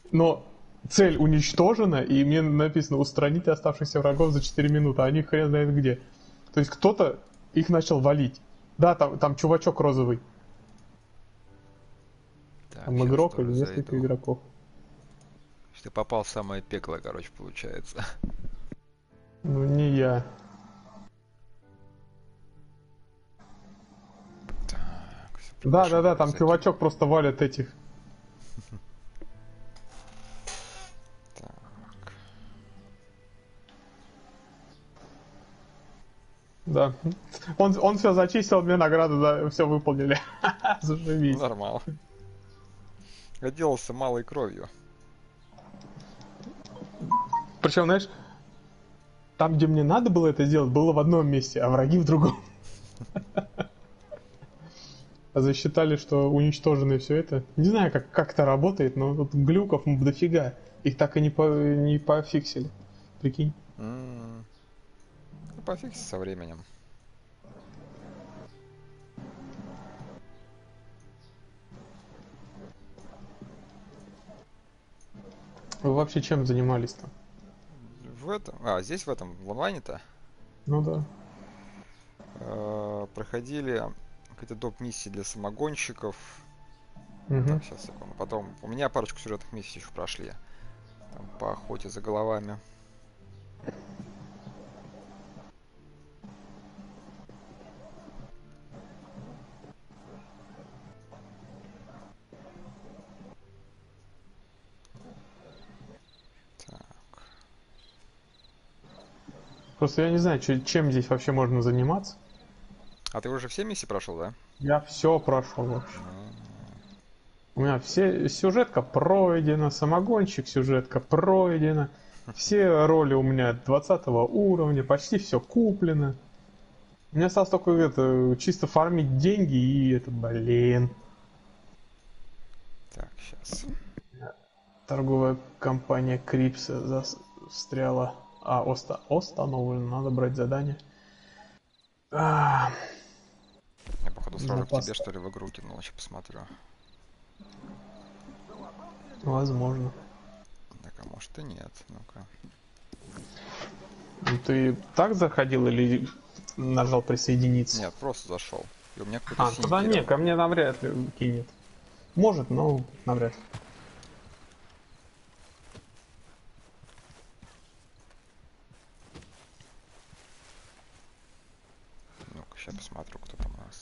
Но цель уничтожена, и мне написано устранить оставшихся врагов за 4 минуты, а они хрен знает где. То есть кто-то их начал валить. Да, там чувачок розовый. Так, Там сейчас игрок или тоже несколько зайду. игроков. Ты попал в самое пекло, короче, получается. Ну не я. Так, все, Да, приглашение вроде там закинул. чувачок просто валит этих. Так, Да. Он все зачистил, мне награду за все выполнили. Заживись. нормал. Отделался малой кровью. Причем, знаешь, там, где мне надо было это сделать, было в одном месте, а враги в другом. Засчитали, что уничтожено все это. Не знаю, как это работает, но вот глюков дофига. Их так и не пофиксили. Прикинь. Ну, пофикси со временем. Вы вообще чем занимались-то? В этом... А, здесь в этом, в онлайне-то, Ну да. проходили какие-то доп-миссии для самогонщиков. Угу. Так, сейчас, секунду. Потом у меня парочку сюжетных миссий еще прошли. Там по охоте за головами. Так. Просто я не знаю, чем здесь вообще можно заниматься. А ты уже все миссии прошел, да? Я все прошел вообще. Ну, У меня все сюжетка пройдена, самогонщик сюжетка пройдена. Все роли у меня 20 уровня, почти все куплено. Мне осталось только это, чисто фармить деньги и это, блин. так, сейчас. Торговая компания Крипса застряла. Остановлено, надо брать задание. А, Я, походу, сразу к тебе, запас. что ли, в игру кинул. Сейчас посмотрю. Возможно. Так, а может и нет. Ну-ка. Ну, ты так заходил или нажал присоединиться? Нет, просто зашел. И у меня какой-то А, синий тогда не, терем. ко мне навряд ли кинет. Может, но навряд ли. Ну-ка, сейчас посмотрю, кто там у нас.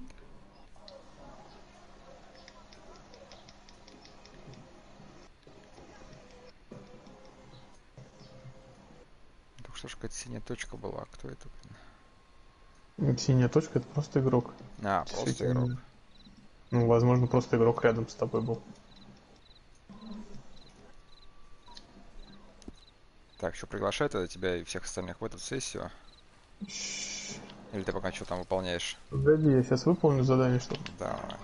Так что ж какая-то синяя точка была. Кто это? Синяя точка это просто игрок. А, просто игрок. Действительно. Ну, возможно, просто игрок рядом с тобой был. Так, что приглашает тогда тебя и всех остальных в эту сессию? Или ты пока что там выполняешь? Погоди, я сейчас выполню задание, что. Давай.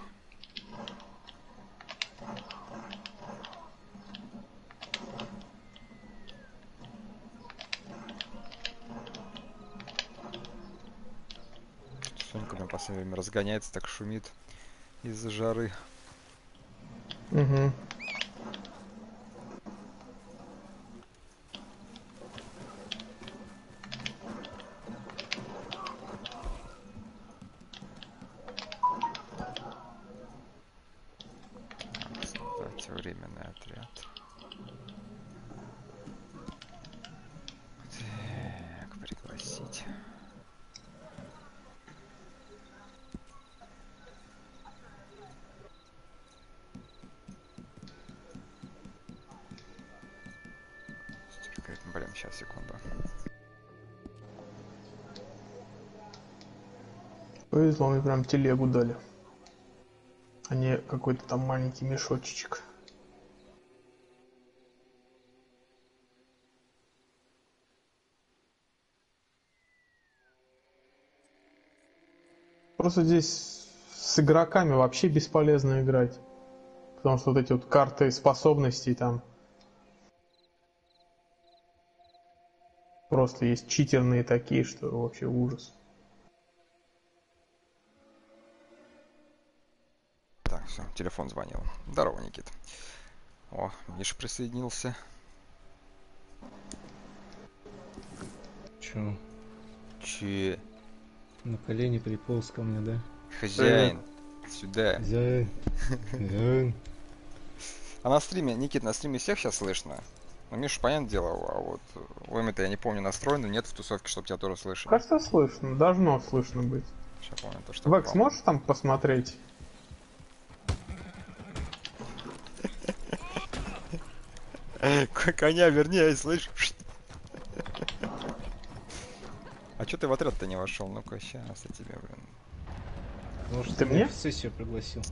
Сонька у меня в последнее время разгоняется, так шумит из-за жары. Угу. Надо создать временный отряд. Так, пригласить. Блин, сейчас, секунду. Повезло, мне прям телегу дали. А не какой-то там маленький мешочек. Просто здесь с игроками вообще бесполезно играть. Потому что вот эти вот карты способностей там просто есть читерные такие, что вообще ужас. Так, все, телефон звонил. Здорово, Никит. О, Миша присоединился. Чё? Че? На колени приполз ко мне, да? Хозяин. Сюда. Хозяин. Хозяин. А на стриме, Никит, на стриме всех сейчас слышно? Ну, Миша, понятное дело, а вот у Эмита, я не помню, настроено, нет в тусовке, чтобы тебя тоже слышали. Кажется, слышно. Должно слышно быть. Сейчас помню то, что... Векс, попал. можешь там посмотреть? Коня, вернее, слышь. А чё ты в отряд-то не вошел? Ну-ка, сейчас я тебе, блин. Может, Ты ты меня мне? в сессию пригласил?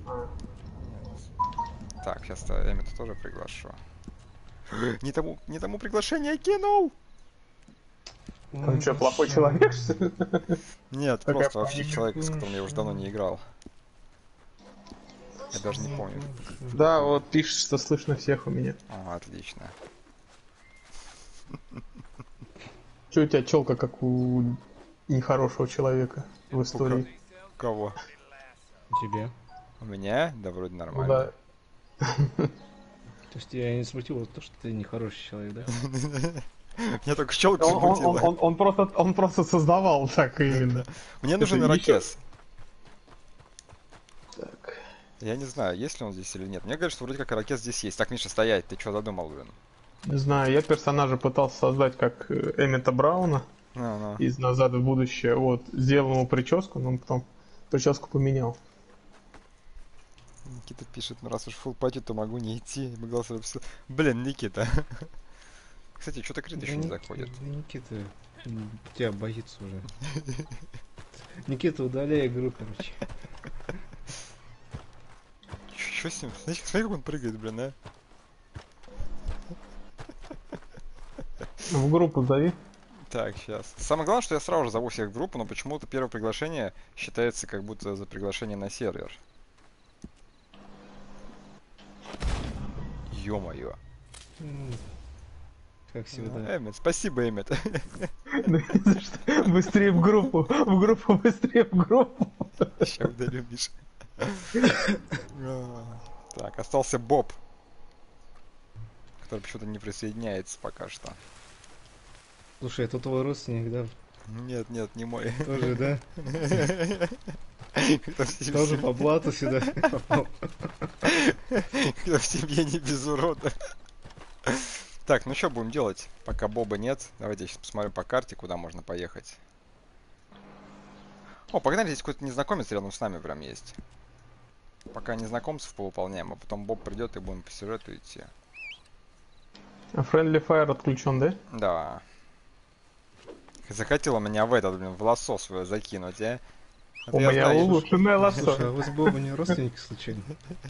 Так, сейчас Эмита тоже приглашу. Не тому приглашение кинул! Он что, плохой человек, что ли? Нет, Такая просто вообще паника. человек, с которым я уже давно не играл. Я даже не помню. Да, вот пишет, что слышно всех у меня. А, отлично. Че у тебя челка, как у нехорошего человека в истории? Кого? Тебе. У меня? Да вроде Ну нормально. да. То есть я не смутило то, что ты нехороший человек, да? Мне только щелка смутила. Он просто создавал так именно. Мне нужен Это ирокез. Так. Я не знаю, есть ли он здесь или нет. Мне говорят, что вроде как ирокез здесь есть. Так, Миша, стоять, ты что задумал, блин? Не знаю, я персонажа пытался создать как Эммета Брауна Ну-ну. из «Назад в будущее». Вот, сделал ему прическу, но он потом прическу поменял. Никита пишет, ну раз уж фулл пати, то могу не идти. Глаз написал. Блин, Никита. Кстати, что-то крит еще не заходит. Никита тебя боится уже. Никита, удаляй игру, короче. Что с ним? Смотри, как он прыгает, блин, а? В группу зови. Так, сейчас. Самое главное, что я сразу же зову всех в группу, но почему-то первое приглашение считается как будто за приглашение на сервер. Ё-моё. Как всегда. Эммет, спасибо, Эммет. Быстрее в группу, быстрее в группу. Сейчас ударю, Миша. Так, остался Боб, который почему-то не присоединяется пока что. Слушай, это твой родственник, да? Нет, нет, не мой. Тоже, да? Кто в семье- Тоже по блату сюда попал. кто в семье не без урода. Так, ну что будем делать, пока Боба нет? Давайте я сейчас посмотрю по карте, куда можно поехать. О, погнали, здесь какой-то незнакомец рядом с нами прям есть. Пока незнакомцев повыполняем, а потом Боб придет и будем по сюжету идти. А Friendly Fire отключен, да? Да. Захотела меня в этот, блин, в лосо свое закинуть, а? Это У я меня знаю, улучшенное Слушай, а лосо. вы с Бобом не родственники случайно?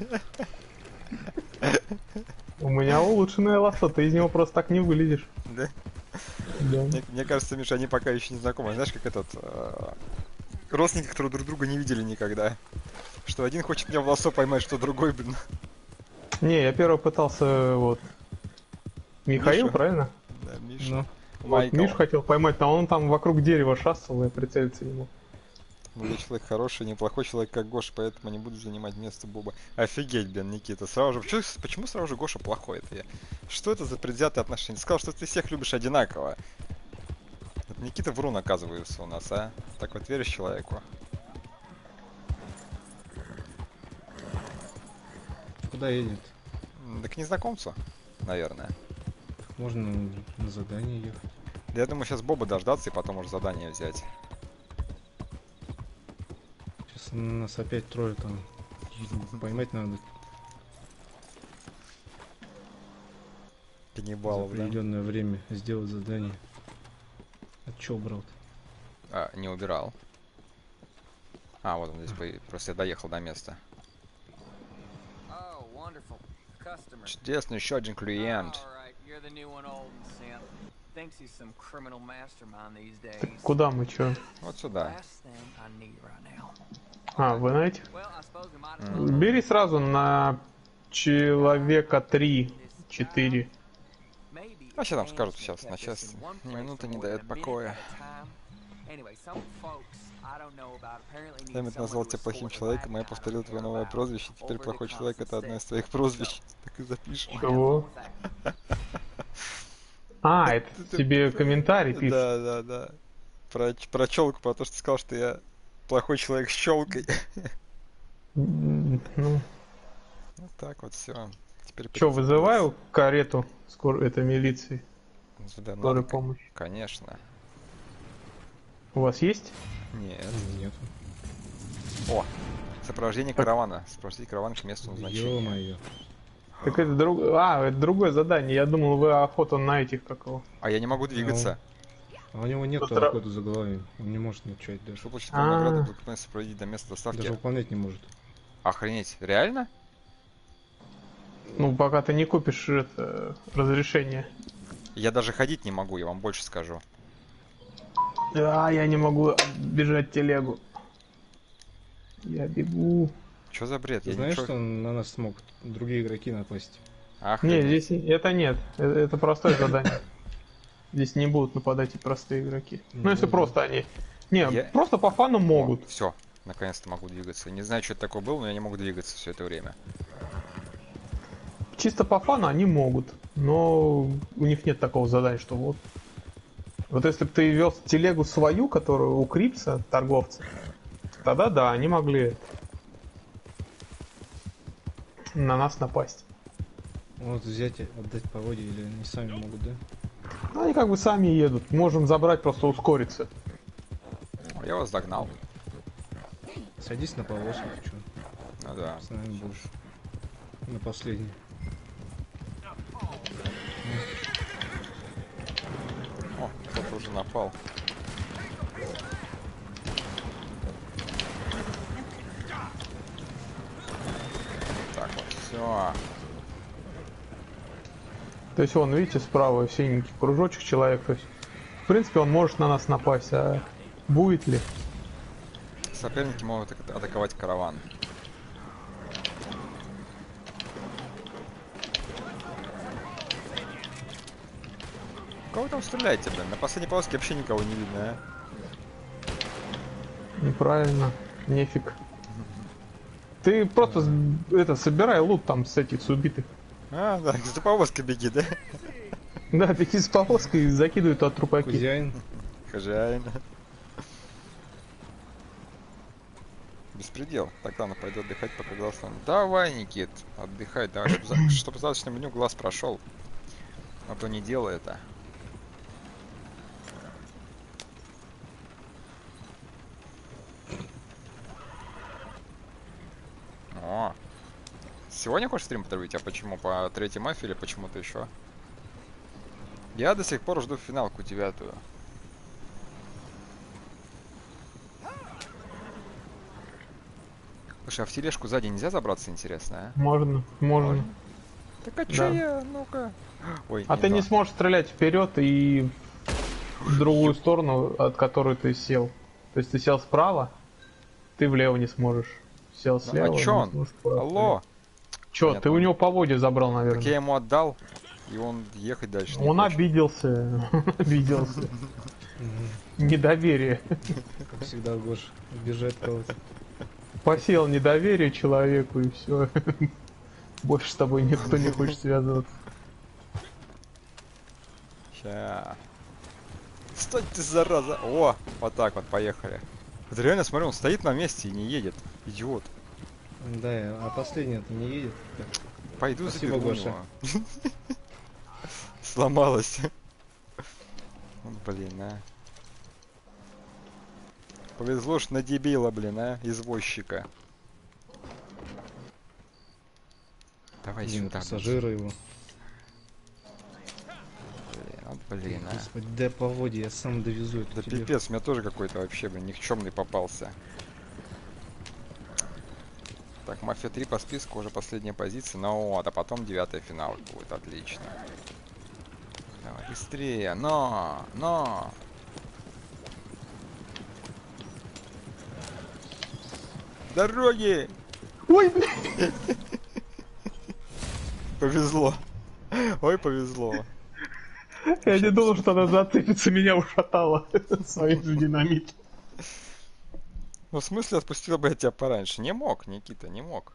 У меня улучшенное лосо, ты из него просто так не вылезешь. Да? Да. Мне кажется, Миша, они пока еще не знакомы. Знаешь, как этот... родственники, которые друг друга не видели никогда. Что один хочет меня в лосо поймать, что другой, блин. Не, я первый пытался, вот... Михаил, Миша? правильно? Да, Миша. Ну, Вот, Майкл. Мишу хотел поймать, но он там вокруг дерева шастал, и прицелиться не мог. Ну, я человек хороший, неплохой человек, как Гоша, поэтому не буду занимать место Боба. Офигеть, блин, Никита. Сразу же... Почему сразу же Гоша плохой это я? Что это за предвзятые отношения? Ты сказал, что ты всех любишь одинаково. Вот Никита врун оказывается у нас, а? Так вот веришь человеку? куда едет? Да к незнакомцу, наверное. Можно на задание ехать. Да я думаю, сейчас Боба дождаться и потом уже задание взять. Сейчас нас опять трое там. Поймать надо за Каннибалов, да? определенное время сделать задание. А чё убрал-то? А, не убирал. А, вот он здесь просто я доехал до места. Oh, wonderful. Customer. Чудесно, еще один клиент. All right, you're the new one, old and simp. Thinks he's some criminal mastermind these days. Куда мы, чё? Вот сюда. Last thing I need right now. А, вы на этих? Well, I suppose we might as well. Бери сразу на человека 3-4. Maybe А сейчас нам James скажут can сейчас, keep на this час. in one place Минута for не more дает than a minute покоя. at a time. Anyway, some folks I don't know about. Apparently needs Эммет someone назвал to тебя плохим escort the человеком, а я wagon out of повторил твое новое Carabao. прозвище. Теперь Over the плохой человек — это одно из твоих constant прозвищ. Так и запишем. Have fun Чего? with that. А, это тебе комментарий пишет. Да, да, да. Про челку, про то, что ты сказал, что я плохой человек с челкой. Ну, Вот так вот все. Теперь что, вызываю карету это милиции, Да, скорой надо, помощи. конечно. У вас есть? Нет. Нет. О, сопровождение каравана. Сопровождение каравана к месту назначения. Ё-моё. Так это это другое задание. Я думал, вы охоту на этих как его. А я не могу двигаться. А у него нет Завтра- охоты за головой. Он не может начать даже. Чтобы получить А. награду, вы сопроводить до места доставки. Даже выполнять не может. Охренеть, реально? Ну, пока ты не купишь это разрешение. Я даже ходить не могу, я вам больше скажу. А, я не могу бежать телегу. Я бегу. Что за бред? Ты Я знаешь, ничего... что на нас смогут другие игроки напасть? Нет, Охренеть. здесь это нет. Это простое задание. Здесь не будут нападать и простые игроки. Ну, если Ну, просто они. Не, Я- просто по фану могут. Все, наконец-то могу двигаться. Не знаю, что это такое было, но я не мог двигаться все это время. Чисто по фану они могут. Но у них нет такого задания, что вот. Вот если бы ты вез телегу свою, которую у Крипса, торговца, тогда да, они могли на нас напасть. Вот взять и отдать поводья, или они сами могут, да? Ну, они как бы сами едут. Можем забрать, просто ускориться. О, я вас догнал. Садись на повозку, чё? Ну да. С нами будешь. На последний. О, кто-то уже напал. Так вот, все. То есть вон, видите, справа синенький кружочек человек. То есть, в принципе, он может на нас напасть, а будет ли? Соперники могут атаковать караван. Кого вы там стреляете, блин? На последней полоске вообще никого не видно, а? Неправильно, нефиг. Ты просто это собирай лут там с этих с убитых. А, да, за повозкой беги, да? Да, беги с повозкой и закидывай туда трупаки. Хозяин. Хозяин. Беспредел. Так, ладно, пойду отдыхать, пока глаз там. Давай, Никит, отдыхай, давай, чтобы в завтрашнем меню глаз прошел. А то не делай это. О. Сегодня хочешь стрим подрубить? А почему? По третьей мафии или почему-то еще? Я до сих пор жду финалку 9-ю. Слушай, а в тележку сзади нельзя забраться, интересно, а? Можно, можно. Так а чё Да. я? Ну-ка. Ой, А ты не то. сможешь стрелять вперед и в другую сторону, от которой ты сел. То есть ты сел справа, ты влево не сможешь. Сел Ну, слева. а чё не он? сможешь вправо. Алло! Чё, Понятно. ты у него поводья забрал, Так наверное. я ему отдал, и он ехать дальше не Он хочет. обиделся. Обиделся. Мгм. Недоверие. Как всегда, Гош, обижает кого-то. Посеял недоверие человеку и все. Больше с тобой никто не хочет связываться. Ща. Стой ты, зараза! О, вот так вот, поехали. Это реально, смотри, он стоит на месте и не едет. Идиот. Да, а последний-то не едет. Пойду Спасибо, заберу у Гоша. него. Сломалась. Вот, блин, а. Повезло ж на дебила, блин, а, извозчика. Давай Блин, сюда. пассажиры его. Блин, вот, блин, а. Господи, дай поводья, я сам довезу эту Да тележку. пипец, у меня тоже какой-то вообще, блин, никчемный попался. Так, Мафия 3 по списку, уже последняя позиция. Ну вот, а потом 9-я финалка будет, отлично. Давай, быстрее, но! Дороги! Ой, блин. Повезло. Ой, повезло. Я не думал, что она зацепится, меня ушатала своим же динамитом. Ну, в смысле, отпустил бы я тебя пораньше? Не мог, Никита, не мог.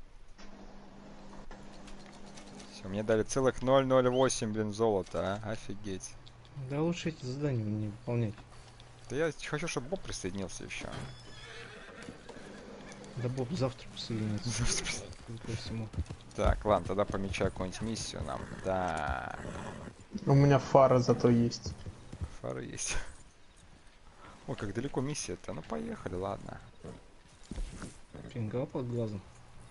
Все, мне дали целых 0,08, блин, золота, а? Офигеть. Да лучше эти задания не выполнять. Да я хочу, чтобы Боб присоединился еще. Да Боб завтра присоединится. Ко всему. Так, ладно, тогда помечаю какую-нибудь миссию нам. Да, У меня фара зато есть. фары есть. Ой, как далеко миссия-то. Ну, поехали, ладно. Фингал под глазом.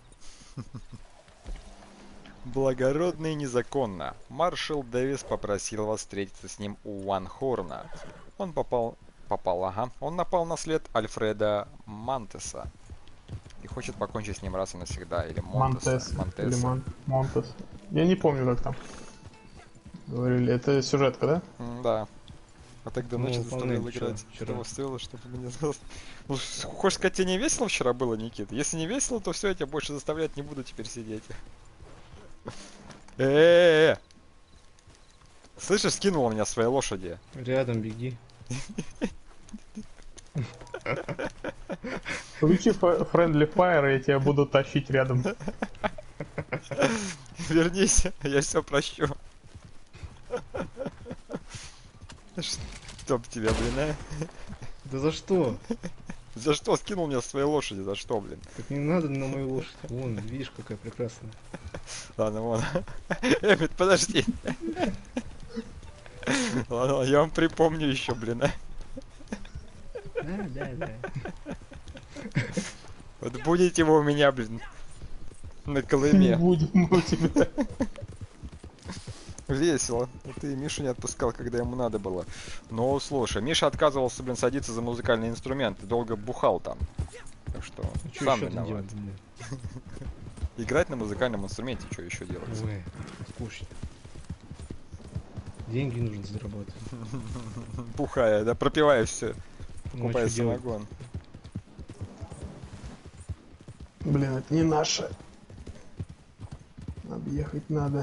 Благородно и незаконно. Маршал Дэвис попросил вас встретиться с ним у Ванхорна. Он ага. Он напал на след Альфреда Мантеса. И хочет покончить с ним раз и навсегда. Или Монтеса. Монтес. Или Монтес. Я не помню, как там. Говорили, это сюжетка, да? Да. А тогда Ну, ночью заставлял выполняем играть. вчера. Того стоило, чтобы мне... Ну, хочешь сказать, тебе не весело вчера было, Никита? Если не весело, то все, я тебя больше заставлять не буду теперь сидеть. Э-э-э! Слышишь, скинул меня своей лошади. Рядом беги. Включи Friendly Fire, и я тебя буду тащить рядом. Вернись, я все прощу. Чтоб тебя, блин, а? Да за что? За что скинул меня с своей лошади? За что, блин? Так не надо на мою лошадь. Вон, видишь, какая прекрасная. Ладно, вон. Эммет, подожди. Ладно, я вам припомню еще, блин, а? Да. Вот будете вы у меня, блин, на Колыме. Будем мы у тебя. Весело. Ты Мишу не отпускал, когда ему надо было. Но, слушай, Миша отказывался, блин, садиться за музыкальный инструмент. И долго бухал там. Так что, Ну, что сам еще виноват. делать, блин? Играть на музыкальном инструменте, что еще делать? Ой, скучно. Деньги нужно зарабатывать. Бухая, да, пропивая все. Ну, Покупая а чё делать? самогон. Блин, это не наше. Объехать надо.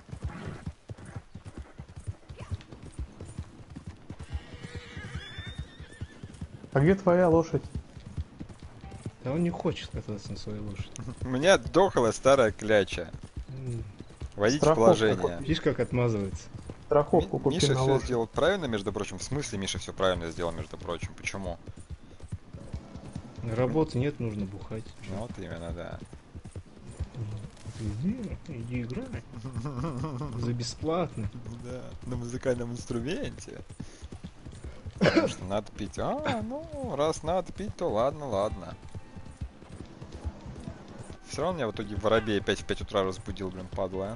А где твоя лошадь? Да он не хочет кататься на своей лошади. У меня дохлая старая кляча. Войдите в Страховка положение. Видишь, как отмазывается. Страховку купи Миша на все лошадь. сделал правильно, между прочим. В смысле Миша все правильно сделал, между прочим? Почему? Работы нет, нужно бухать. Ну вот именно, да. Иди играй. За бесплатно. Да, на музыкальном инструменте. Потому что надо пить. А, ну, раз надо пить, то ладно. Все равно меня в итоге воробей опять в 5 утра разбудил, блин, падла.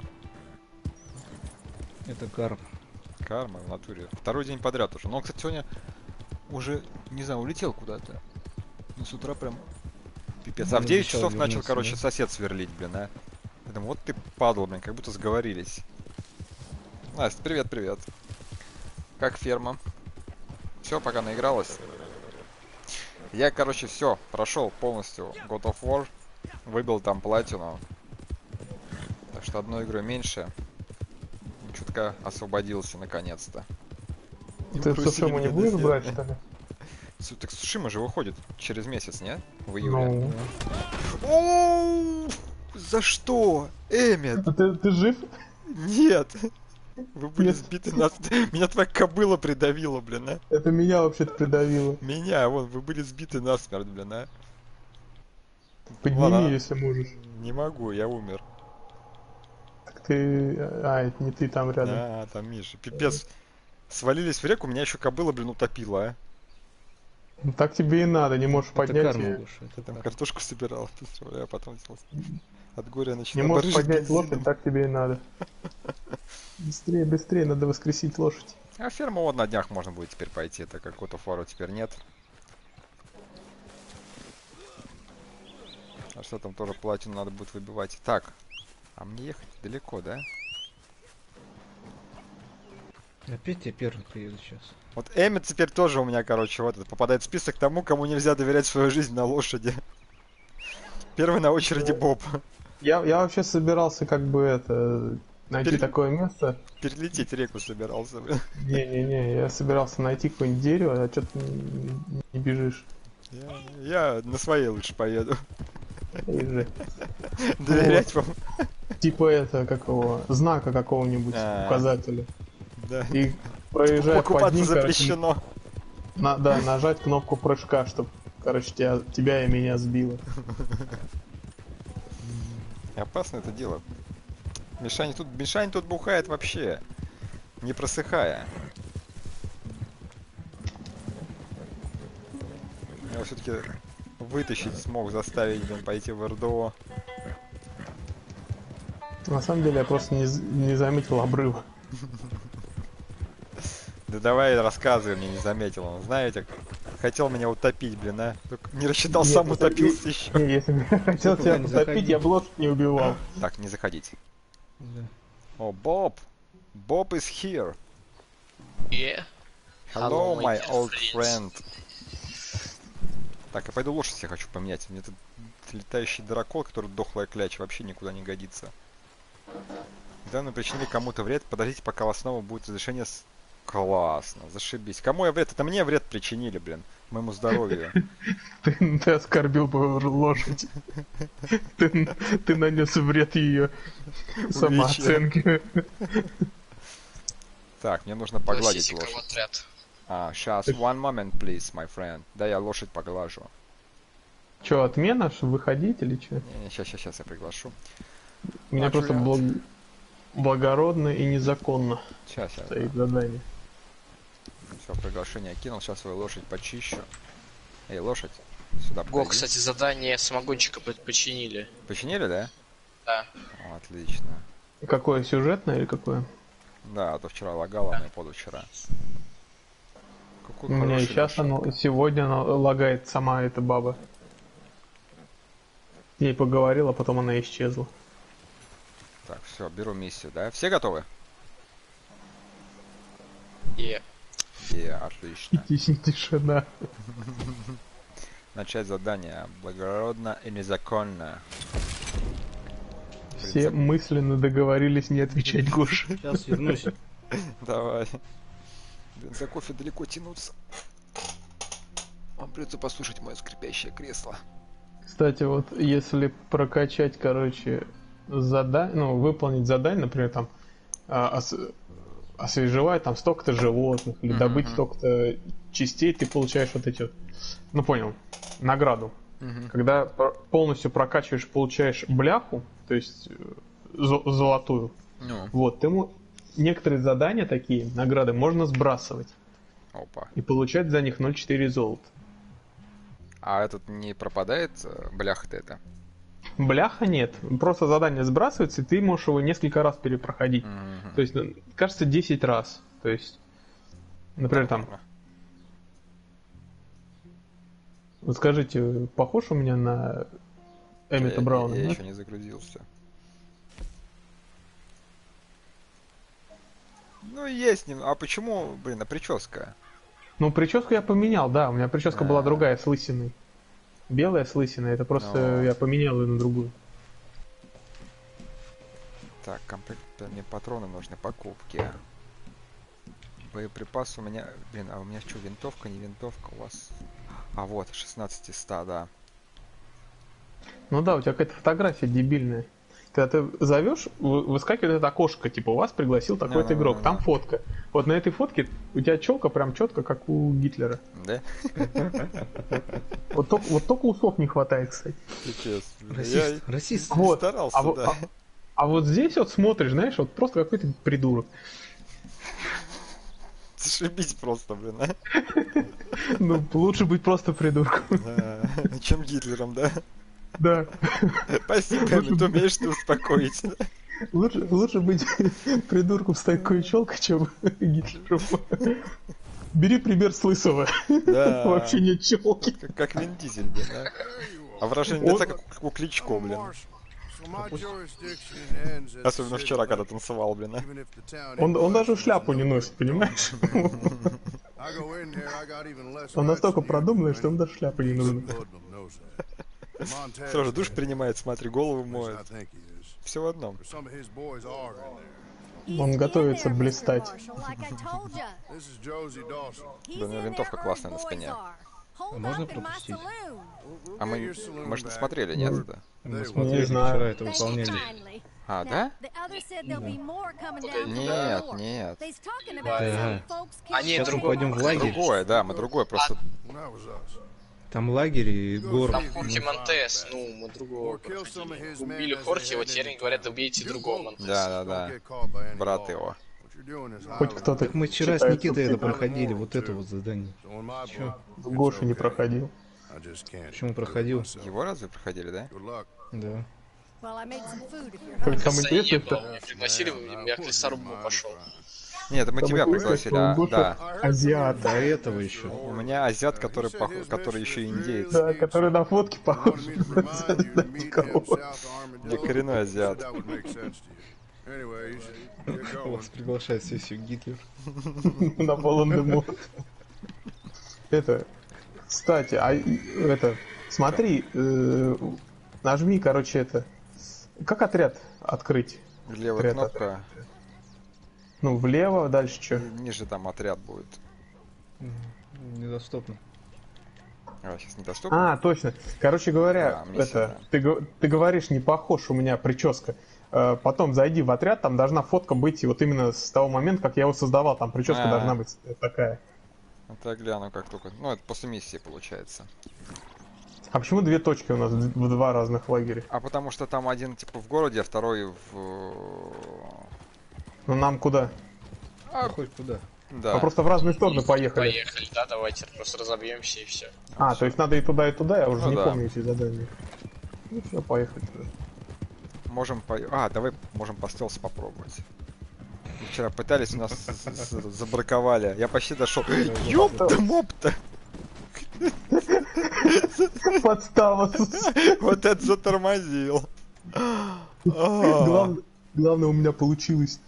Это карма. Карма в натуре. Второй день подряд уже. Но он, кстати, сегодня уже, не знаю, улетел куда-то. Ну, с утра прям пипец. А в 9 часов начал, короче, сосед сверлить, блин, а. Я думаю, вот ты падла, блин, как будто сговорились. Настя, привет. Как ферма? Все, пока наигралась. Я, короче, все, прошел полностью God of War. Выбил там платину. Так что одной игрой меньше. Чутка освободился наконец-то. Ты Сушиму не будешь брать, что ли? Так Сушима же выходит через месяц, не? В июле. Ну. Оу! За что? Эммет! А ты жив? Нет! Вы были Нет. сбиты на... Меня твоя кобыла придавила, блин, а? Это меня вообще-то придавило. Меня, вон, вы были сбиты насмерть, блин, а? Подними, Ладно. если можешь. Не могу, я умер. Так ты... А, это не ты там рядом. Да, там Миша. Пипец. Свалились в реку, меня еще кобыла, блин, утопила, а? Ну так тебе и надо, не можешь Это поднять карма, её. Гоша. Это Там карма. картошку собирал, а потом от горя Не начинаю можешь барыжить поднять бензином. лошадь, так тебе и надо. Быстрее, надо воскресить лошадь. А ферму вот на днях можно будет теперь пойти, так как God of War теперь нет. А что там тоже платину надо будет выбивать. Так, а мне ехать далеко, да? Опять я первый приеду сейчас. Вот Эммет теперь тоже у меня, короче, вот это попадает в список тому, кому нельзя доверять свою жизнь на лошади. Первый на очереди Боб. Я вообще собирался как бы это... Найти такое место. Перелететь реку собирался, блин. Не-не-не, я собирался найти какое-нибудь дерево, а что ты не бежишь. Я на своей лучше поеду. И же. Доверять вам. Типа это, какого, знака какого-нибудь, указателя. Да. И проезжать под Покупаться ним, запрещено. да, нажать кнопку прыжка, чтобы, короче, тебя и меня сбило. Опасно это дело. Мишань тут бухает вообще, не просыхая. Я все-таки вытащить смог, заставить, блин, пойти в РДО. На самом деле я просто не заметил обрыва. Да давай рассказывай, мне не заметил. Он, знаете, хотел меня утопить, блин, а? Только не рассчитал, Нет, сам ну, утопился еще. Не, если бы я хотел тебя Не потопить, заходи. я бы лошадь не убивал. Так, не заходите. Да. О, Боб! Боб is here. Yeah. Hello, Hello, my my old friends. friend. Так, я пойду лошадь себе хочу поменять. Мне этот летающий дракон, который дохлая кляч, вообще никуда не годится. Недавно причинили кому-то вред. Подождите, пока у вас снова будет разрешение с... Классно, зашибись. Кому я вред? Это мне вред причинили, блин. Моему здоровью. Ты оскорбил бы лошадь. Ты нанес вред ее самооценке. Так, мне нужно погладить Пригласите кого лошадь. отряд. Сейчас, one moment, please, my friend. Да, я лошадь поглажу. Че, отмена, что выходить или что? Не, сейчас я приглашу. У меня А, просто чё благородно и незаконно Сейчас я стоит задание. все, приглашение кинул. Сейчас свою лошадь почищу. Эй, лошадь, сюда Го, подойди. кстати, задание самогонщика починили. Починили, да? Да. О, отлично. Какое, сюжетное или какое? Да, а то вчера лагало, а не позавчера. Какой У меня и хороший сейчас лошадь. сегодня она лагает сама эта баба. Ей поговорила, потом она исчезла. Так, все, беру миссию, да? Все готовы? И Отлично. Тишина. Начать задание. Благородно и незаконно. Все мысленно договорились не отвечать Гоше. Сейчас вернусь. Давай. Блин, за кофе далеко тянуться. Вам придется послушать мое скрипящее кресло. Кстати, вот если прокачать, короче, выполнить задание, например, там освежевать там столько-то животных или добыть столько-то частей, ты получаешь вот эти вот, ну понял, награду. Когда полностью прокачиваешь, получаешь бляху, то есть золотую. Ну. Вот, некоторые задания такие, награды, можно сбрасывать Опа. и получать за них 0,4 золота. А этот не пропадает, бляха-то это? Бляха нет. Просто задание сбрасывается, и ты можешь его несколько раз перепроходить. То есть, кажется, 10 раз. То есть, например, там... Вот скажите, похож у меня на Эммета Брауна? Я нет? еще не загрузился. Ну, есть. А почему, блин, а прическа? Ну, прическу я поменял, да. У меня прическа была другая, с лысиной. Белая с лысиной, это просто я поменял ее на другую. Так, комплектные патроны нужны, покупки. Боеприпасы у меня... Блин, а у меня что, винтовка, не винтовка у вас? А вот, 16 из 100, да. Ну да, у тебя какая-то фотография дебильная. Когда ты зовешь, выскакивает это окошко, типа, у вас пригласил такой-то игрок, там фотка. Вот на этой фотке у тебя челка прям четко, как у Гитлера. Да? Вот только усов не хватает, кстати. Пипец. Расист, расист. Вот. Старался, да. А вот здесь вот смотришь, знаешь, вот просто какой-то придурок. Зашибись просто, блин, а? Ну, лучше быть просто придурком. Да. Чем Гитлером, да? Да. Спасибо, ты умеешь ты успокоить. Лучше быть придурком с такой челкой, чем Гитлером. Бери пример с Лысого. Да. Вообще нет челки. Как Вин Дизель, блин, а? А выражение лица как у Кличко, блин. Особенно вчера, когда танцевал, блин, а? Он даже шляпу не носит, понимаешь? Он настолько продуманный, что ему даже шляпы не нужно. Сразу душ принимает, смотри, голову моет. Все в одном. Он готовится блистать. Блин, у него винтовка классная на спине. А можно пропустить? А мы же не смотрели, нет? Да? Мы смотрели знаю. вчера, это выполняли. А, да? Нет, нет. Да. Они Сейчас мы другой. пойдем в лагерь. Другое, да, мы другое, просто... Там лагерь и город. Там Хорхе Монтес, ну, мы другого проходили. Убили Хорхе, вот теперь они говорят, убейте другого Монтеса. Да. Брат его. Хоть кто-то Так мы вчера с читает Никитой это субтитры. проходили, вот это вот задание. Чё? Гоша не проходил. Почему проходил? Его разве проходили, да? Да. Как самое Кажется, не интересное, было. что Меня пригласили, я к лесорубу пошел. Нет, это мы самое тебя интересное, пригласили, что а, Гоша да. азиат. До этого еще. У меня азиат, который еще и индеец. Да, который на фотке похож на никого. Я коренной азиат. Вас приглашает сессию Гитлер. На Волан-де-Морт. Это, кстати, это, смотри, нажми, короче, это, как отряд открыть? Левая Отряд кнопка, Ну, влево, дальше что? ниже там отряд будет. Недоступно. А, сейчас недоступно? А, точно. Короче говоря, Да, миссия, это, ты говоришь, не похож, у меня прическа. Потом зайди в отряд, там должна фотка быть вот именно с того момента, как я его создавал, там прическа А. должна быть такая. Это я гляну как только. Ну, это после миссии получается. А почему две точки у нас в два разных лагеря? А потому что там один типа в городе, а второй в... Ну нам куда? А хоть куда. Да. Мы просто в разные стороны поехали. Поехали, да, давайте просто разобьемся и все. А, то есть надо и туда, я уже Ну не да. помню эти задания. Ну все, поехали туда. Можем по... А, давай можем по стелсу попробовать. Мы вчера пытались, у нас забраковали. Я почти дошел. Ёпта, мопта! Подстава. Вот это затормозил. А. Главное у меня получилось.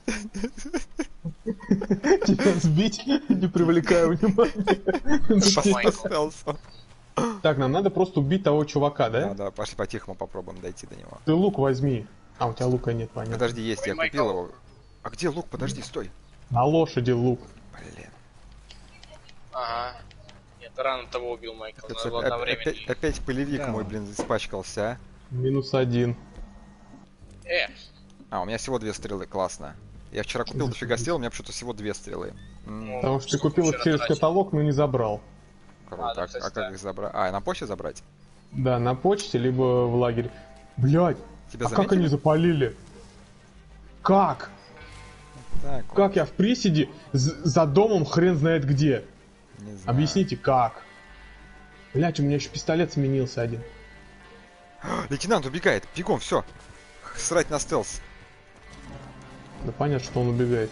Тебя сбить, не привлекая внимания. По стелсу. Так, нам надо просто убить того чувака, да? Да, пошли по-тихому попробуем дойти до него. Ты лук возьми. А, у тебя лука нет, понятно. Подожди, есть, я купил его. А где лук? Подожди, стой. На лошади лук. Блин. Ага. Нет, рано того убил Майкл, Опять, надо было одновременно. опять пылевик Да. мой, блин, испачкался, -1. а? У меня всего 2 стрелы, классно. Я вчера купил дофига стрел, у меня почему-то всего 2 стрелы. Потому что ты купил их вчера через тратил. каталог, но не забрал. Круто. да, А кстати, как да. их забрать? А, на почте забрать? Да, на почте, либо в лагере. Блять, Тебя а как заметили? они запалили? Как? Так, вот, Как я в приседе за домом хрен знает где? не знаю. Объясните, как? Блять, у меня еще пистолет сменился один. Лейтенант убегает, бегом, все. Срать на стелс. Да понятно, что он убегает.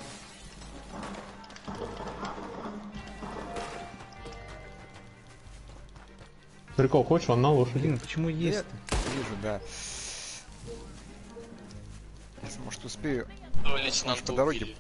Прикол, хочешь, он на лошади. Блин, почему есть? Вижу, да. Если, может, успею. Ну, лейтенанта по дороге. убили.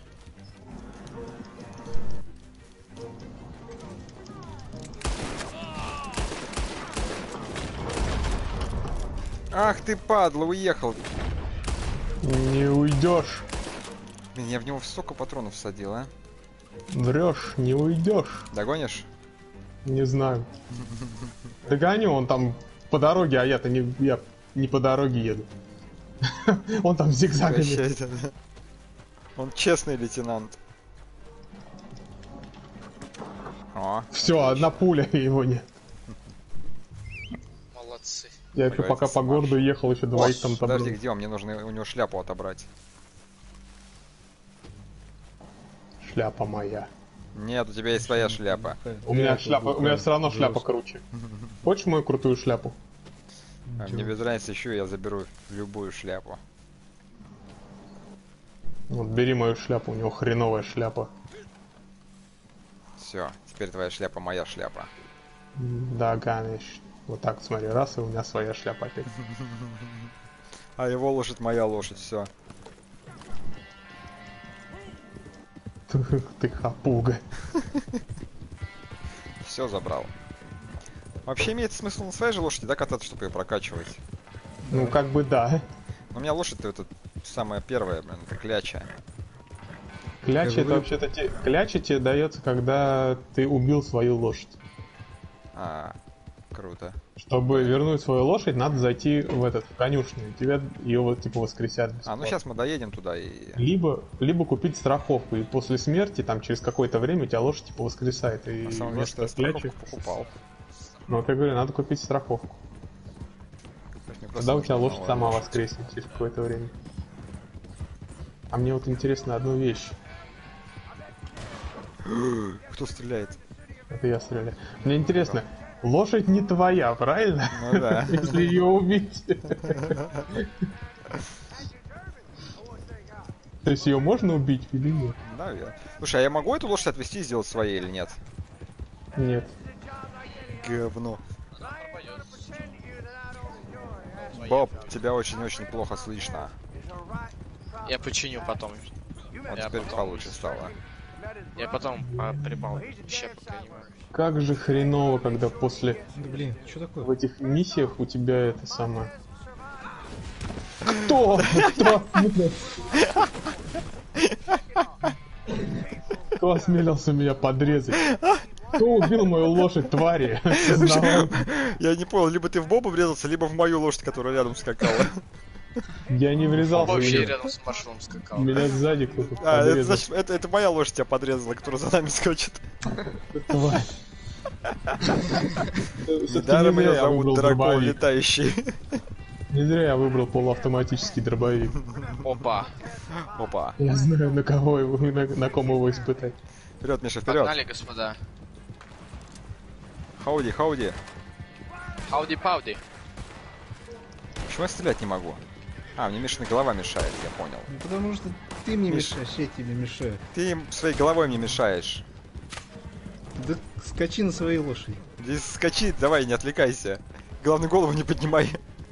Ах ты, падла, уехал. Не уйдешь. Блин, я в него столько патронов всадил, а? Врешь, не уйдешь. Догонишь? Не знаю. Догоню, он там по дороге, а я не по дороге еду. Он там зигзагами. Прощайте, да. Он честный лейтенант. О, Все, одна пуля, и его нет. Молодцы. Я еще Погодите, пока по городу ехал, еще двоих там подожди, отобрал. где он? Мне нужно у него шляпу отобрать. Шляпа моя. Нет, у тебя есть своя шляпа. У меня шляпа, у меня все равно шляпа круче. Хочешь мою крутую шляпу? А мне без разницы, еще я заберу любую шляпу. Вот бери мою шляпу, у него хреновая шляпа. Все, теперь твоя шляпа моя шляпа. Да, конечно. Вот так, смотри, раз, и у меня своя шляпа опять. А его лошадь моя лошадь, все. Ты хапуга. Все забрал. Вообще имеет смысл на своей же лошади, да, кататься, чтобы ее прокачивать. Ну, как бы да. Но у меня лошадь-то это самая первая, блин, это кляча. Кляча Как это бы- вообще-то кляча тебе дается, когда ты убил свою лошадь. Круто. Чтобы вернуть свою лошадь, надо зайти в конюшню. Тебя ее вот типа воскресят. Ну сейчас мы доедем туда и... Либо купить страховку, и после смерти, там через какое-то время у тебя лошадь типа воскресает. И На самом деле, может, я страховку покупал. Ну вот я говорю, надо купить страховку. Тогда у тебя лошадь сама воскреснет через какое-то время. А мне вот интересно одну вещь. Кто стреляет? Это я стреляю. Мне интересно, лошадь не твоя, правильно? Ну да. Если ее убить. То есть ее можно убить или нет? Наверное. Слушай, а я могу эту лошадь отвезти и сделать своей или нет? Нет. Говно. Боб, тебя очень-очень плохо слышно. Я починю потом. Вот Я теперь потом- получше стало. Я потом прибал. Ща пока не могу. Как же хреново, когда после Да блин, что такое? в этих миссиях у тебя это самое... Кто? Кто? Кто осмелился меня подрезать? Кто убил мою лошадь, твари? Сознавай. Я не понял, либо ты в Боба врезался, либо в мою лошадь, которая рядом скакала. Я не врезался. Вообще Меня, рядом с маршалом скакал. меня сзади кто-то Это подрезал. значит, это моя лошадь тебя подрезала, которая за нами скачет. Тварь. Всё-таки Недаром не зря меня я зовут выбрал дракон дробовик. летающий. Не зря я выбрал полуавтоматический дробовик. Опа. Опа. Я знаю, на кого его, на ком его испытать. Вперед, Миша, вперед. Погнали, господа. Хауди, хауди. Хауди-пауди. Почему я стрелять не могу? Мне Мишина голова мешает, я понял. Ну, потому что ты мне Миш. мешаешь, я тебе мешаю. Ты им своей головой мне мешаешь. Да скачи на своей лошади. Здесь скачи, давай, не отвлекайся. Главное, голову не поднимай.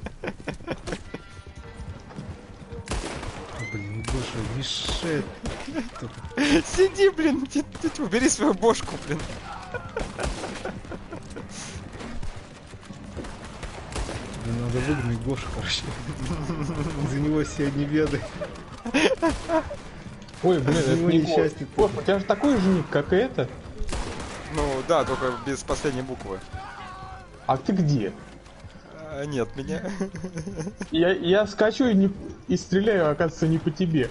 Блин, Гоша, мешает. Сиди, блин, убери свою бошку, блин. Тебе надо выгнать Гошу, короче. За него все одни беды. Ой, блин, это Его не несчастье. Гош, у тебя же такой же ник, как и это. Ну да, только без последней буквы. А ты где? Нет, меня. Я скачу и стреляю, оказывается, не по тебе.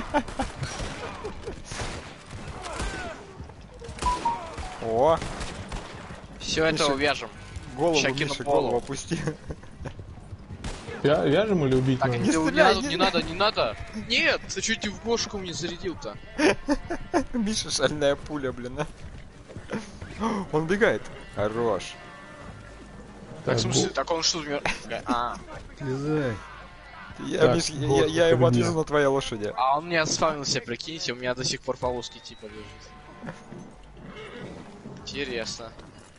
О, Все это увяжем. голову, Ща кину Миша, голову. голову опусти. Вяжем или убить Так, надо? не стреляй, надо, не надо, не надо. Нет, ты чуть ты в бошку мне зарядил-то. Миша, шальная пуля, блин, а. Он убегает. Хорош. Так, в смысле, так он что, Слезай. Я, Так, Миш, вот я это его где? отвезу на твоей лошади. А он не отспавнился, прикиньте, у меня до сих пор полоски типа лежит. Интересно.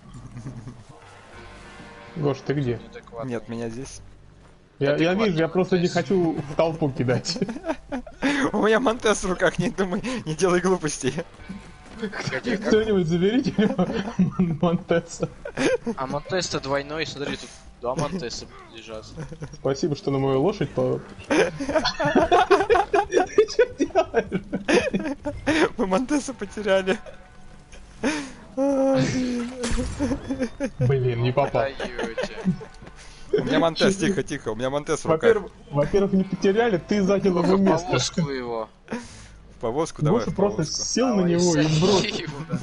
Гош, ты где? Неадекватно. Нет, меня здесь. Я ты вижу, ладно, я просто не здесь. хочу в толпу кидать. У меня Монтес в руках, не думай, не делай глупостей. Погоди, как? Кто-нибудь заберите Монтеса. А Монтес-то двойной, смотри, тут два Монтеса лежат. Спасибо, что на мою лошадь по... Мы Монтеса потеряли. Блин, не попал. Даёте. У меня Монтес, тихо, тихо, у меня Монтес в руках. Во-первых, не потеряли, ты занял его место. Повозку его. В повозку, давай Гоша в просто повозку. сел на него и бросил. его, да.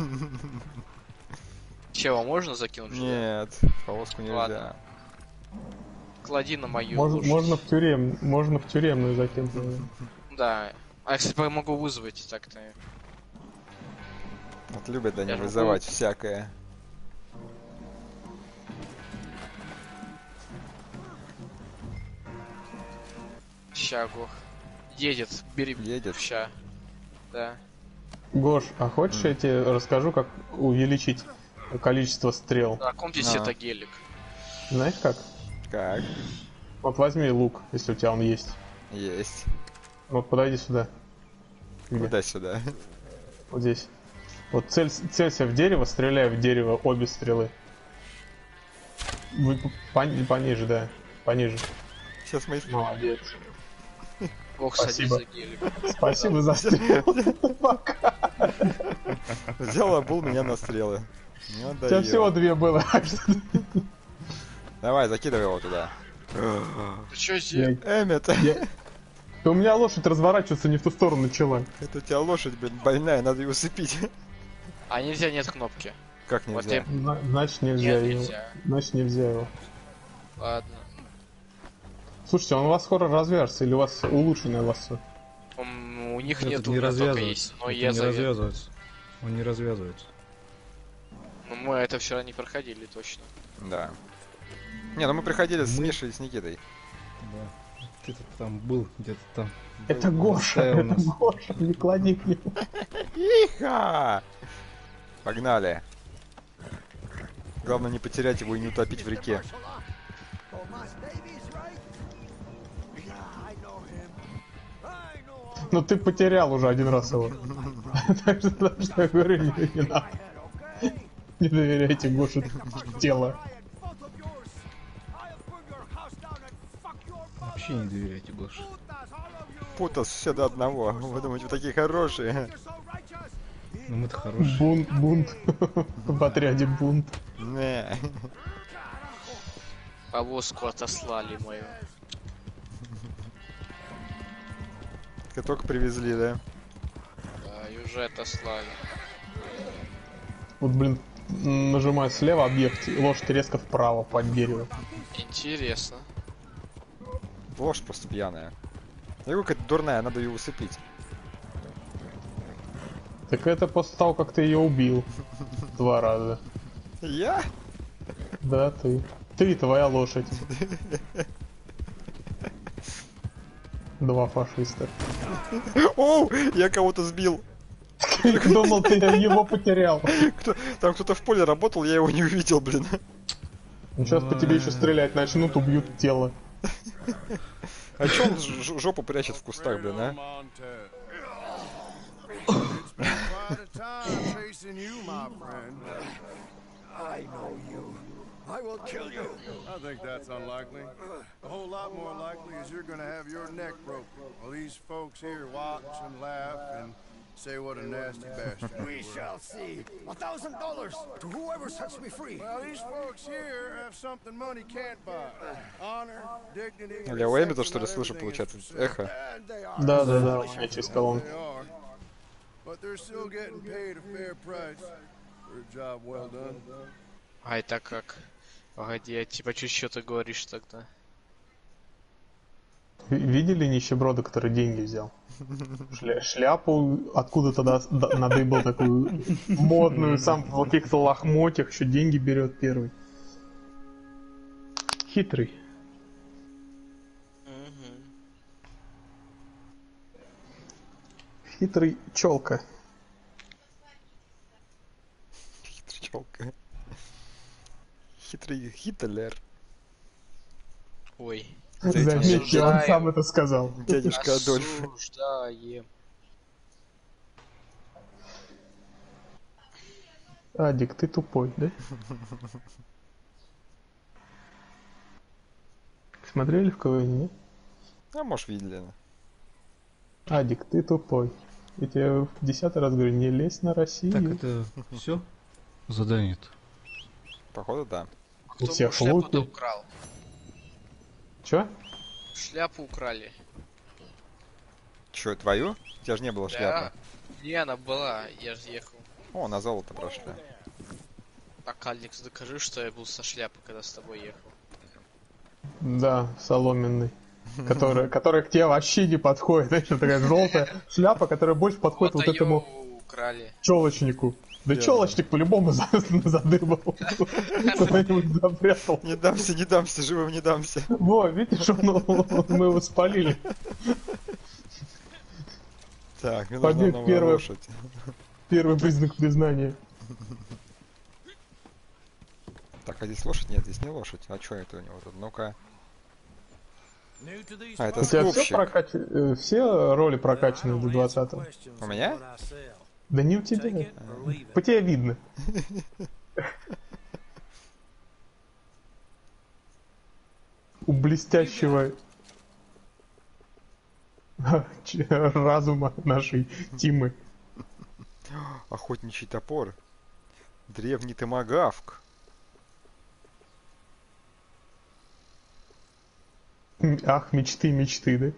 Чего, можно закинуть? Нет, в повозку нельзя. Ладно. Клади на мою лошадь. Можно в тюремную закинуть. Да. А я, кстати, могу вызвать так-то. Вот любят они Я же вызывать всякое. Щагу. Едет, бери. Едет. Ща. Да. Гош, а хочешь я тебе расскажу, как увеличить количество стрел? На комплексе это гелик. Знаешь как? Как? Вот возьми лук, если у тебя он есть. Есть. Вот подойди сюда. Где? Куда сюда? Вот здесь. Вот целься в дерево, стреляй в дерево обе стрелы. Пониже, да. Пониже. Сейчас мы... Молодец. Бог садись Спасибо. за гелик. Спасибо за стрел. Взял, обул меня на стрелы. Не У тебя всего даёт. 2 было. Давай, закидывай его туда. Ты чё здесь? Эммет, У меня лошадь разворачиваться не в ту сторону начала. это у тебя лошадь, блин, больная, надо ее усыпить. А нельзя, нет кнопки. Как Вот нельзя? Значит нельзя Нет, его. нельзя. Значит нельзя его. Ладно. Слушайте, он у вас скоро развяжется или у вас улучшенное лассо? У них Этот нету, не у меня только развязывается. есть. Но Это я не завет. развязывается. Он не развязывается. Ну, мы это вчера не проходили, точно. Да. Не, ну мы приходили с Мы- Мишей и с Никитой. Да. Где-то там был, где-то там. Это Гоша, Оставил это нас. Гоша, не клади к нему. Иха! Погнали. Главное не потерять его и не утопить в реке. Ну ты потерял уже 1 раз его. Так что я говорю, не надо. Не доверяйте Гоше тело. Вообще не доверяйте Гоше. Путас все до одного. Вы думаете, вы такие хорошие? Ну мы-то хорошие. Бунт. В отряде бунт. Не. Повозку отослали мою. Только привезли, да? Да, и уже отослали. Вот, блин, нажимаю слева объект, и лошадь резко вправо под дерево. Интересно. Лошадь просто пьяная. Я какая-то дурная, надо ее усыпить. Так это после того, как ты ее убил 2 раза. Я? Да, ты. Ты и твоя лошадь. 2 фашиста. Оу, я кого-то сбил. Думал, ты его потерял. Там кто-то в поле работал, я его не увидел, блин. Ну, сейчас по тебе еще стрелять начнут, убьют тело. А чё он жопу прячет в кустах, блин, а? I will kill you. I think that's unlikely. A whole lot more likely is you're gonna have your neck broken. Well, these folks here watch and laugh and say what a nasty bastard. We shall see. $1,000 to whoever sets me free. Well, these folks here have something money can't buy. Honor, dignity. Я у Эммета, что ли, слышу, получается, эхо. And they are. Да, у меня через колонку. They are. But they're still getting paid a fair price for a job well done. А это как? Погоди, а типа что ты говоришь тогда? Видели нищеброда, который деньги взял? Шляпу откуда-то надыбал такую модную, сам в каких-то лохмотьях, еще деньги берет первый. Хитрый. Хитрый челка. Хитрчелка. Хитрый Хитлер. Ой. Заметьте, он Осуждаем. сам это сказал. Дядюшка Адольф. Осуждаем. Адик, ты тупой, да? Смотрели в КВН, нет? А может видели. Адик, ты тупой. Я тебе в 10-й раз говорю, не лезь на Россию. Так, это все? Задание-то. Походу, да. У Кто всех шляпу-то луки. украл? Чё? Шляпу украли. Чё, твою? У тебя же не было шляпы. Да. Не, она была, я же ехал. О, на золото прошли. Так, Алекс, докажи, что я был со шляпой, когда с тобой ехал. Да, соломенный. Которая к тебе вообще не подходит. Знаешь, такая желтая шляпа, которая больше подходит вот её этому украли. челочнику. Да Да. челочник по-любому задыбал. Куда-нибудь запрятал. Не дамся, живым не дамся. Во, видишь, мы его спалили. Так, мне нужна Побег новая первый. лошадь. Первый признак признания. Так, а здесь лошадь? Нет, здесь не лошадь. А что это у него тут? Ну-ка. А, это У тебя скупщик. все роли прокачаны до 20-го? У меня? Да не у тебя. По тебе видно. У блестящего разума нашей Тимы. Охотничий топор. Древний томагавк. Ах, мечты, мечты, да?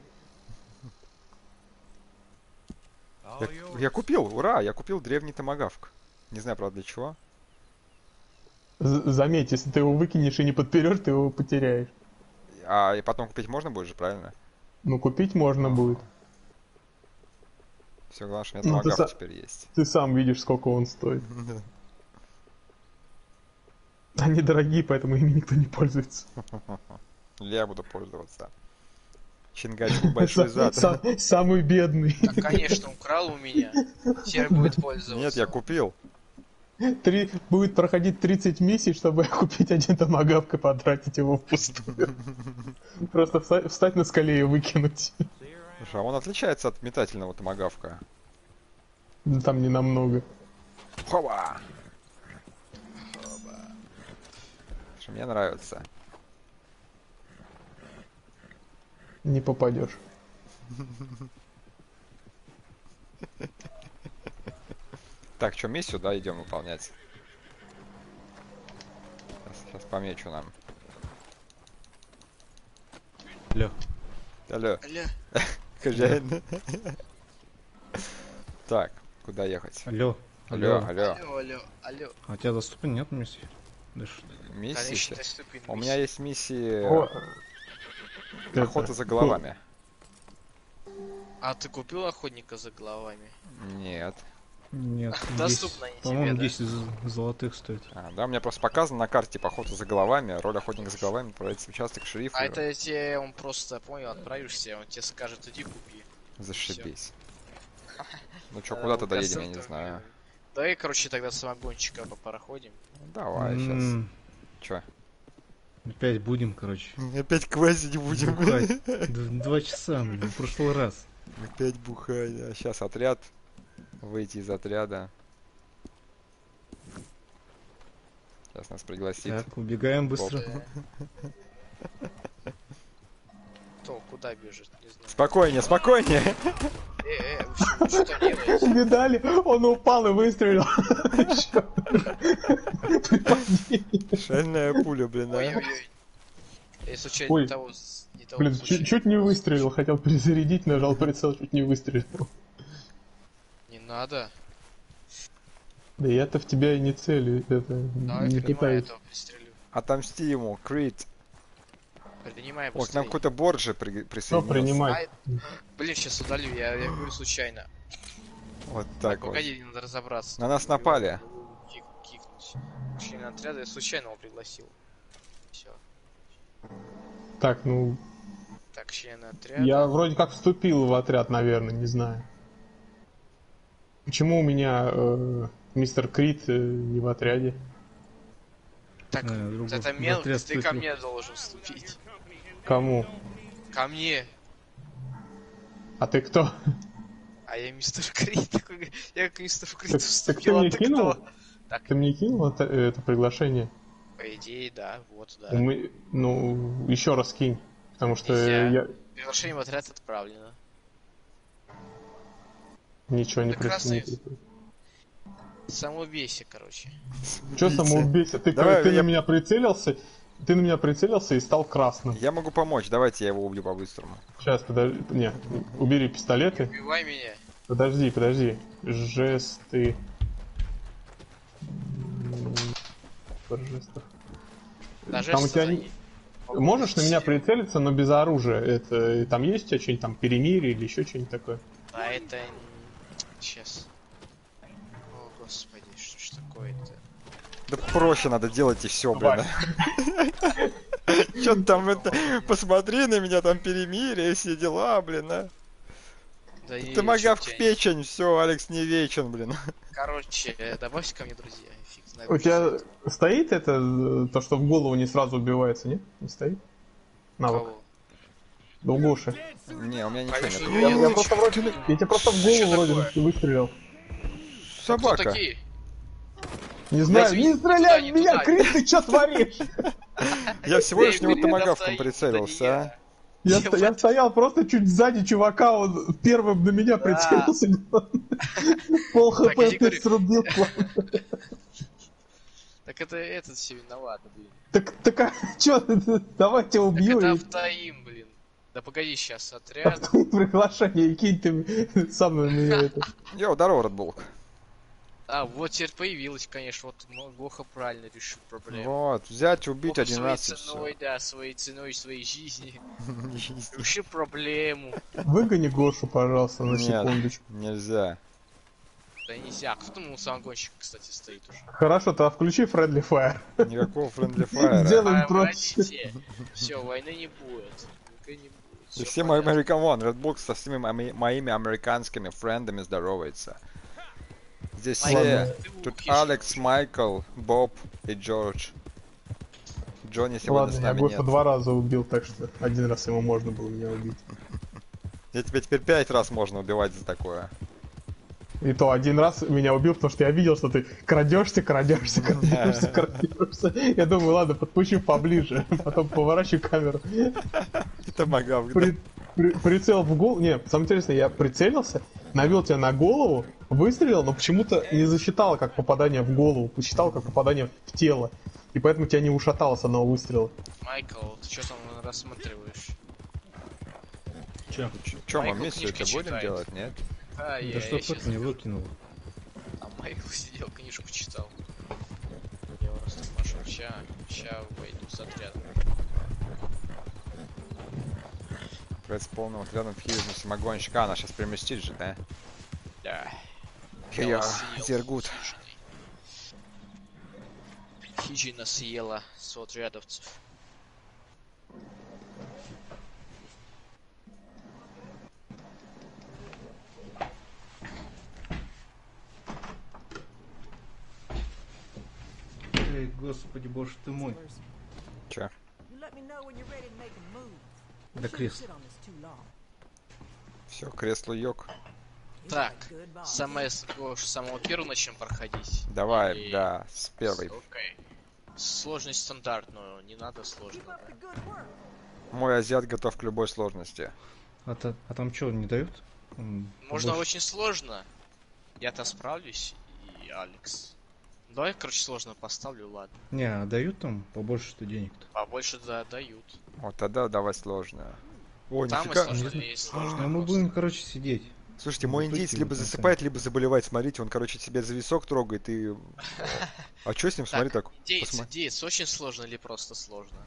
Я купил, ура, я купил древний томагавк. Не знаю, правда, для чего. Заметь, если ты его выкинешь и не подперешь, ты его потеряешь. А и потом купить можно будет же, правильно? Ну, купить можно будет. Все, главное, что у меня томагавк теперь есть. Ты сам видишь, сколько он стоит. Они дорогие, поэтому ими никто не пользуется. Я буду пользоваться. Чингачгук большой зад. Самый бедный. Да, конечно, украл у меня. Теперь будет пользоваться. Нет, я купил. Будет проходить 30 миссий, чтобы купить один томагавк и потратить его впустую. Просто встать на скале и выкинуть. Слушай, а он отличается от метательного томагавка. Там не намного. Хоба! Слушай, мне нравится. Не попадешь. Так, что, миссию, да, идем выполнять? Сейчас помечу нам. Алло. Алло. Алло. Хозяин. Так, куда ехать? Алло. Алло. Алло. А у тебя доступа нет миссии? Да что? Миссии? Конечно, доступен У меня есть миссии охота за головами. А ты купил охотника за головами? Нет. Нет. Доступно не тебе, По-моему, да? 10 золотых стоит. Да, у меня просто показано на карте типа охота за головами, роль охотника за головами отправляется в участок шерифа. А это тебе он просто, понял, отправишься, он тебе скажет, иди купи. Зашибись. Ну чё, куда тогда едем, я не знаю. Давай, короче, тогда самогончика попроходим. Давай, сейчас. Чё? Опять будем, короче. Опять квасить будем. Бухать. 2 часа, блин, в прошлый раз. Опять бухать. А сейчас отряд. Выйти из отряда. Сейчас нас пригласит. Так, убегаем быстро. Кто, куда бежит, не знаю. Спокойнее, спокойнее. Вы что делаете? Видали? Он упал и выстрелил. Шальная пуля, блин, а. Ой-ой-ой. Я случайно Ой. не того Блин, случая. чуть не выстрелил. Хотел перезарядить, нажал прицел, чуть не выстрелил. Не надо. Да я-то в тебя и не целю. Это Давай, не принимай пытаюсь. этого, пристрелю. Отомсти ему, Крит. Принимай О, к нам быстрее. какой-то Борджи Что присоединился. принимать? Блин, сейчас удалю, я говорю случайно. Вот так вот. Погоди, надо разобраться. На нас напали. Кикнуть. Член отряда, я случайно его пригласил. Все. Так, ну, Так, члены отряда. я вроде как вступил в отряд, наверное, не знаю. Почему у меня мистер Крит не в отряде? Так, другой. это В мелкость, отряд ты ко вступил. мне должен вступить. Кому? Ко мне. А ты кто? А я мистер Крит. Такой, я к мистеру Так, Криту так ты вступил, мне а ты кинул? кто? Так, Ты мне кинул это приглашение? по идее, да, вот, да. Ну, еще раз кинь. Потому что Нельзя. я Приглашение в отряд отправлено. ничего не Прекрасно. присутствую. Самоубейся, короче. Че самоубийца? Ты Давай, на я- меня прицелился? Ты на меня прицелился и стал красным. Я могу помочь, давайте я его убью по-быстрому. Сейчас, подожди. Не, убери пистолеты. Убивай меня. Подожди. Жесты. Жестов. Даже Там у тебя можешь на меня прийти? прицелиться, но без оружия. Это там есть у тебя что-нибудь там перемирие или еще что-нибудь такое? А это... Сейчас. О, господи, что ж такое-то? Да проще надо делать и все, блин. Чё там это? Посмотри на меня, там перемирие, все дела, блин, а. Да и Томагавк чё в тебя- печень, все, Алекс не вечен, блин. Короче, добавьте ко мне, друзья. Фиг знает, У что тебя это. стоит это, то, что в голову не сразу убивается, нет? Не стоит? Навык. Кого? Да у Гоши. Не, у меня ничего Конечно, нет. у меня Я нет. просто вроде... Я тебе просто в голову Что вроде такое? выстрелил. Кто Собака. такие? Не знаю, извини, не стреляй не в меня, туда. Крис, ты что творишь? Я всего лишь в него Блин, томагавком это прицелился, не а. Я стоял просто чуть сзади чувака, он первым на меня прицелился. Пол Так, хп я ты говорю. срубил. Так это этот все виноват, блин. Так а чё, давайте Так убью это и автоим, блин. Да погоди, сейчас отряд. приглашение, и кинь ты сам на меня это. Йоу, здорово, Редбулк. А, вот теперь появилась, конечно, вот Гоха правильно решил проблему. Вот, взять, убить Гоха один своей раз и ценой, всё. да, своей ценой, своей жизни. Решил проблему. Выгони Гошу, пожалуйста, на Нет, секундочку. нельзя. Да нельзя. Кто там у самогонщика, кстати, стоит уже? Хорошо, тогда включи Friendly Fire. Никакого friendly fire. Сделаем проще. Все, войны не будет. Никакой не будет. И Всё все понятно. American One, Redbox со всеми моими американскими френдами здоровается. Здесь Майкл, все. ты Тут убьешь Алекс, уже. Майкл, Боб и Джордж. Джонни сегодня с Ладно, я нами Гошу нет. 2 раза убил, так что один раз ему можно было меня убить. Я тебя теперь 5 раз можно убивать за такое. И то один раз меня убил, потому что я видел, что ты крадешься. Я думаю, ладно, подпущу поближе. Потом поворачиваю камеру. Это магав, да? Прицел в голову. Не, самое интересное, я прицелился, навел тебя на голову, выстрелил, но почему-то не засчитало как попадание в голову, посчитал как попадание в тело. И поэтому тебя не ушатало с одного выстрела. Майкл, ты что там рассматриваешь? Че? Чё, мы Майкл вместе книжки это будем читает. делать, нет? А, Да что щас- ты не выкинул? А Майкл сидел, книжку читал. Я просто пошел. Ща выйду с отрядом. Пред с полным отрядом фьюза самогонщика. Она сейчас переместит же, да? Да. Я вас съел, Зергут. слушай. Хижина съела сотрядовцев. Эй, господи, боже ты мой. Чё? Да крест. Все, кресло йог. Так, самого первого начнем проходить. Давай, Или- да, с первой. Окей. Сложность стандартную, не надо сложно. Мой азиат готов к любой сложности. А там что, не дают? Можно Побольше? очень сложно. Я-то справлюсь, и Алекс. Давай, короче, сложно поставлю, ладно. Не, а дают там побольше что денег-то? Побольше дают. Вот тогда давай сложное. О, Там и нифига. сложно, и сложно. Ну мы будем, короче, сидеть. Слушайте, мой Ну, индейец прикинь, либо на самом засыпает, либо заболевает. Смотрите, он, короче, тебя за висок трогает и... А чё с ним? Смотри так. Индейец очень сложно или просто сложно?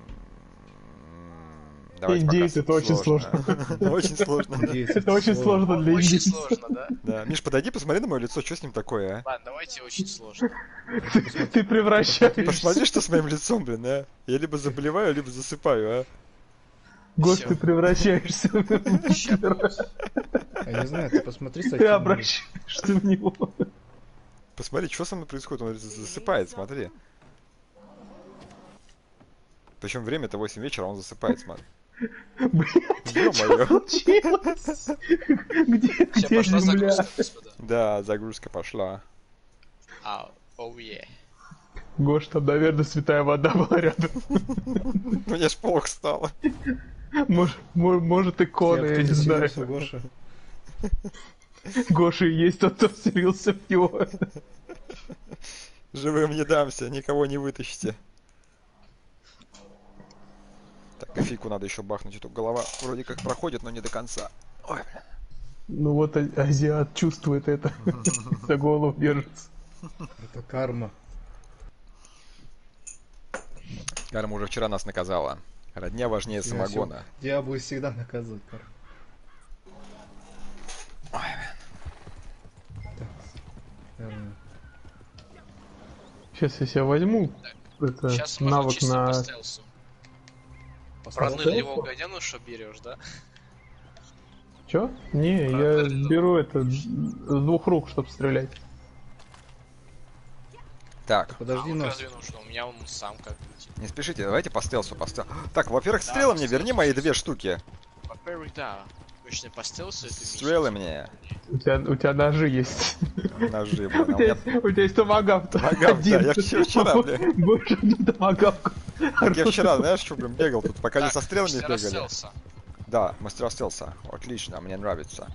Давайте Индейец пока это очень Очень сложно. Индейцы, Это очень сложно для Очень индейца. сложно, да? Да, Миш, подойди, посмотри на мое лицо, что с ним такое, а? Ладно, давайте очень сложно. Ты превращаешься. Посмотри, что с моим лицом, блин, а? Я либо заболеваю, либо засыпаю, а? Гош, Всё. ты превращаешься. Ща будет. Я не знаю, ты посмотри, кстати. Ты обращаешься в него. Посмотри, что со мной происходит, он засыпает, смотри. Причем время-то 8 вечера, он засыпает, смотри. Блять, Ё-моё. случилось? Все, Где пошла земля? загрузка, господа. Да, загрузка пошла. Оу, е. Гош, там, наверное, святая вода была рядом. Мне ж плохо стало. Может, икона, я не знаю. Гоша. Гоша и есть тот, кто вселился в него. Живым не дамся, никого не вытащите. Так, кофейку надо еще бахнуть, а то голова вроде как проходит, но не до конца. Ой, блин. Ну вот азиат чувствует это. За голову держится. Это карма. Карма уже вчера нас наказала. Родня важнее самогона. Я буду всегда наказывать карму. Сейчас я себе возьму это, Сейчас можно навык чисто на... по стелсу. Пронырливого гаденуша берешь, да? Чё? Не, я Пронырливого. беру это с 2 рук, чтобы стрелять. Так, Подожди вот нас. разве нужно? У меня он сам как бы. не спешите, давайте по стелсу, Так, во-первых, стрелы мне верни мои 2 штуки. Во-первых, да. Точно по стелсу это Стрелы мне. У тебя ножи есть. Ножи, У блин. а у тебя меня- есть томагавк. Томагавк, да, я вчера, бля. Больше один томагавк. Так я вчера, знаешь, что, блин, бегал тут, пока не Так, со стрелами мастера бегали. стелса. Да, мастера стелса. Отлично, мне нравится.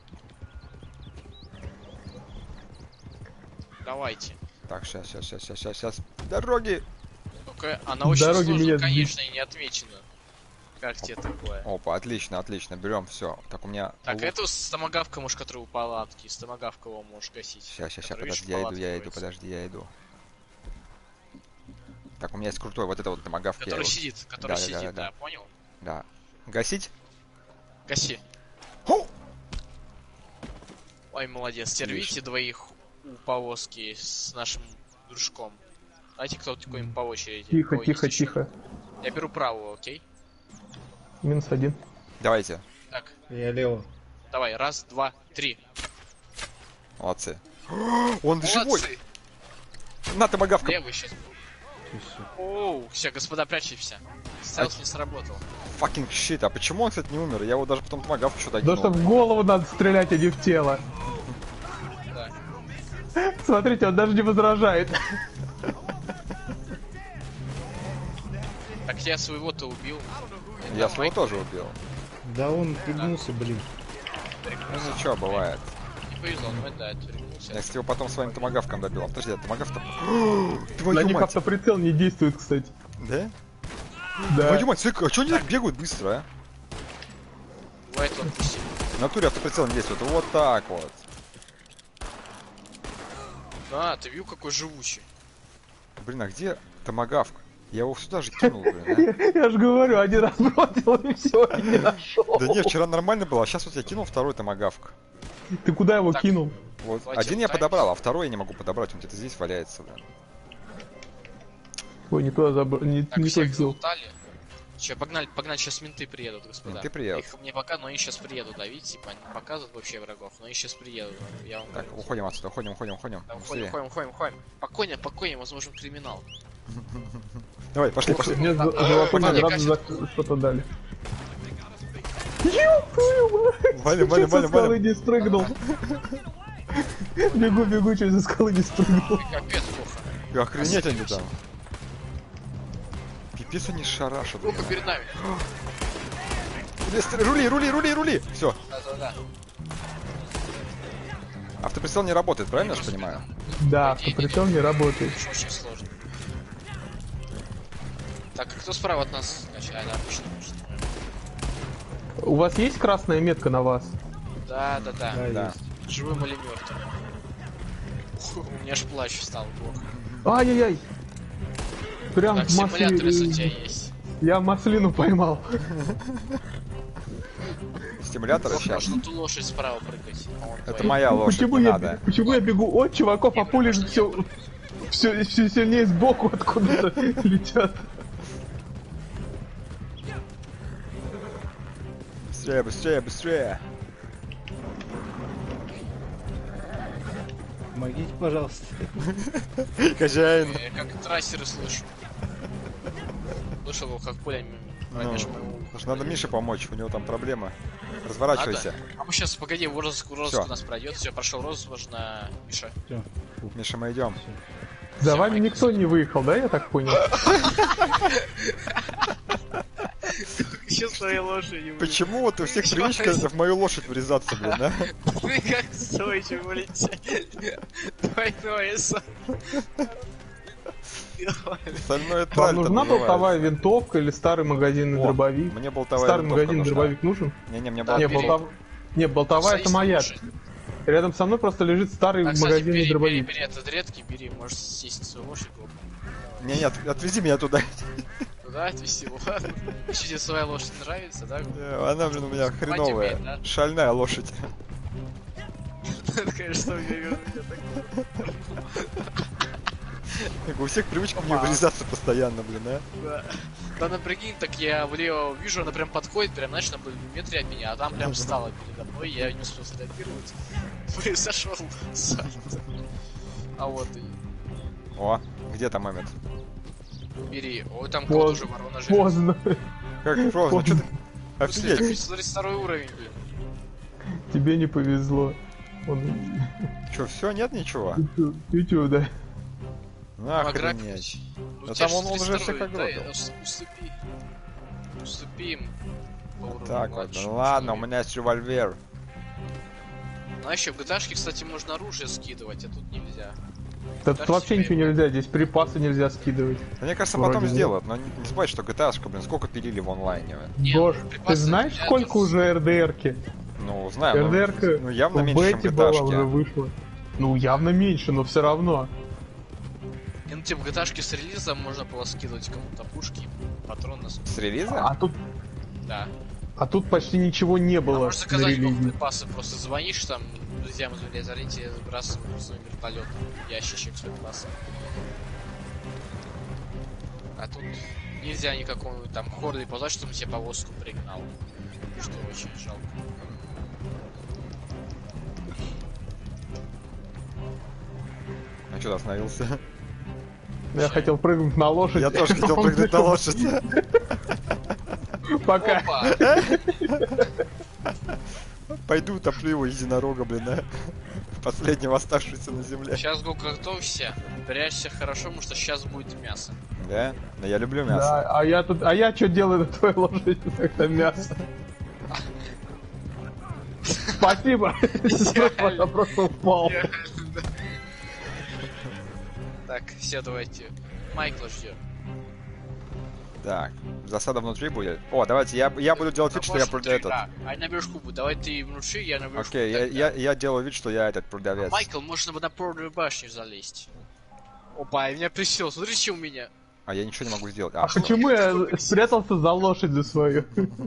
Давайте. Так, сейчас. Дороги! Только она очень Дороги сложная, меня конечно, и не отмечена. Как тебе такое? Опа, отлично, отлично, берем все. Так, у меня... Так, эту с томагавкой, может, который у палатки. С томагавкой его можешь гасить. Сейчас, Который, видишь, подожди, в палатке я иду, находится. подожди, я иду. Так, у меня есть крутой вот это вот томагавк. Который сидит, да, понял? Да. Гасить? Гаси. Хоу! Ой, молодец. Теперь видите двоих у повозки с нашим дружком. Давайте кто-то какой-нибудь по очереди. Тихо, Ой, тихо, есть еще. тихо. Я беру правую, окей? -1. Давайте. Так, Я лево. давай, раз, два, три. Молодцы. Он живой! Молодцы. На, томагавка! Левый сейчас. Оу, все, господа, прячемся. Стелс не сработал. Fucking shit. А почему он, кстати, не умер? Я его даже потом томагавку что-то Потому что в голову надо стрелять, а не в тело. Да. Смотрите, он даже не возражает. Так я своего-то убил. Я Это своего Майк тоже убил. Да он пригнулся, блин. Ну ничего, бывает. не повезло, но это отвернулся. Я, кстати, его потом своим томагавком добил. А подожди, томагавк-то... На Твою них мать! автоприцел не действует, кстати. Да? Да. Твою мать, смотри, а чё они так бегают быстро, а? Бывает он пустил. В натуре автоприцел не действует. Вот так вот. Да, ты видел, какой живучий. Блин, а где томагавк? Я его сюда же кинул, блин, Я же говорю, один раз бросил и все, и не нашел. а? Да не, вчера нормально было, а сейчас вот я кинул второй томагавк. Ты куда его Так. кинул? Вот. Хватит Один я таймить. подобрал, а второй я не могу подобрать, он где-то здесь валяется, блин. Ой, не туда забрал, не Так, то всех сделал. залутали. Че, погнали, сейчас менты приедут, господа. Менты приедут. Их мне пока, но они сейчас приедут, да, видите, типа, они показывают вообще врагов, но они сейчас приедут. Я вам Так, говорю. уходим отсюда, уходим. Да, Быстрее. уходим. Спокойно, возможен криминал. Давай, пошли. Мне за золотой Погнали, награду за Катя. что-то дали. Валим. Чуть со скалы не спрыгнул. Бегу, чуть за скалы не спрыгнул. Капец плохо. Охренеть они там. Пипец они шарашат. Плохо перед нами. Рули! Все. Да. Автоприцел не работает, правильно я же понимаю? Да, автоприцел не работает. Это очень сложно. Так, а кто справа от нас? Значит, да, обычно. У вас есть красная метка на вас? Да. Да. Живым или мертвым? У меня аж плащ встал плохо. Ай-яй-яй! Прям Так, в симулятор, если у тебя маслину. есть. Я маслину поймал. Стимулятор Плохо, сейчас. что ту лошадь справа прыгать. А он Это твоя. моя лошадь, не надо. Почему я бегу от чуваков, а пули все сильнее сбоку откуда-то летят? Быстрее. Помогите, пожалуйста. Хозяин. Я как трассеры слышу. Слышал его, как пулями промеж моего уха. Слушай, надо Мише помочь, у него там проблемы. Разворачивайся. Надо? А мы сейчас, погоди, розыск у нас пройдет. Все, прошел розыск на Миша. Всё. Миша, мы идем. За вами никто не выехал, да, я так понял? Сейчас своей лошади. Почему вот у всех привычка в мою лошадь врезаться, блин, а? Вы как стойче будете. Двойное Остальное Вам траль нужна болтовая винтовка или старый магазинный О, дробовик? мне болтовая Старый винтовка магазинный нужна. дробовик нужен? Не, мне Да, Не, бери. не, болтовая это моя. Рядом со мной просто лежит старый Так, кстати, магазинный бери, дробовик. этот редкий, бери, можешь сесть на свою лошадь. Не, отвези меня туда. Туда отвезти, ладно. Что тебе своя лошадь нравится, да? Она, блин, у меня умеет, хреновая. да? Шальная лошадь. Это, конечно, меня У всех привычка мне врезаться постоянно, блин, а? Да. Да, ну прикинь, так я влево вижу, она прям подходит, прям, знаешь, на метре от меня, а там прям встала передо мной, я не успел среагировать. Произошел сальто. А вот и О, где там момент? бери. Ой, там кого-то уже ворона живет. Поздно. Как просто, что ты... Офигеть. Офигеть. Смотри, второй уровень, блин. Тебе не повезло. Он... Че, все, нет ничего? Тю-тю, да. Охренеть. Ну, Да тебя там он же уже 32-й, всех ограбил. да, уступи. Уступи им. по уровню Так вот, младше. ну ладно, у меня есть револьвер. Ну а еще в GTA-шке, кстати, можно оружие скидывать, а тут нельзя. Тут Даже вообще себе ничего нельзя, здесь припасы нельзя скидывать. Мне кажется, Вроде потом нет. сделают, но не забывай, что GTA-шка, блин, сколько пилили в онлайне. Не, Гош, ну, ты припасы знаешь, нельзя, сколько тут- уже РДР-ки? Ну, знаю, РДР-ка ну явно в меньше, чем бете была, уже GTA-шки. вышла. Ну, явно меньше, но все равно. И, ну, типа, GTA-шки с релизом можно было скидывать кому-то пушки, патроны. С релиза? Да. А тут почти ничего не А было можно на заказать релизе. припасы, просто звонишь там, друзьям из Валезарите, забрасываешь своим вертолетом ящичек с припасами. А тут нельзя никакого там хорды позвать, чтобы себе повозку пригнал. Что очень жалко. А что ты остановился? Я хотел прыгнуть на лошадь. Я тоже хотел прыгнуть на лошадь. Пока. Опа! Пойду утоплю его единорога, блин, а? Последнего оставшегося на земле. Сейчас, Гу, готовься. Прячься хорошо, потому что сейчас будет мясо. Да? Но я люблю мясо. Да, а я что делаю на твоей лошади, когда мясо? Спасибо. Я просто упал. Так, все, давайте. Майкла ждем. Так, засада внутри будет. О, давайте, я буду делать вид, что я этот. Да, а на верху будет. Давай ты внутри, я на верху. Окей, я делаю вид, что я этот продавец. Майкл, можно на порную башню залезть. Опа, и меня присел. Смотри, что у меня. А я ничего не могу сделать. А почему я спрятался за лошадью свою?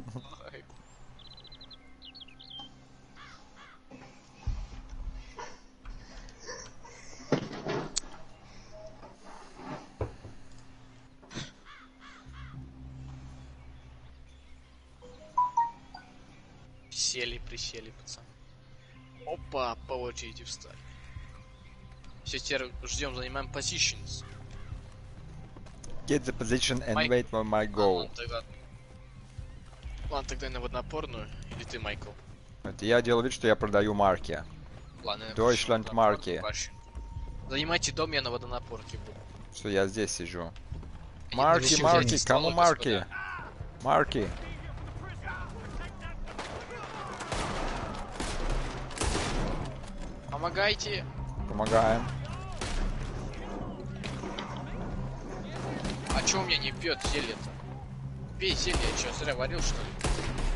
Присели, пацаны. Опа, по очереди встали. Все, теперь ждем, занимаем positions. Get the position and Майк- wait for my goal. Ладно, тогда на водонапорную. Или ты, Майкл? Это я делаю вид, что я продаю марки. Ладно, я Deutschland пошел на марки. водонапорную башню. Занимайте дом, я на водонапорке буду. Все, я здесь сижу. Я Марки, не марки, вижу, кому господа. марки? Марки. Помогайте! Помогаем. А чё у меня не пьет зелье-то? Пей зелье, я чё, зря варил, что ли?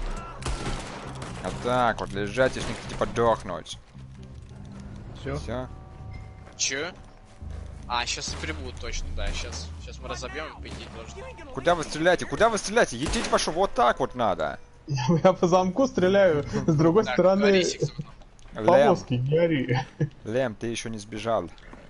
А так вот, лежать и типа дохнуть. Все. Все. Чё? А, сейчас прибудут точно, да, сейчас мы разобьем и по идее должны. Куда вы стреляете? Куда вы стреляете? Едите вашу вот так вот надо. Я по замку стреляю, с другой Так, стороны Борисик за мной. Лем, повозки, не ори. Лем, ты еще не сбежал.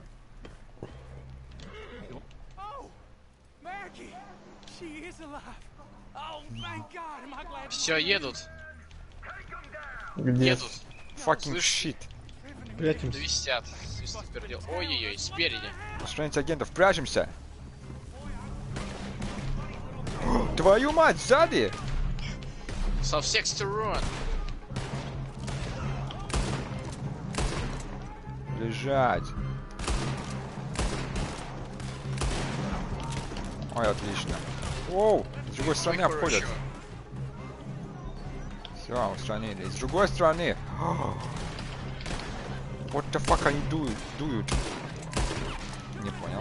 Maggie, she is alive. Oh, thank God. Am I glad? Все, едут, Где? едут. Fucking Слышь? shit. Прячемся. Свистят. Свистят пердел. Ой-ой-ой, спереди. Устранить агентов, прячемся. Твою мать, сзади! Со всех сторон. Лежать. Ой, отлично. Оу, с другой стороны Ой, обходят. хорошо. Все, устранили. С другой стороны. What the fuck они дуют? Не понял.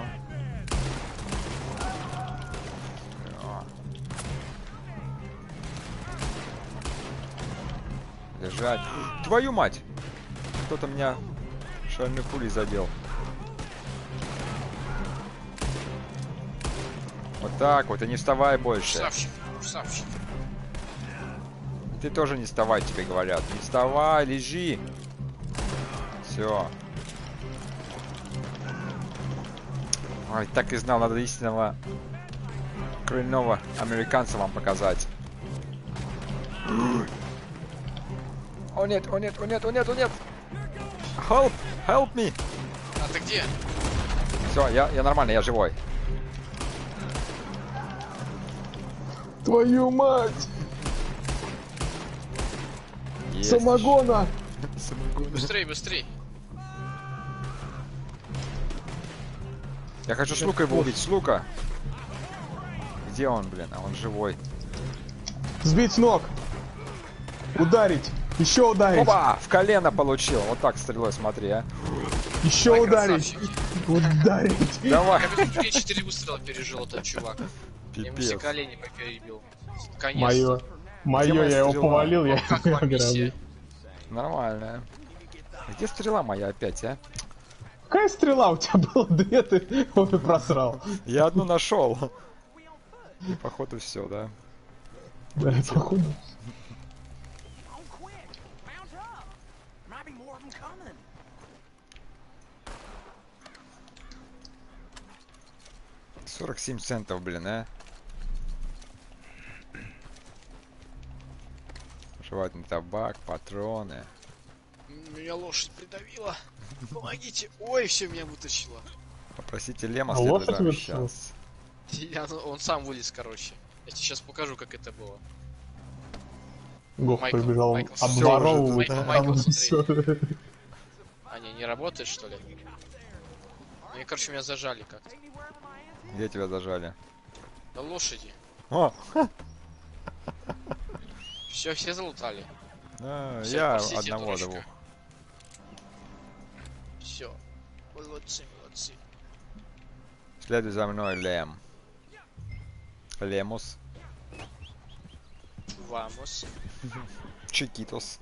Лежать. Твою мать! Кто-то меня шальной пулей задел. Вот так вот, и не вставай больше. Красавчик, красавчик. Ты тоже не вставай, тебе говорят. Не вставай, лежи. Все. Ой, так и знал, надо истинного крыльного американца вам показать. О нет, о нет, о нет, о нет, о нет! Help! Help me! А ты где? Все, я нормально, я живой. Твою мать! Есть. Самогона! Быстрей, быстрей. Я хочу с лука его убить, с лука. Где он, блин? А он живой. Сбить с ног! Ударить! Еще ударить. Оба! В колено получил. Вот так стрелой, смотри, а. Еще Ой, ударить. красавчик. Ударить. Давай. Я посмотри, 4 выстрела пережил этот чувак. Я ему все Пипец. колени перебил. Наконец-то. Мое. Мое, моя я его стрела? повалил, я Как вам ограбил. миссия? Нормально. Где стрела моя опять, а? Какая стрела? У тебя было две, ты обе просрал. Я одну нашел. И походу все, да. Да, походу. On quick. Mount up. There might be more of them coming. 47 центов, блин, а? Жевательный табак, патроны. Меня лошадь придавила. Помогите. Ой, все меня вытащило. Попросите Лема А следует лошадь нам вытащила? сейчас. Он сам вылез, короче. Я тебе сейчас покажу, как это было. Гох Майкл, побежал Майкл, обворовывать. Майкл, Майкл, там смотри. всё. А, не работает, что ли? Они, короче, меня зажали как-то. Где тебя зажали? На лошади. О! Все залутали. Всё, Я простите, одного дурочка. двух. Все. Молодцы, молодцы. Следуй за мной, Лем. Лемус. Вамос. Чикитос.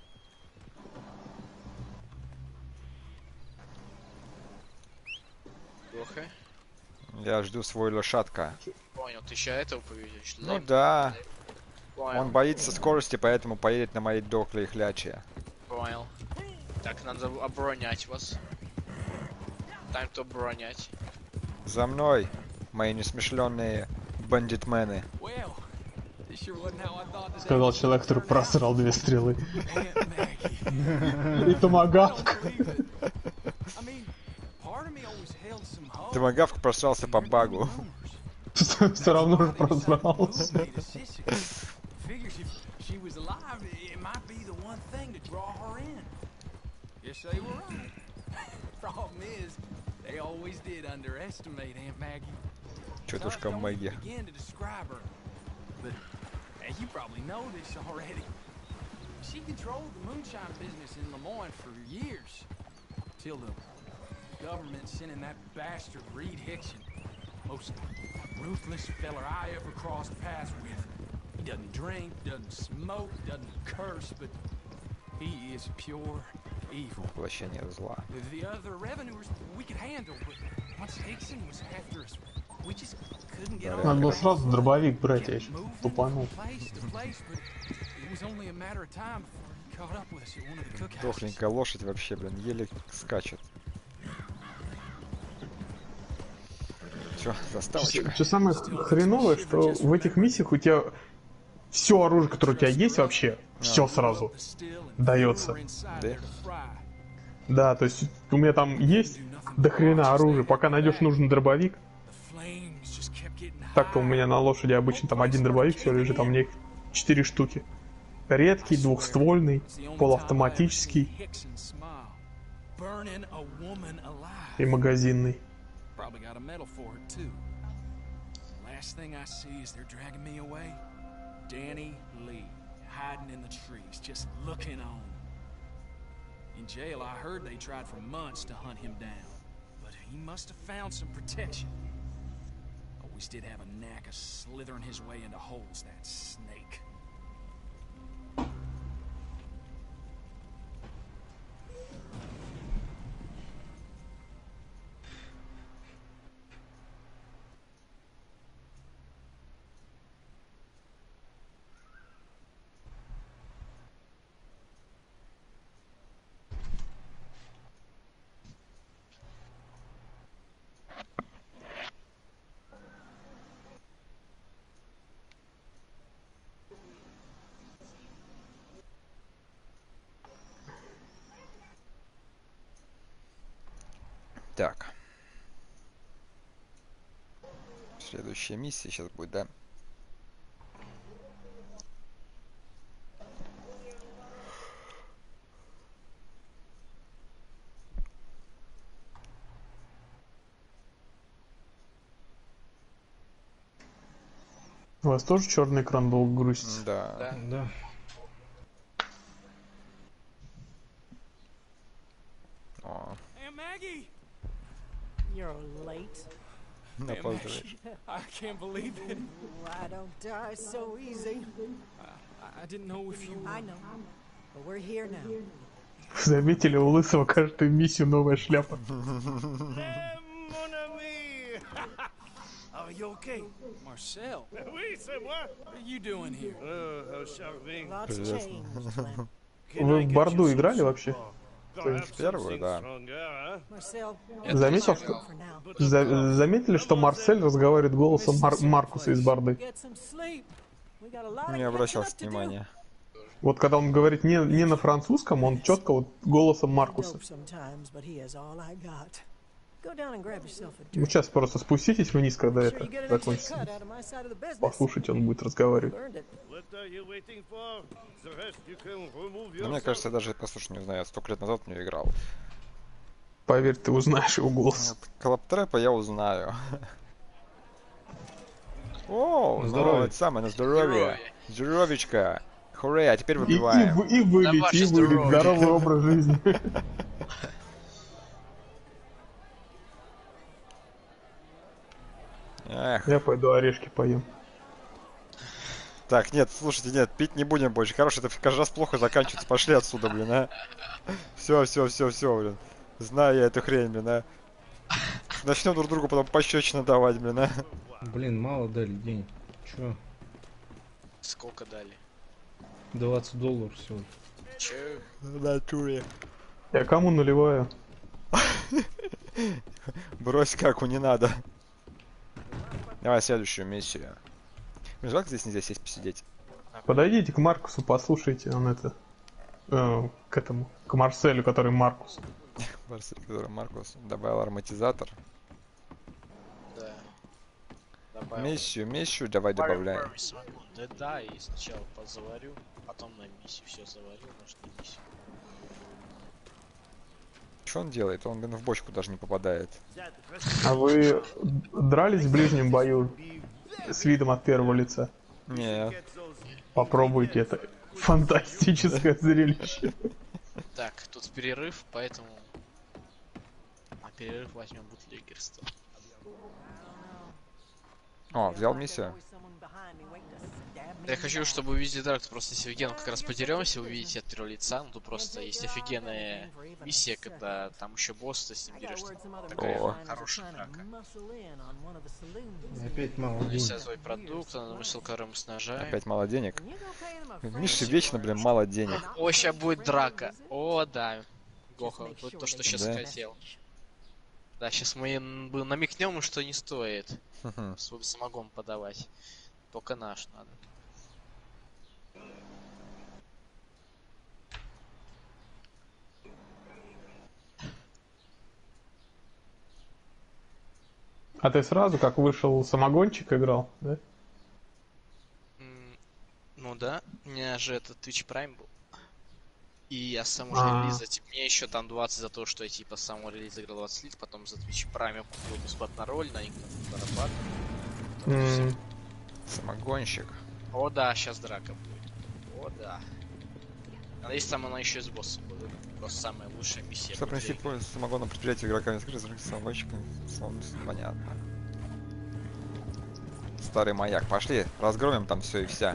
Плохо. Я жду свой лошадка. Понял, ты еще этого поведешь? Ну да. Понял, Он боится скорости, поэтому поедет на мои дохлые хлячи. понял. Так, надо оборонять вас. Time to оборонять. За мной, мои несмышленные бандитмены. Well, this sure wasn't how I thought this Сказал человек, который просрал две стрелы. Aunt Maggie. И томагавк. Believe it. I mean, part of me always held some hope. Томагавк просрался по багу. Все равно же просрал. Figures if she was alive, it might be the one thing to draw her in. Yes, they were right. Problem is, they always did underestimate Aunt Maggie. Тетушка Some don't Мэгги. even begin to describe her. But hey, you probably know this already. She controlled the moonshine business in Lemoyne for years. Till the government sent in that bastard Reed Hickson. Most ruthless feller I ever crossed paths with. He doesn't drink, doesn't smoke, doesn't curse, but he is pure evil. Воплощение зла. The other revenuers we could handle, but once Hickson was after us, we just couldn't get over Надо было it. сразу дробовик брать, я еще Moved тупанул. from place to place, but it was only a matter of time before he caught up with us at one of the cookhouses. Дохленькая лошадь вообще, блин, еле скачет. Чё, заставочка? Что самое хреновое, что в этих миссиях у тебя все оружие, которое у тебя есть вообще, все сразу дается. Да? Да, то есть у меня там есть до хрена оружия, пока найдешь нужный дробовик. Так-то у меня на лошади обычно там один дробовик все лежит, а у меня их 4 штуки. Редкий, двухствольный, полуавтоматический и магазинный. Probably got a medal for it too. Last thing I see is they're dragging me away. Danny Lee, hiding in the trees, just looking on. In jail, I heard they tried for months to hunt him down, but he must have found some protection. Always did have a knack of slithering his way into holes, that snake. Так. Следующая миссия сейчас будет, да? У вас тоже черный экран долго грузится? Да. Да. Да. You're late. Опаздываешь. I can't believe it. I don't die so easy. I didn't know if you. I know. But we're here now. Заметили, у Лысого каждую миссию новая шляпа. Mon ami! Are you okay? Marcel, Oui, c'est moi. what are you doing here? Charving. Lots changed, Flynn. Вы в Борду играли вообще? Первую, да. Marcel, Заметил, что... Заметили, что Марсель разговаривает голосом Маркуса из Борды? get some sleep. We got a lot of Не catching обращал up to do. внимания. Вот когда он говорит не на французском, он четко вот голосом Маркуса. Dope sometimes, but he is all I got. Go down and grab yourself a Ну drink. сейчас просто спуститесь вниз, когда Sure, это you get an extra закончится. cut out of my side of the business. Послушайте, он будет разговаривать. Earned it. What are you waiting for? The rest you can remove Но мне yourself. кажется, я даже послушать не знаю, я столько лет назад в нее играл. Поверь, ты узнаешь его голос. Клаптрэпа я узнаю. О, Здоровье. это самое, на здоровье. Здоровечка. Хурей, а теперь И выпиваем. вылить, ваше и вылить. здоровье. Здоровый образ жизни. Эх. Я пойду орешки поем. Так, нет, слушайте, нет, пить не будем больше. Короче, это каждый раз плохо заканчивается. Пошли отсюда, блин, а. Все, блин. Знаю я эту хрень, блин, а. Начнем друг другу потом пощечины давать, блин, а. Блин, мало дали денег. Чё? Сколько дали? $20 всего. Че? В натуре. Я кому наливаю? Брось каку, не надо. Давай следующую миссию. Блин, жалко, здесь нельзя сесть посидеть. Подойдите к Маркусу, послушайте, он это... к этому, к Марселю, который Маркус. Маркус добавил ароматизатор. Да. Добавил. Миссию давай добавляем. Да, и сначала позаварю, потом на миссию все заварю, может на миссию. Что он делает? Он, блин, в бочку даже не попадает. А вы дрались в ближнем бою с видом от первого лица? Нет. Попробуйте, это фантастическое зрелище. Так, тут перерыв, поэтому на перерыв возьмем бутлегерство. О, взял миссию. Я хочу, чтобы увидеть Дарк, просто если Евген как раз подеремся, увидите от первого лица, ну то просто есть офигенная миссия, когда там еще босс, ты с ним дерешься. Такая О. хорошая драка. Опять мало Есть денег. свой продукт, мысль, который мы снажаем. Опять мало денег. Мише вечно, блин, мало денег. О, сейчас будет драка. О, да. Гоха, вот то, что сейчас Да. хотел. Да, сейчас мы намекнем, что не стоит Хм. свой самогон подавать. Только наш надо. А ты сразу, как вышел самогончик, играл, да? Ну да, у меня же это Twitch Prime был. И я с самого релиза, типа, мне еще там 20 за то, что я типа с самого релиза играл 20 лет, потом за Twitch Prime я купил бесплатно роль, на них зарабатывал. Самогонщик. О да, сейчас драка будет. О да. Надеюсь, там она еще и с боссом будет. Просто самая лучшая миссия. Что принести пользу самогонным предприятию игроками с самогонщиками? Понятно. Старый маяк. Пошли, разгромим там все и вся.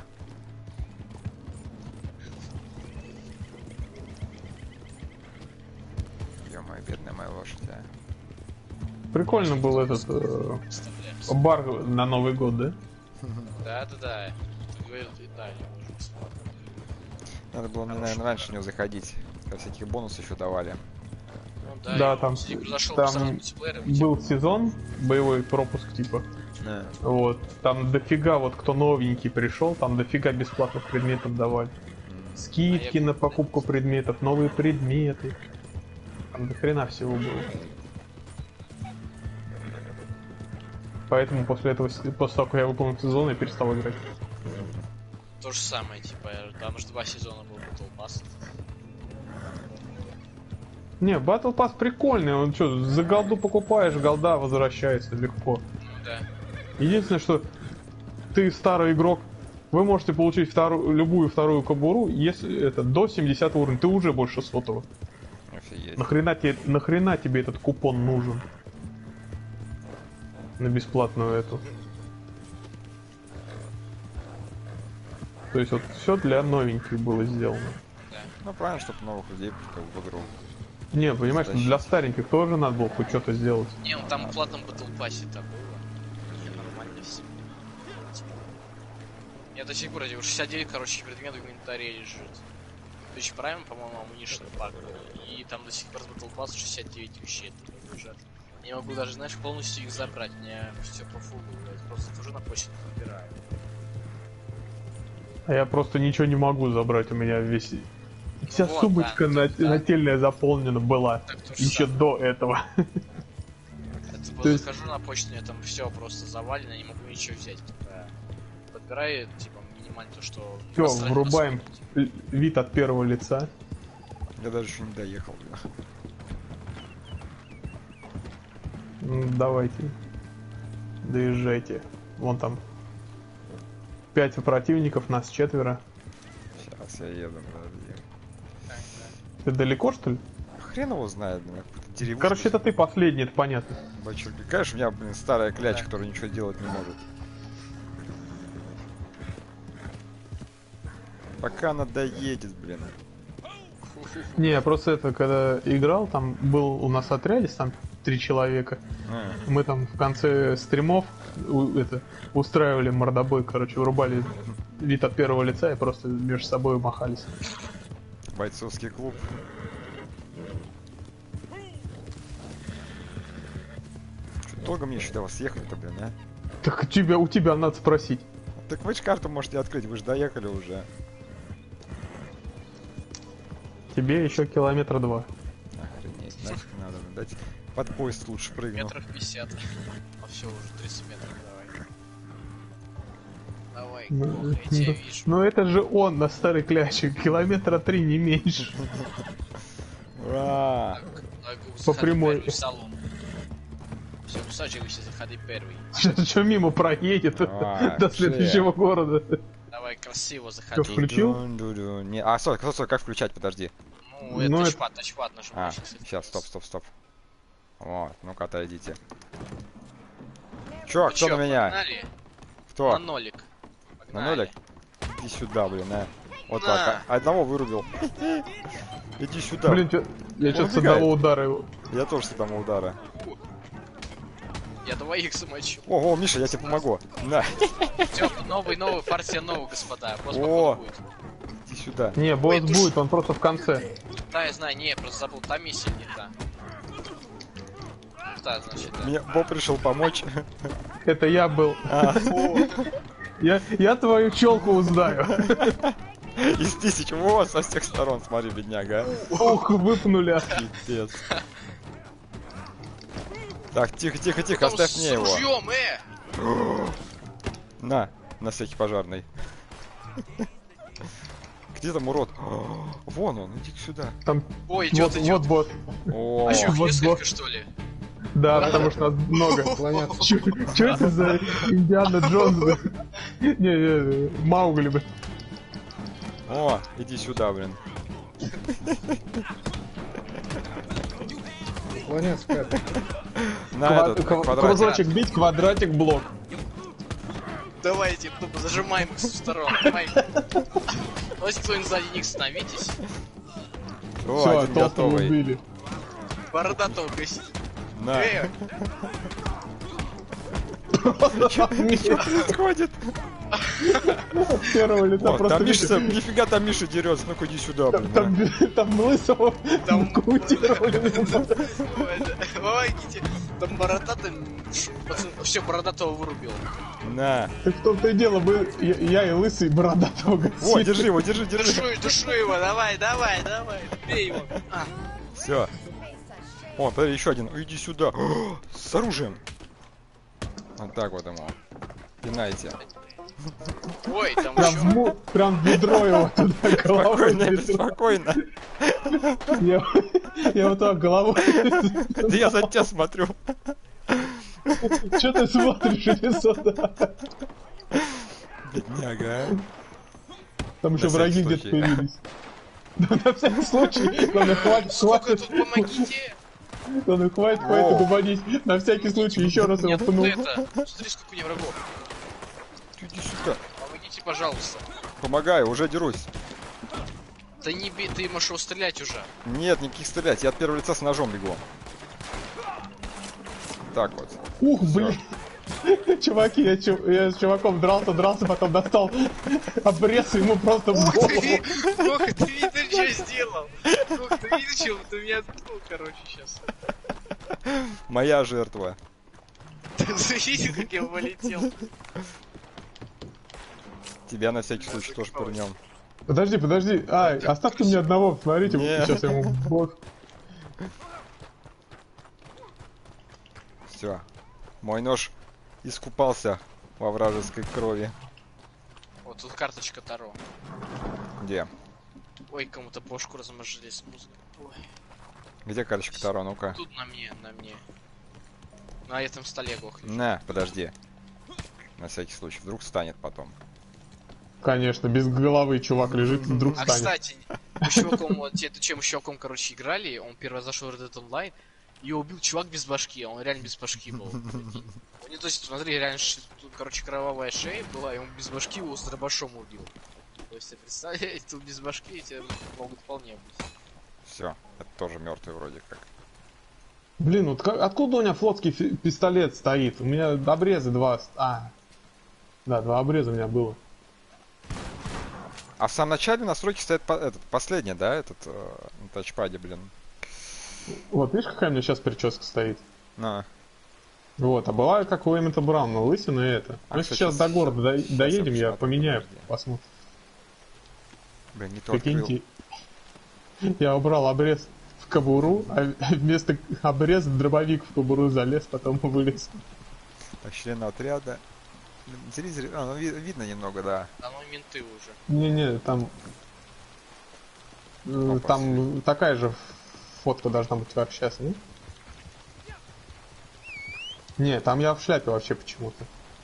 Ё-моё, бедная моя лошадь, а. Прикольно был этот бар на Новый год, да? Да. Ты говорил, да, Надо было мне, наверное, раньше в него заходить. Как всяких бонусов еще давали. ну, Да, и там, если произошел там сразу мультиплеер, видимо. был сезон, боевой пропуск типа. Да. Вот, там дофига, вот кто новенький пришел, там дофига бесплатных предметов давали. Скидки на покупку предметов, новые предметы. Там до хрена всего было. Поэтому после этого, после того, как я выполнил сезон, я перестал играть. То же самое, типа, там же 2 сезона был Battle Pass. Не, Battle Pass прикольный, он что, за голду покупаешь, голда возвращается легко. Да. Единственное, что ты старый игрок, вы можете получить любую вторую кобуру, если это до 70 уровня, ты уже больше 100-го. Офигеть. Нахрена тебе этот купон нужен? на бесплатную эту. То есть вот все для новеньких было сделано. Ну правильно, чтобы новых людей как бы в игру. Не, понимаешь, Затащить. для стареньких тоже надо было хоть что-то сделать. Не, ну там в платном Battle Pass-то было. И нормально все. Я до сих пор эти 69, короче, предмет в инвентаре лежит. То есть правильно, по-моему, Ammunition пак был. И там до сих пор с Battle Pass 69 вещей лежат. Я не могу даже, знаешь, полностью их забрать. Мне все по фугу, блядь. Просто тоже на почту набираю. А я просто ничего не могу забрать, у меня весь... Вся вот, сумочка да, да. нательная заполнена была. Так то же Еще самое. до этого. Это То есть- захожу на почту, у меня там все просто завалено, не могу ничего взять. Только подбираю, типа, минимально то, что... Все, насрать на врубаем сумку. вид от первого лица. Я даже еще не доехал, блин. Давайте. Доезжайте. Вон там 5 противников, нас 4. Сейчас я еду, подожди. Ты далеко, что ли? Хрен его знает, блин, какой-то деревушка. Короче, это ты последний, это понятно. Бачок. Конечно, у меня, блин, старая кляча, которая ничего делать не может. Пока она доедет, блин. Не, я просто это, когда играл, там был у нас отрядец, там 3 человека. Мы там в конце стримов устраивали мордобой, короче, врубали вид от первого лица и просто между собой махались. Бойцовский клуб. Чё, долго мне еще до вас ехать-то, блин, а? Так у тебя надо спросить. Так вы ж карту можете открыть, вы же доехали уже. Тебе еще километра 2. Охренеть, нафиг надо дать. Под поезд лучше прыгну. Метров 50. А все, уже 30 метров, давай. Давай, Ну, ох, я тебя вижу. Но это же он на старой кляче, километра 3 не меньше. Ура! По прямой. В салон. Все, усаживайся, заходи первый. Сейчас еще мимо проедет Давай, до следующего города. Давай, красиво Всё, заходи. включил? Дун-ду-ду. Не, а, стой, как включать, подожди. Ну, это Ну, тачпад нажимай. А, сейчас, стоп. Вот, ну-ка отойдите. Чё, кто на меня? Погнали? Кто? На нолик. На Погнали. нолик? Иди сюда, блин, а. Вот На. так, одного вырубил. Иди сюда. Блин, я что-то с убегает. одного удара его. Я тоже с одного удара. Я двоих замочу. Ого, Миша, я тебе помогу. На, Всё, новый, партия нового, господа. Босс О. походу будет. иди сюда. Не, босс Ой, ты ж- будет, он просто в конце. Да, я знаю, не, я просто забыл, та миссия не та. Да, значит, да. Мне Боб пришел помочь. Это я был. А, Я твою челку узнаю. из 1000, вот, со всех сторон, смотри, бедняга. Ух, выпнули. Пипец. Так, тихо, Там оставь с мне его. ружьем, На всякий пожарный. Где там урод? Вон он, иди сюда. Там Ой, идет, вот идет. бот. О, А что, их вот несколько, бот. что ли? Да, потому что нас много. Слоняться. Чё это за Индиана Джонс? Бля? Не, Маугли, бля. о, иди сюда, блин. Слоняться как? На этот квадратик. Кружочек бить, квадратик, блок. Давайте, тупо зажимаем их с сторон. Давай. Давайте кто-нибудь сзади них становитесь. О, Все, один толстого готовый. убили. Бородатого гасить. На. Что Происходит. Первого лица О, просто там видишь, Миша, нифига там Миша дерется. Ну-ка иди сюда, блин. там лысого Там- нокаутировали. Помогите. Там бородатый... Пацан, все, бородатого вырубил. На. Так в том-то и дело, я и лысый бородатого О, гасили. держи его, держи. Душу его, давай. Бей его. А, Все. О, смотри, еще один. Иди сюда. С оружием. Вот так вот ему. Пинайте. ой, там еще... Прям в бедро его туда головой. Спокойно, в бедро. спокойно. Я вот так головой. Да я за тебя смотрю. Че ты смотришь, иди сюда? Бедняга, а. Там еще На враги всякий где-то случай. появились. Да, на всякий случай, главное, Сука, хватит. тут помогите. Да ну хватит губанить. На всякий случай еще раз его Нет, пнул. это... Смотри, сколько у меня врагов. Иди сюда. Помогите, пожалуйста. Помогаю, уже дерусь. Да не бей, ты можешь его стрелять уже. Нет, никаких стрелять. Я от первого лица с ножом бегу. Так вот. Ух, блин. Чуваки, я с чуваком дрался, потом достал обрез ему просто в Ух голову. ты, ух, ты видишь, что сделал? Ух, ты видишь, что ты меня ткнул, короче, сейчас. Моя жертва. Ты видишь, как я полетел? Тебя на всякий случай тоже пырнем. Подожди. Ай, оставьте мне одного, смотрите, Не. сейчас я ему в бок. Все. Мой нож искупался во вражеской крови. Вот тут карточка Таро. Где? Ой, кому-то бошку размозжили с музыкой. Ой. Где карточка Таро? Ну-ка. Тут на мне. На этом столе глох лежит. На, подожди. На всякий случай. Вдруг станет потом. Конечно, без головы чувак лежит, вдруг А станет. кстати, мы с чуваком, вот чем чуваком, короче, играли, он первый раз зашел в Red Dead Online, и убил чувак без башки, а он реально без башки был. У него, то есть, смотри, реально, тут, короче, кровавая шея была, и он без башки его с дробашом убил. То есть, представляете, тут без башки тебя могут вполне быть. Все, это тоже мертвый вроде как. Блин, вот откуда у меня флотский пистолет стоит? У меня обрезы два. Да, два обреза у меня было. А в самом начале настройки стоят последний, да, на тачпаде, блин. Вот, видишь, какая у меня сейчас прическа стоит? На. Вот, а была как у Эммета Брауна, лысина и это. А, Мы кстати, сейчас до города доедем, я посмотрю, поменяю, подожди. посмотрим. Блин, не то открыл. Прикиньте, я убрал обрез в кобуру, а вместо обреза дробовик в кобуру залез, потом вылез. Так, члены отряда. Зритель, ну видно немного, да. Да ну менты уже. Не-не, там... Там такая же фотка должна быть как сейчас, не? Не, там я в шляпе вообще почему-то.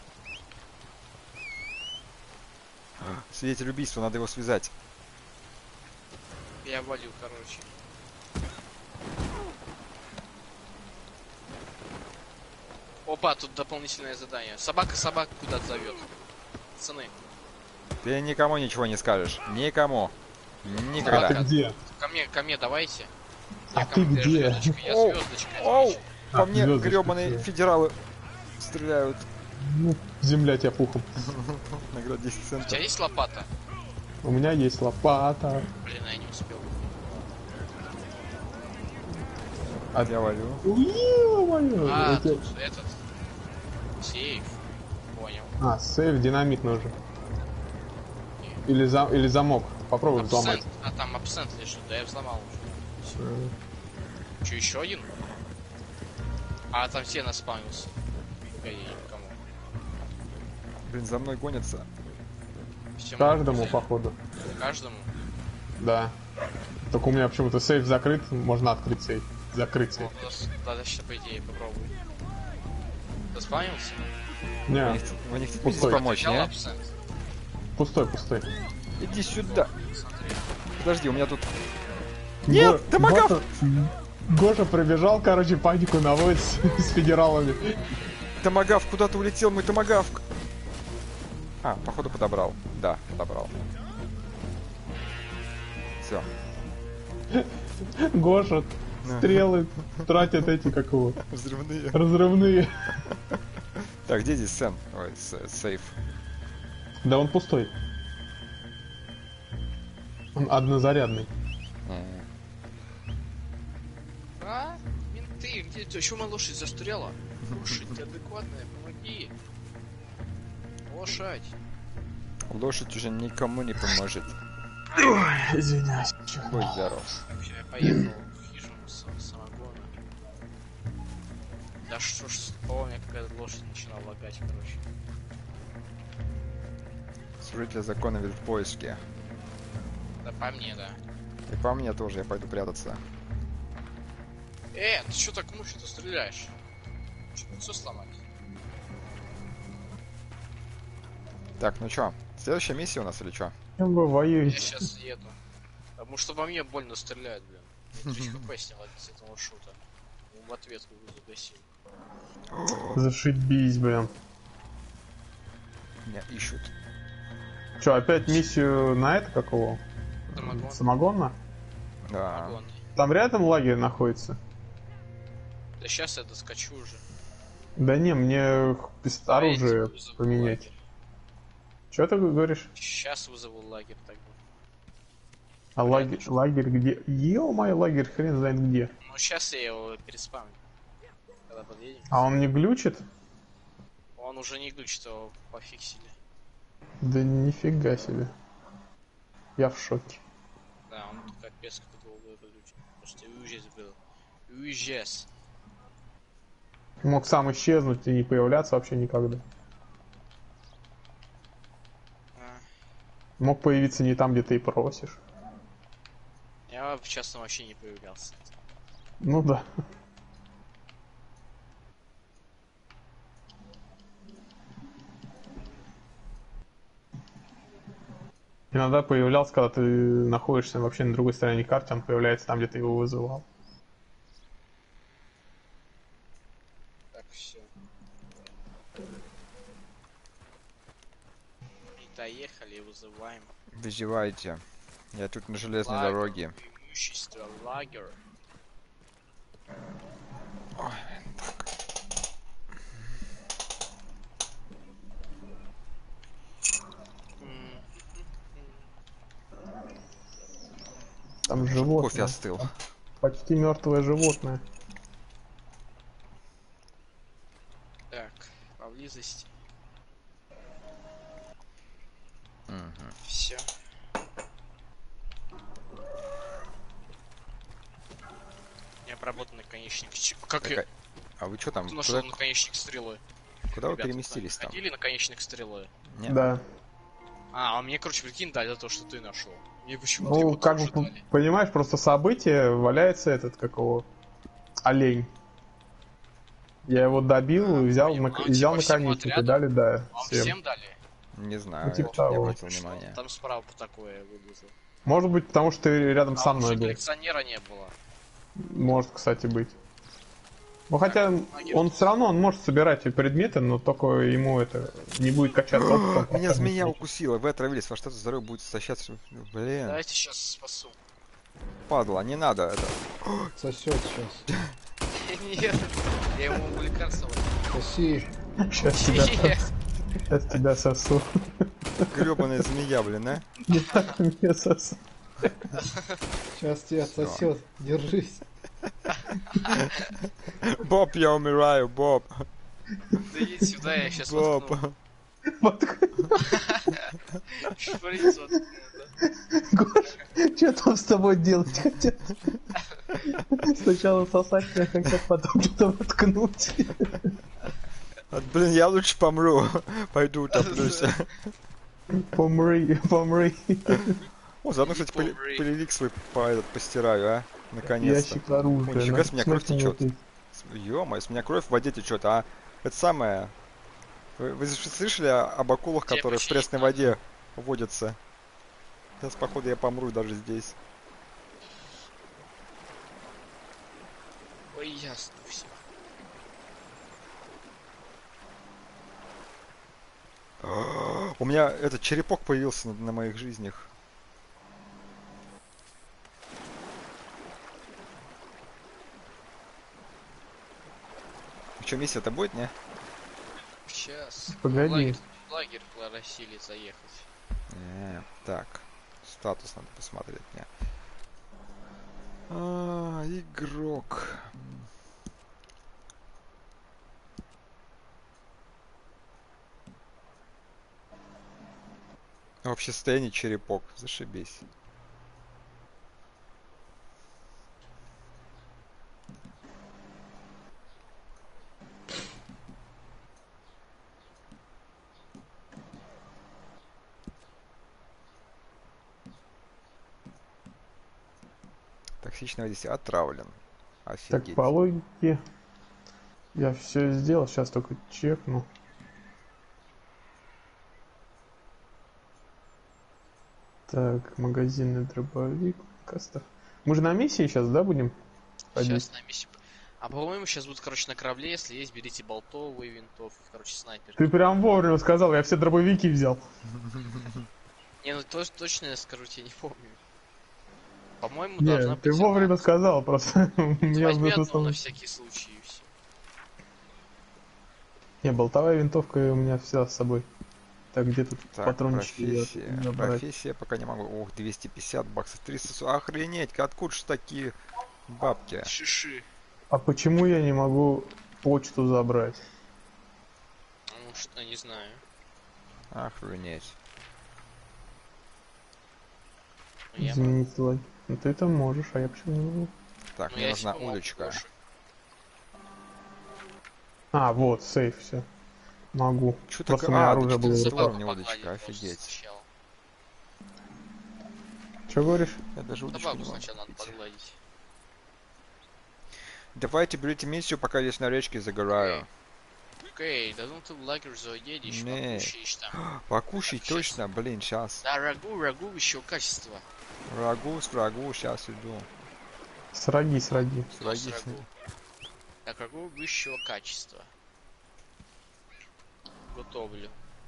Свидетель убийства, надо его связать. Я валил, короче. Опа, тут дополнительное задание. Собака куда-то зовет. Пацаны, Ты никому ничего не скажешь. Никому. Никогда. А ты где? ко мне давайте. А Я ты где? звездочка, я Оу. звездочка. Оу! По мне звездочка, гребаные всё. федералы стреляют. Ну, земля тебя пухом. Наград 10 У тебя центов. есть лопата? У меня есть лопата. Блин, я не успел. Я валю. Ё-моё, А, эти- тут этот... Сейф. Понял. сейф, динамит нужен. Или замок. Попробуй взломать. Абсент. А там абсент лежит, да я взломал уже. Че, еще один? А там все наспавнился. Я никому. Блин, за мной гонятся. Всем Каждому, взяли. походу. Каждому? Да. Только у меня почему-то сейф закрыт, можно открыть сейф. Закрыть сейф. Да, сейчас по идее попробую. Заспавнился? Не, Вы не хотите Пустой. помочь, Взял не? абсент. пустой. Иди сюда. Смотри. Подожди, у меня тут... Нет, томагавк! Гоша пробежал, короче, панику наводит с федералами. Томагавк, куда-то улетел мой томагавк. А, походу подобрал. Да, подобрал. Все. Гоша, стрелы тратят эти, как его, Взрывные. разрывные. Так, где здесь Сэм? Ой, сейф. Да он пустой. Он однозарядный. А? Менты, где ты? Еще моя лошадь застряла? Лошадь, ты адекватная, помоги. Лошадь. Лошадь уже никому не поможет. Извиняюсь. Будь здоров. Вообще, я поехал в хижину самогона. Да что ж, у меня какая-то лошадь начинала лагать, короче. Служители закона ведут поиски. Да по мне, да. И по мне тоже, я пойду прятаться. Ты что так мучно стреляешь? Что, лицо сломать? Так, ну чё? Следующая миссия у нас или чё? Кем вы Я воюете? сейчас еду. Потому что по мне больно стреляют, блин. Я 3 хп снял с этого шута. в ответку загасил. Зашибись, блин. Меня ищут. Че, опять миссию на это какого? Самогон. Самогонно? Да. Самогонный. Там рядом лагерь находится? Да сейчас я доскочу уже. Да не, мне оружие Вызову поменять. лагерь. Че ты говоришь? Сейчас вызову лагерь тогда. А лагерь где? Ё-моё, лагерь хрен знает где. Ну сейчас я его переспамлю. Когда подъедем. А он не глючит? Он уже не глючит, его пофиксили. Да нифига себе. Я в шоке. Да, он капец как долго глючит. Просто ужас был. Ужас. Мог сам исчезнуть и не появляться вообще никогда. А, Мог появиться не там, где ты и просишь. я в частном вообще не появлялся. Ну да. Иногда появлялся, когда ты находишься вообще на другой стороне карты, он появляется там, где ты его вызывал. Так, все. И доехали, вызываем. Вызывайте. Я тут на железной Лагерь, дороге. Имущество, лагерь. Там Кофе животное. остыл. Почти мертвое животное. Так, поблизости. Мгм. Все. Необработанный наконечник. Как я... А вы что там? Ты нашел наконечник стрелы? Куда вы Ребята, переместились там? ходили наконечник стрелы? Нет? Да. А мне, короче, прикинь, дали за то, что ты нашел. Мне почему-то Ну, его как тоже бы, дали. понимаешь, просто событие, валяется этот, какого, олень. Я его добил и взял, понял. взял Типа всему наконечник и отряду? дали, да, Вам всем. всем дали? Не знаю, Ну, типа я того. не обратил Что? внимания. Там справа такое вылезло. Может быть, потому что ты рядом со А мной уже был. коллекционера не было. Может, кстати, быть. Ну, хотя лагерь он тут. все равно он может собирать предметы, но только ему это не будет качаться опытом. Меня пока змея не укусила, вы отравились, во что-то здоровье будет сощаться. Блин, Давайте сейчас спасу. падла, не надо это. Сосет сейчас. Нет, я ему лекарство. Соси. Сейчас тебя, Нет. сейчас тебя сосу. Гребаная змея, блин, а? Не так меня сосу. Сейчас тебя Всё. сосет. Держись. Боб, я умираю, Боб. Да иди сюда, я сейчас Боб. воткну. Шприц воткну, да. Гош, что там с тобой делать хотят? Сначала сосать меня хотят, потом что-то воткнуть. Блин, я лучше помру. Пойду утоплюсь. Помри, помри. О, заодно, кстати, Помри. пылевик свой постираю, а? Наконец-то. Ящик оружия. Ой, нифига, с меня кровь Смотри, течет. Ё-моё, с меня кровь в воде течет, а? Это самое... Вы слышали об акулах, Тебе которые в починить пресной надо. воде водятся? Сейчас, походу, я помру даже здесь. Ой, ясно все. У меня этот черепок появился на моих жизнях. Что, миссия это будет, не? Сейчас. Погоди. В лагерь просили заехать. Так, статус надо посмотреть мне. Игрок. Общее состояние черепок, зашибись. Токсичный водитель отравлен. Так, Офигеть. по логике, я все сделал, сейчас только чекну. Так, магазинный дробовик, кастов. Мы же на миссии сейчас, да, будем ходить? Сейчас на миссии. А по-моему, сейчас будут, короче, на корабле, если есть, берите болтовые винтовки, короче, снайпер. Ты прям вовремя сказал, я все дробовики взял. Не, ну точно я скажу, тебе не помню. По-моему, Не, должна ты быть вовремя она. сказал, просто меня Возьми одну смысл. на всякий случай и все. Не, болтовая винтовка у меня вся с собой. Так, где тут Так, патрончики? профессия. Профессия пока не могу. Ох, 250 баксов, 300. Охренеть, откуда ж такие бабки? Шиши. А почему я не могу почту забрать? Ну что, не знаю. Охренеть. Ну, я могу. Изменить логин. Ну ты это можешь, а я почему не могу? Так, Ну, мне я нужна себе могу удочка. больше. А, вот, сейф, все. Могу. Чё Просто так- у меня а, оружие ты было в что-то руках. забыл. мне удочка, Погладить можно офигеть. сначала. Что говоришь? Я даже удочку Собаку не могу сначала надо купить. погладить. Давайте берите миссию, пока здесь на речке загораю. Окей, да ну ты в лагерь заедешь, Не. покушаешь там. Покушать Так, щас. точно, блин, сейчас. Да, рагу еще качество. Рагу, сейчас иду. Сраги. Ну, Сраги. с рагу. Так, рагу высшего качества. Готовлю.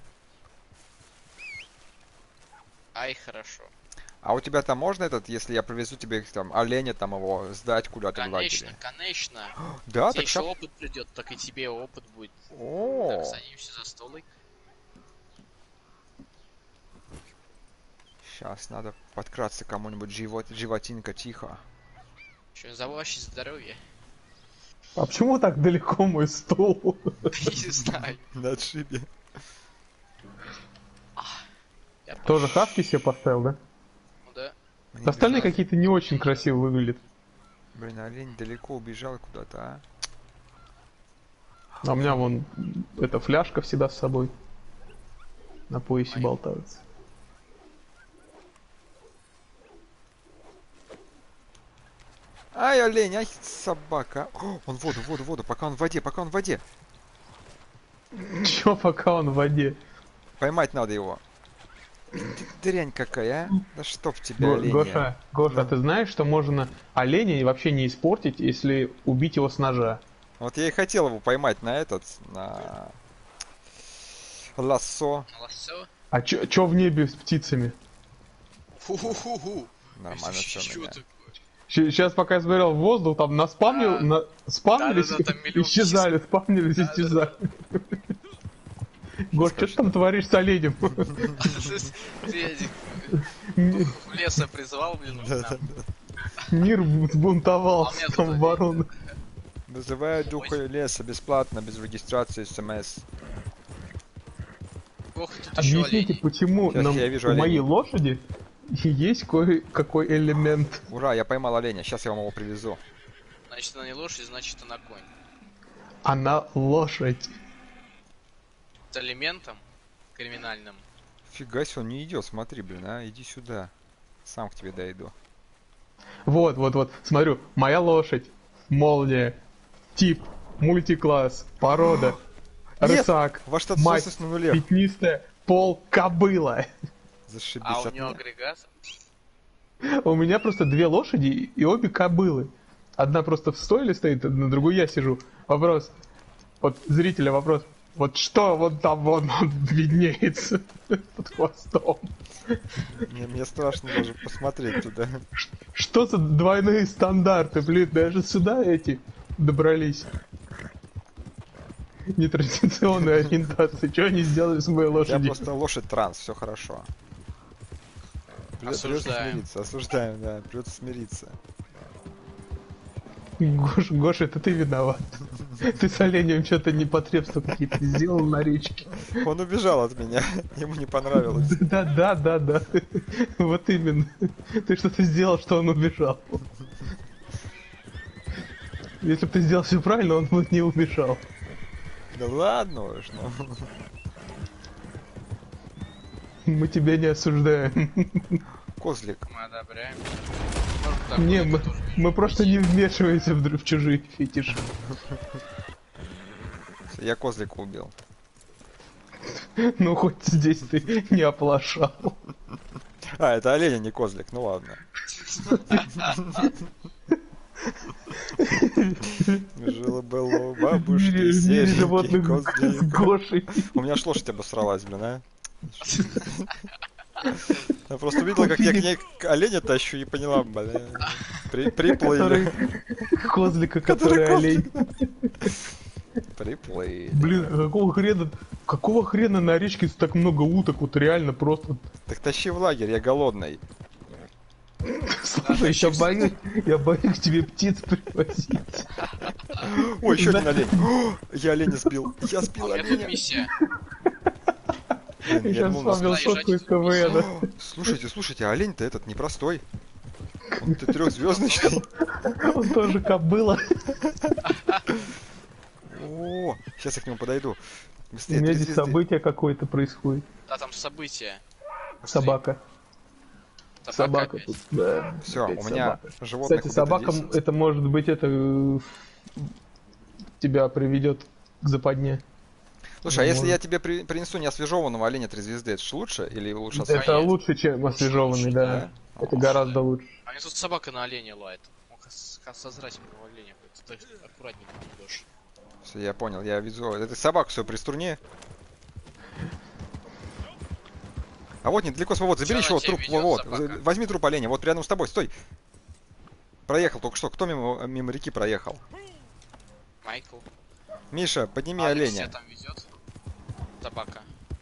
Ай, хорошо. А у тебя там можно этот, если я привезу тебе там оленя, там его сдать куда-то в Конечно, лагере? конечно. Да, Тебе так еще щас- опыт придет, так и тебе опыт будет. О, Так, садимся за столик. сейчас надо подкраться кому-нибудь животинка, тихо. Что, за ваше здоровье? А почему так далеко мой стол? Не знаю. На отшибе. Я Тоже хавки себе поставил, да? Ну да. Мне Остальные бежать. какие-то не очень красиво выглядят. Блин, олень далеко убежал куда-то, а? А у меня вон эта фляжка всегда с собой. На поясе болтается. Ай, олень, ай, собака. О, он в воду, пока он в воде. Чё, пока он в воде? Поймать надо его. Ты дрянь какая, а? Да чтоб тебя, олень. Гоша, а ты знаешь, что можно оленя вообще не испортить, если убить его с ножа? Вот я и хотел его поймать на на лассо. Лассо? А чё в небе с птицами? Ху-ху-ху-ху. Нормально все у Чё меня. такое? Сейчас пока я смотрел в воздух, там спавнились, Да-да-да, там миллион исчезали, спавнились, исчезали. Гош, что ты там творишь с оленем? Ты в леса призвал, блин, нам. Мир взбунтовался, А у меня там тут вороны. Вызываю духа леса бесплатно, без регистрации СМС. Ох, тут еще Объясните, олени. почему Сейчас я вижу у моей оленей. лошади есть кое-какой элемент. Ура, я поймал оленя, сейчас я вам его привезу. Значит, она не лошадь, значит, она конь. Она лошадь. С элементом криминальным. Фига себе, он не идет, смотри, блин, а, иди сюда. Сам к тебе дойду. Вот, смотрю, моя лошадь, молния, тип, мультикласс, порода, Нет! рысак, Ваш мать, отсутствует на нуле. пятнистая, пол, кобыла. Зашибись А у от него меня. агрегат? У меня просто две лошади и обе кобылы. Одна просто в стойле стоит, на другую я сижу. Вопрос, вот зрителя вопрос, вот что вот там вон виднеется под хвостом? Мне страшно даже посмотреть туда. Что за двойные стандарты, блин, даже сюда эти добрались. Нетрадиционная ориентация. Что они сделали с моей Я лошадью? просто лошадь транс, все хорошо. Придется Осуждаем. смириться, осуждаем, да, придется смириться. Гоша, это ты виноват. Ты с оленем что-то непотребства какие-то сделал на речке. Он убежал от меня, ему не понравилось. Да. Вот именно. Ты что-то сделал, что он убежал. Если бы ты сделал все правильно, он бы не убежал. Да ладно уж, ну. Мы тебя не осуждаем. Козлик. Мы одобряем. Может, так Не, будет тоже. мы просто не вмешиваемся в чужие фетиши. Я козлика убил. Ну, хоть здесь ты не оплошал. А, это олень, а не козлик, ну ладно. Жила-было у В бабушки мире серенький животных с козлик. Гошей. У меня аж лошадь обосралась, блин, а. Я просто увидела, как я к ней оленя тащу и поняла, бля. Приплыли. Который... Козлика, Который который олень. Приплыли. Блин, какого хрена на речке так много уток? Вот реально просто... Так тащи в лагерь, я голодный. Слушай, я боюсь тебе птиц привозить. Ой, еще один олень. О, я оленя сбил. Я сбил У меня тут оленя. миссия. Блин, Я я сейчас думал, нас- вспомнил шутку из КВН. Слушайте, олень-то этот непростой. Он-то трехзвездочный. Он тоже кобыла. О, сейчас я к нему подойду. У Быстрее, меня 3 здесь звезды. событие какое-то происходит. Да, там события. Собака. Собака опять. тут. Да, Все, опять у меня собака. животных Кстати, вот собака, 10. это может быть, тебя приведет к западне. Слушай, а если может. я тебе принесу неосвежеванного оленя 3 звезды, это ж лучше или лучше Это освежеванного? лучше, чем освежеванный, да. Это гораздо лучше. А мне тут собака на оленя лает. Мог созрать моего оленя. Ты аккуратненько идешь. Все, я понял, я везу. Это собаку все приструни. А вот недалеко свобод, забери Чё еще она вот тебя труп, ведёт, вот, собака? возьми труп оленя, вот рядом с тобой, стой. Проехал только что, кто мимо реки проехал? Майкл. Миша, подними Алекс тебя оленя. там везет. Собака.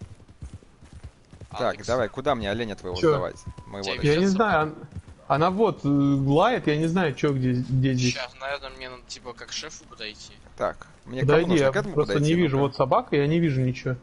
Так, Алекс. давай, куда мне оленя твоего Чё? сдавать? Моего Тебя дочь. Я не Ведёт знаю, она вот лает, я не знаю, что где здесь. Сейчас, наверное, мне надо типа как шефу подойти. Так, мне к кому Подойди, нужно? я К этому просто подойти? не вижу. Ну-ка. Вот собака, я не вижу ничего.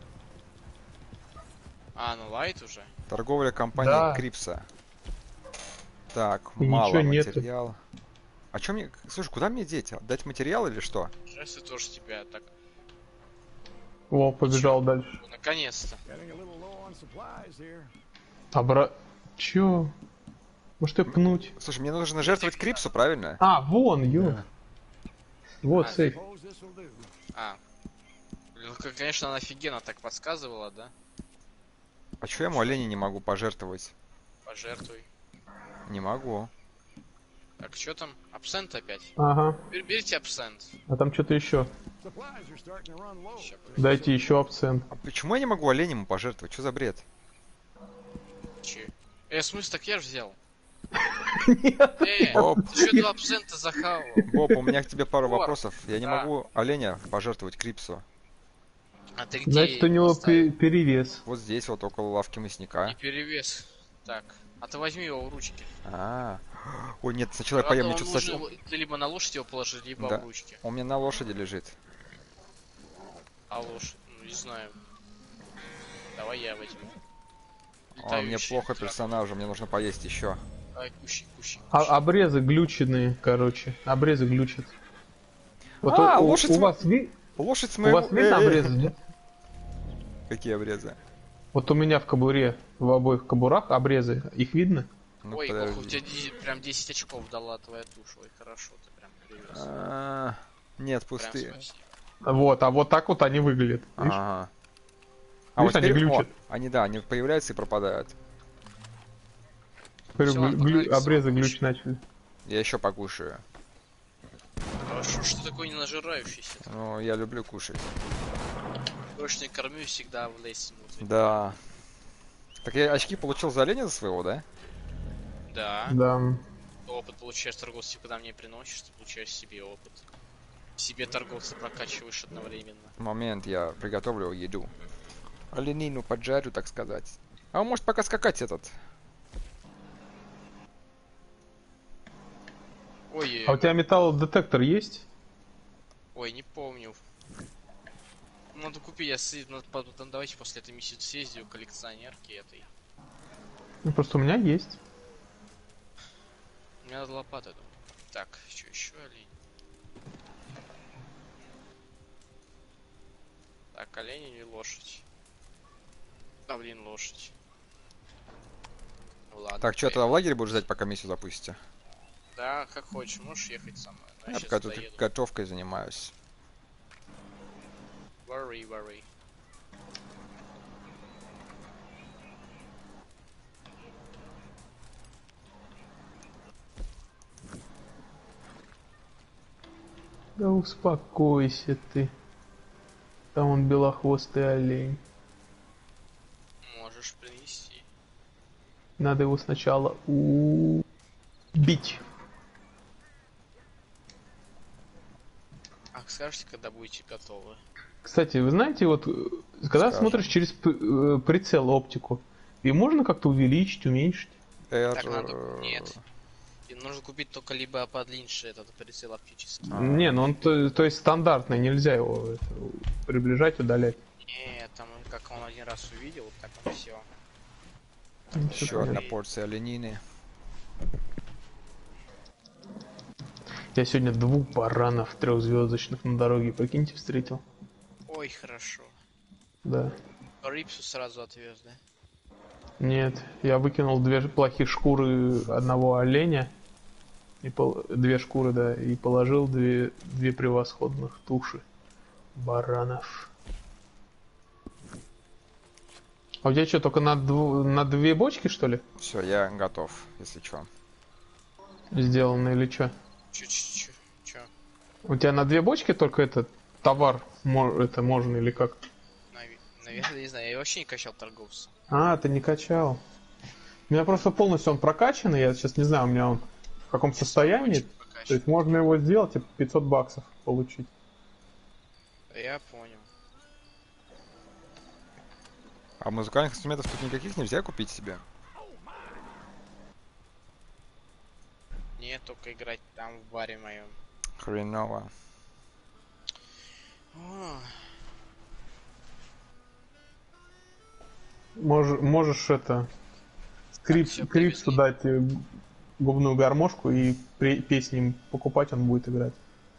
А, ну лайт уже. Торговля компании Да. Крипса. Так, И мало ничего нету. материала. А чё мне... Слушай, куда мне деть? Отдать материал или что? Шеф тоже тебя так. О, побежал дальше. Ну, наконец-то. Getting a little low on supplies here. Чё? Может ее пнуть? Слушай, мне нужно жертвовать Крипсу, правильно? А, вон, ё. Вот, А, сейф. Suppose this will do. А. Ну, конечно, она офигенно так подсказывала, да? А чё я ему оленя не могу пожертвовать? Пожертвуй. Не могу. Так, что там? Абсент опять? Ага. Берите абсент. А там что-то еще. Supplies are starting to run low. Ща, Дайте еще абсент. А почему я не могу оленя ему пожертвовать? Что за бред? че? В смысле, так я ж взял. Нет. Оп. Ты что 2 абсента захавал? Боб, у меня к тебе пару Вор. вопросов. Я не Да. могу оленя пожертвовать Крипсу. А ты где Значит, у него поставил? перевес. Вот здесь, вот около лавки мясника. Не перевес. Так. А ты возьми его в ручки. А. Ой, нет, сначала я Правда, поем, мне он что-то нужно совсем... Ты либо на лошадь его положи, либо Да. в ручки. Он у меня на лошади лежит. А лошадь? Ну, не знаю. Давай я возьму. А мне Летающий плохо трактор. персонажу, мне нужно поесть еще. Давай, кущи, кущи. Обрезы глюченные, короче. Обрезы глючат. Вот лошадь у см- вас, Лошадь с у моего... вас видно обрезы, нет? Какие обрезы? Вот у меня в кобуре, в обоих кобурах обрезы. Их видно? Ну, Ой, подожди. Коха, у тебя прям 10 очков дала твоя туша. Ой, хорошо, ты прям привез. Нет, Прям пустые. спасибо. Вот, а вот так вот они выглядят. Видишь? Ага. Видишь, они теперь- глючат. они, да, они появляются и пропадают. Говорю, Всё, погнали к обрезы самому глючить начали. Я еще покушаю. Хорошо, что такой не нажирающийся. Ну, я люблю кушать. Точно кормю всегда в лесе внутри. Да. Так я очки получил за оленя за своего, да? Да. Да. Опыт получаешь торговца, когда мне приносишь, ты получаешь себе опыт. Себе торговца прокачиваешь одновременно. Момент, я приготовлю еду. Оленину поджарю, так сказать. А он может пока скакать этот. Ой, А у тебя металлодетектор есть? ой, не помню. Надо купить, потом давайте после этой миссии съездию к коллекционерке этой. Ну, просто у меня есть. Мне надо лопата, думаю. Так, что еще олень? Так, олень или лошадь? Да, блин, лошадь. Ладно. Так, что, тогда в лагере будешь ждать, пока миссию запустите? Да, как хочешь, можешь ехать со мной. Но Я я пока сейчас тут доеду. готовкой занимаюсь. Worry. Да успокойся ты. Там он белохвостый олень. Можешь принести. Надо его сначала убить. А скажете, когда будете готовы? Кстати, вы знаете, вот когда Скажем. смотришь через прицел оптику, и можно как-то увеличить, уменьшить? Так надо... Нет. И нужно купить только либо подлиннее этот прицел оптический. Не, ну он то есть стандартный, нельзя его приближать, удалять. Нет, там как он один раз увидел, вот так он все. Еще одна порция оленины. Я сегодня 2 баранов 3-звездочных на дороге, прикиньте, встретил. Ой, хорошо. Да. Рипсу сразу отвез, да? Нет, я выкинул 2 плохих шкуры одного оленя. И 2 шкуры, да, и положил 2 превосходных туши баранов. А у тебя что, только на 2 бочки, что ли? Все, я готов, если что. Сделано или что? Чё? У тебя на 2 бочки только этот товар это можно или как? Наверное, не знаю, я вообще не качал торговца. А, ты не качал. У меня просто полностью он прокачанный, я сейчас не знаю, у меня он в каком состоянии. То есть можно его сделать и 500 баксов получить. Я понял. А музыкальных инструментов тут никаких нельзя купить себе? Нет, только играть там в баре моем. Хреново. Можешь это скрипсу дать губную гармошку и песни им покупать, он будет играть.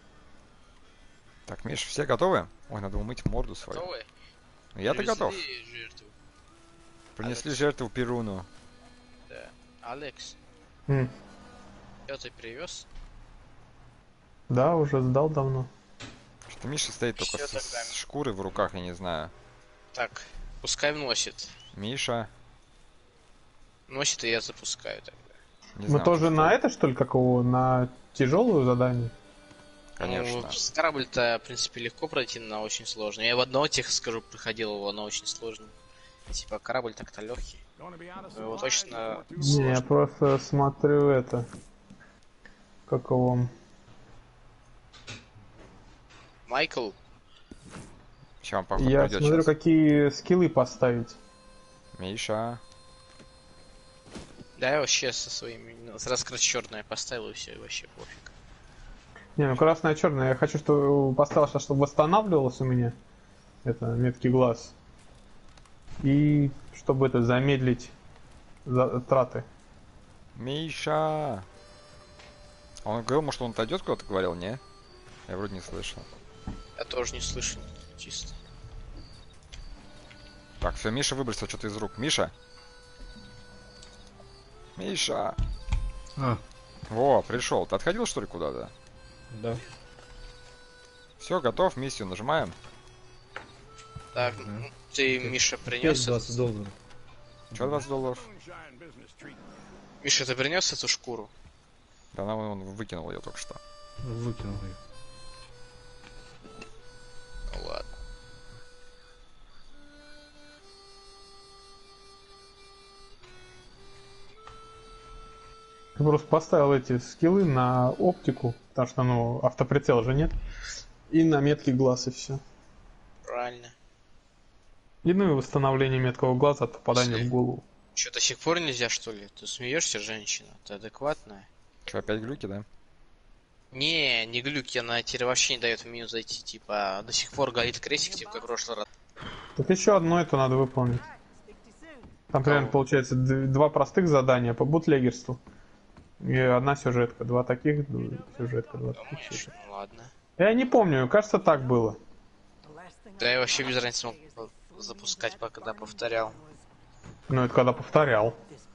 Так, Миш, все готовы? Ой, надо умыть морду свою. Готовы? Я-то готов. Жертву. Принесли жертву Перуну. Да. Алекс, что ты привез? Да, уже сдал давно. Что Миша стоит только Всё тогда. с шкурой в руках, я не знаю. Так, пускай вносит. Миша, Носит, и я запускаю тогда. не Мы знаю. тоже что- на это, что ли, как его, на тяжелую задание? Конечно. Ну, корабль-то, в принципе, легко пройти, но очень сложно. Я в одного тех, скажу, проходил его, но очень сложно. Типа, корабль так-то легкий. Его точно... Не, я просто смотрю это. Как его... Майкл, Сейчас вам походу Я придет смотрю, сейчас. какие скиллы поставить. Миша. да, я вообще со своими... Сразу как черное поставил, и все, и вообще пофиг. Не, ну красное, черное. Я хочу, чтобы поставил сейчас, чтобы восстанавливалось у меня. Это меткий глаз. И чтобы это замедлить траты. Миша. Он говорил, может он отойдет куда-то, говорил, не? Я вроде не слышал. Я тоже не слышал, чисто. Так, все, Миша выбросил что-то из рук. Миша? Миша! А, Во, пришел. Ты отходил, что ли, куда-то? да. Все, готов, миссию нажимаем. Так, ты, Миша, принес... $20. Че, $20? Миша, ты принес эту шкуру? Да, он выкинул ее только что. Выкинул ее. Ну ладно. Я просто поставил эти скиллы на оптику, потому что, ну, автоприцела же нет. И на меткий глаз, и все. Правильно. И ну и восстановление меткого глаза от попадания в голову. Что, до сих пор нельзя, что ли? Ты смеешься, женщина? Ты адекватная? Че, опять глюки, да? Не глюки, она теперь вообще не дает в меню зайти. Типа, до сих пор горит крестик, типа, как в прошлый раз. Так еще одно это надо выполнить. Там примерно получается 2 простых задания по бутлегерству. И 1 сюжетка. 2 таких, сюжетка, 2 таких. Думаешь? Ну ладно. Я не помню, кажется, так было. Да я вообще без разницы мог запускать, когда повторял. Ну, это когда повторял.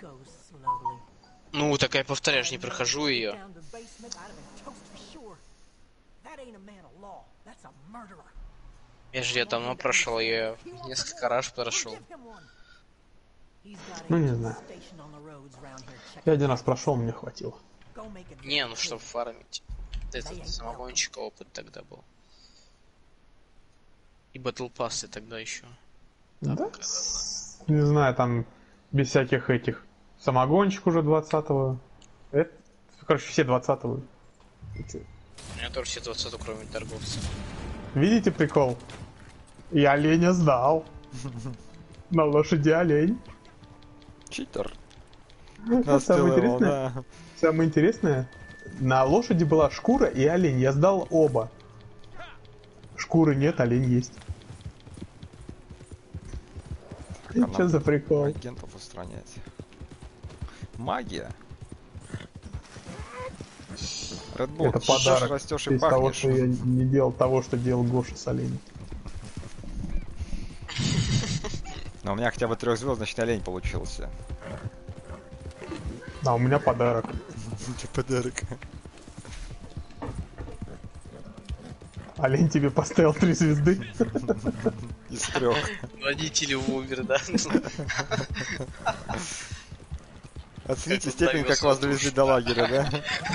Ну, так я повторяю, не прохожу ее. Я же я давно прошел, я несколько раз прошел. Ну, не знаю. Я 1 раз прошел, мне хватило. Не, ну чтобы фармить. этот самогонщика опыт тогда был. И батл пассы тогда еще. Да? Не знаю, там без всяких этих. Самогончик уже 20-го. Это, короче, все 20-го. У меня тоже все 20, кроме торговца. Видите прикол? Я оленя сдал. На лошади олень. Читер. Самое интересное, на лошади была шкура и олень. Я сдал оба. Шкуры нет, олень есть. Что за прикол? Агентов устранять. Магия. Red Bull, Это подарок растешь и из того, пахнешь. что я не делал того, что делал Гоша с оленем. Но у меня хотя бы 3-звездочный олень получился. А у меня подарок. Подарок. Олень тебе поставил 3 звезды. Из 3. Водитель умер, да? Оцените степень, как вас довезли до лагеря, да?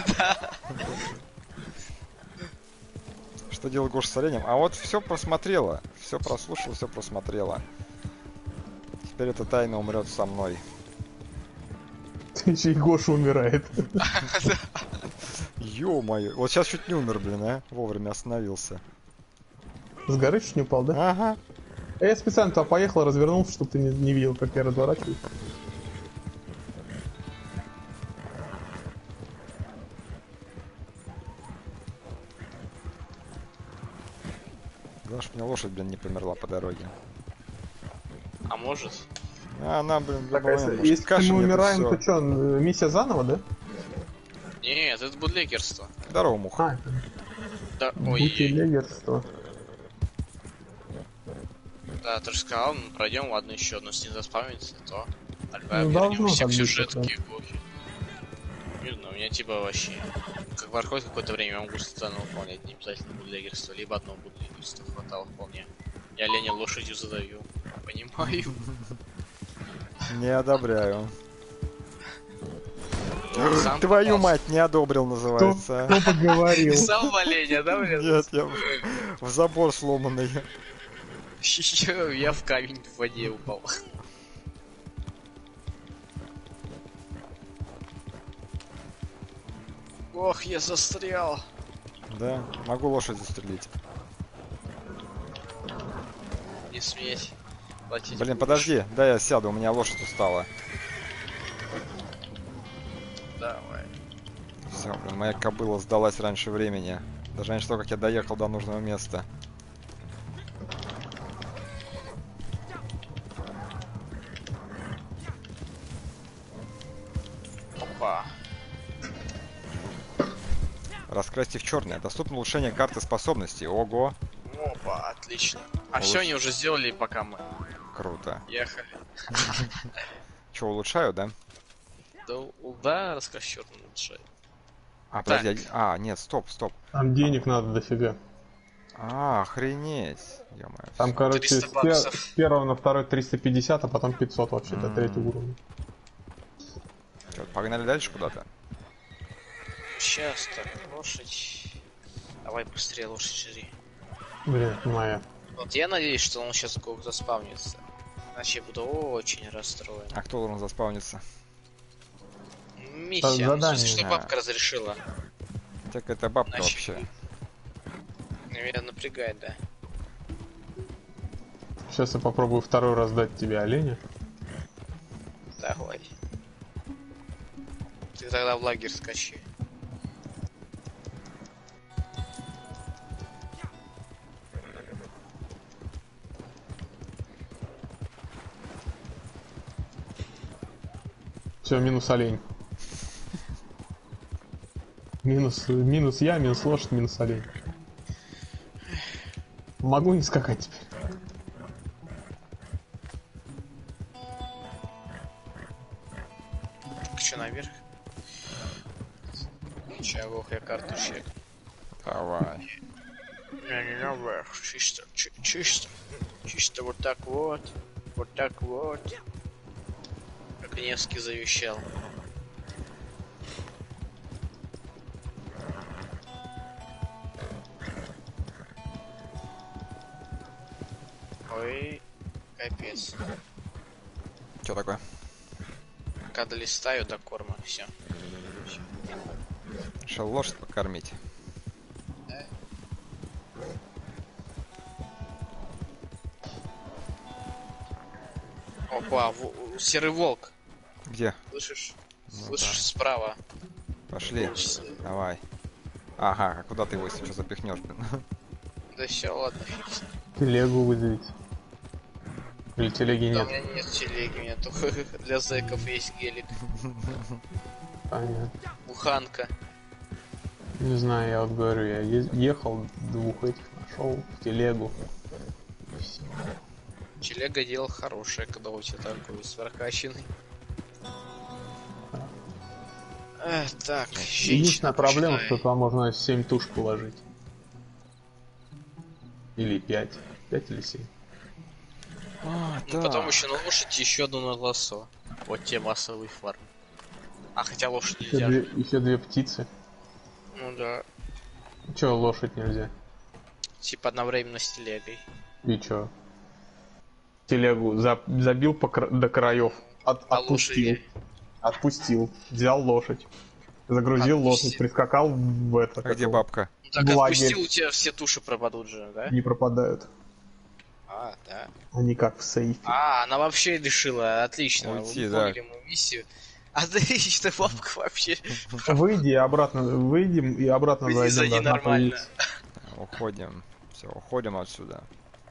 Что делал Гоша с оленем? А вот все просмотрела. Все прослушала, все просмотрела. Теперь эта тайна умрет со мной. Еще и Гоша умирает. Ё-моё. Вот сейчас чуть не умер, блин, а? Вовремя остановился. С горы чуть не упал, да? Ага. А я специально туда поехал, развернулся, чтобы ты не видел, как я разворачиваюсь. Главное, что у меня лошадь, блин, не померла по дороге. А может? А она, блин, Так, любой момент может если каши мы мне, умираем, всё. то что, миссия заново, да? Нет, это бутлегерство. Здорово, муха. А, Да, бутлегерство. Да, ты же сказал, мы пройдем, ладно, еще одно с ним заспавнится, то Ну, должно вернемся так к быть, сюжетке эпохи. Не знаю, у меня типа вообще, как проходит какое-то время, я могу сцену выполнять, не обязательно бутлегерство, либо одно бутлегерство хватало вполне. Я оленя лошадью задаю, понимаю. Не одобряю. Сам Твою попался. мать, не одобрил, называется. Кто поговорил? Сам в оленя, да, блин? Нет, я в забор сломанный. Я в камень в воде упал. Ох, я застрял. Да, могу лошадь застрелить. Не сметь. Платить Блин, будешь. подожди, да я сяду, у меня лошадь устала. Давай. Все, блин, моя кобыла сдалась раньше времени. Даже раньше того, как я доехал до нужного места. Опа. Раскрасьте в черное. Доступно улучшение карты способностей. Ого, Опа, отлично. А все они уже сделали, пока мы круто. ехали. Че, улучшаю, да? Да, расскажи, черт улучшай. А, подожди, нет, стоп. Там денег надо дофига. А, охренеть. Ё-моё. Там, короче, 300 с баксов. первого на второй 350, а потом 500 вообще, до третьего уровня. Чё, погнали дальше куда-то? Сейчас так, лошадь. Давай быстрее лошадь жри. Блин, это моя. Вот я надеюсь, что он сейчас заспавнится. Иначе я буду очень расстроен. А кто должен заспавниться? Миссия, ну, в задание. смысле, что бабка разрешила. Так это бабка Значит, вообще. Меня напрягает, да. Сейчас я попробую второй раз дать тебе оленя. Давай. Ты тогда в лагерь скачи. Все, минус олень. Минус я, минус лошадь, минус олень. Могу не скакать теперь. Че, наверх? Чего, я карту чек. Давай. Не наверх, чисто, чисто. Чисто вот так вот. Вот так вот. Как Невский завещал. Ой, капец. Что такое? Когда листаю до корма, все. Решил лошадь покормить. Опа, серый волк. Где? Слышишь? Ну Слышишь, да. справа. Пошли. Давай. Ага, а куда ты его, если что, запихнешь, блин? Да все, ладно. Телегу вызовите. Или телеги Да, у нет? меня нет телеги, у меня только для зэков есть гелик. Понятно. Буханка. Не знаю, я вот говорю, я ехал, двух этих нашел в телегу. Всё. Телега дело хорошее, когда у тебя такой сверкаченный. Так, Единственная проблема, почитай. что туда можно 7 туш положить. Или 5. 5 или 7. Ну, потом еще на лошади еще одну на лассо. Вот те массовый фарм. А хотя лошадь нельзя. Еще две птицы. Ну да. Че, лошадь нельзя? Типа одновременно с телегой. И чё? Телегу забил до краев. Отпустил. лошади? Отпустил. Взял лошадь. Загрузил лошадь, прискакал в это. А где бабка? Ну так в лагерь. отпустил, у тебя все туши пропадут же, да? Не пропадают. А, да. Они как в сейфе. А, она вообще решила, отлично. Уйти, выполнили мою миссию. Отлично, бабка вообще. Выйди и обратно, выйдем и обратно Выйди, зайдем. зайди должна нормально. появиться. Уходим. Все, уходим отсюда.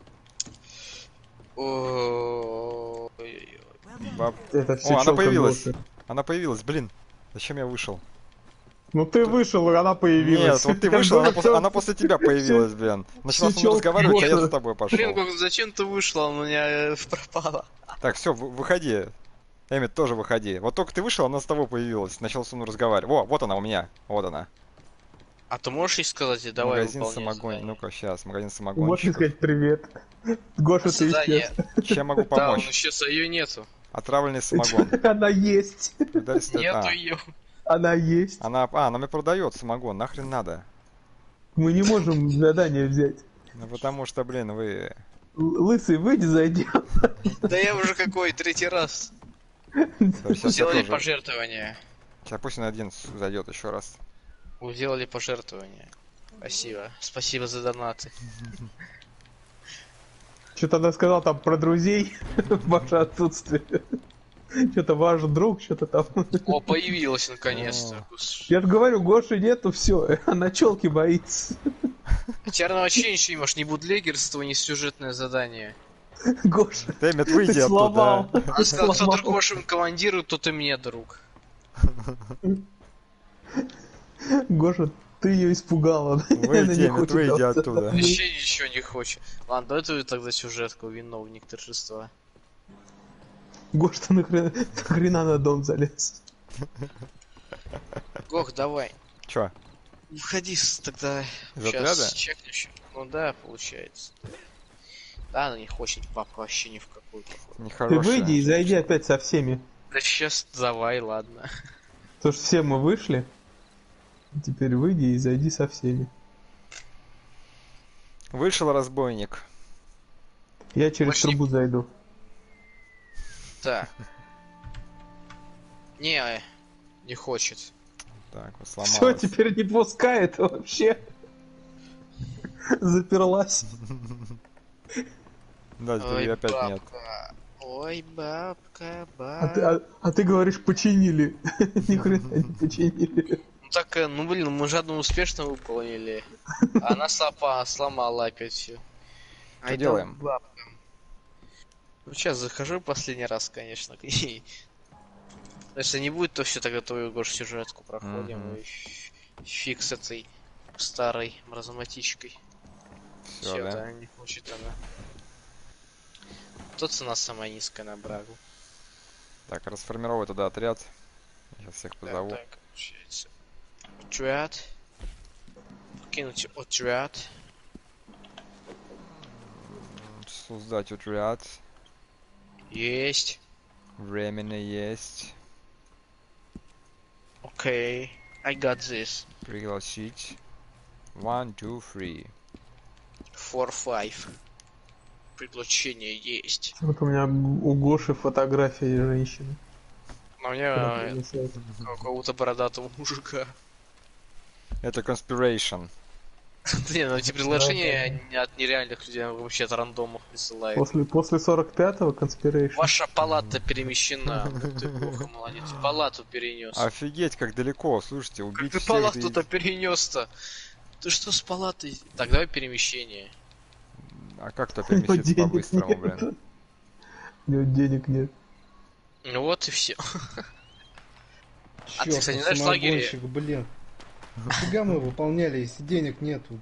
Ой-ой-ой. Баб... Это всё О, она чёлка появилась. Гоши. Она появилась, блин. Зачем я вышел? Ну ты вышел, и она появилась. Нет, вот ты вышел, она после тебя появилась, блин. Начала со мной чёлка разговаривать, а я Гоши. за тобой Блин, пошел. как зачем ты вышла? У меня пропала. Так, все, выходи. Эммет, тоже выходи. Вот только ты вышел, она с тобой появилась. Начала со мной разговаривать. Во, вот она у меня. Вот она. А ты можешь ей сказать, и давай Магазин выполнять самогон. задание? Ну-ка, сейчас, магазин Можно самогонщиков. сказать привет. Гоша, ты Задание. исчез. Чем могу Да, он помочь? исчез, а ее нету. Отравленный самогон. Она есть. Нету ее. Она есть. Она мне продает самогон, нахрен надо. Мы не можем задание взять. Ну потому что, блин, вы... Лысый, выйди, зайди. Да я уже какой, третий раз. Сейчас я Сделали тоже... пожертвование. Сейчас пусть он один зайдет еще раз. Сделали пожертвование. Спасибо. Спасибо за донаты. Что-то она сказала там про друзей в ваше отсутствие. Что-то ваш друг, что-то там. О, появилась наконец-то. Я же говорю, Гоши нету, все, она челки боится. Теперь она вообще ничего не может, ни будлегерство, ни сюжетное задание. Гоша, Эммет, выйди ты оттуда. сломал. Она сказала, кто другошим командирует, тот и мне друг. Гоша, ты ее испугала. Она Выйди, не Эммет, хочет выйди остаться. оттуда. Вообще ничего не хочет. Ладно, давай ты тогда сюжетку, виновник торжества. Гош, ты нахрена на дом залез? Гох, давай. Чё? Выходи тогда. Из отряда? Сейчас чекну еще. Ну да, получается. Да, она не хочет, папа вообще ни в какую. Ты Нехорошая. выйди и зайди опять со всеми. Да сейчас давай, ладно. Потому что все мы вышли. Теперь выйди и зайди со всеми. Вышел разбойник. Я через Больше не- трубу зайду. Так. Не хочет. Так, вот Все, сломалась. теперь не пускает вообще. Заперлась. Да, теперь её опять нет. бабка. Ой, бабка, А ты говоришь, починили. Ни хрена не починили. Ну так, ну блин, мы же одну успешно выполнили. А она сломала опять все. Что делаем? Ну сейчас захожу последний раз, конечно, к ней. Если не будет, то все тогда твою Гош сюжетку проходим. И фиг с этой старой маразматичкой. Все, Все, да? да, не хочет она. То цена самая низкая на брагу. Так, расформировать тогда отряд. Сейчас всех Так, позову. так, получается. Отряд. Кинуть отряд. Создать отряд. Есть. Временно есть. Окей. I got this. Пригласить. 1, 2, 3. 4, 5. Приключения есть. Вот у меня у Гоши фотография женщины. Но у меня какого-то бородатого мужика. Это conspiration. Не, ну эти предложения от нереальных людей, вообще от рандомов присылает. После 45-го Conspiration. Ваша палата перемещена. Ты плохо, молодец. Палату перенес. Офигеть, как далеко, слушайте, Как убить ты всех палату-то перенес-то? Ты что с палатой? Так, давай перемещение. А как то У него переместиться денег по-быстрому, нет. блин? У него денег нет. Ну вот и все. А ты, Чёрт, кстати, не знаешь, в лагере- самогонщик, блин. Нафига мы выполняли, если денег нету?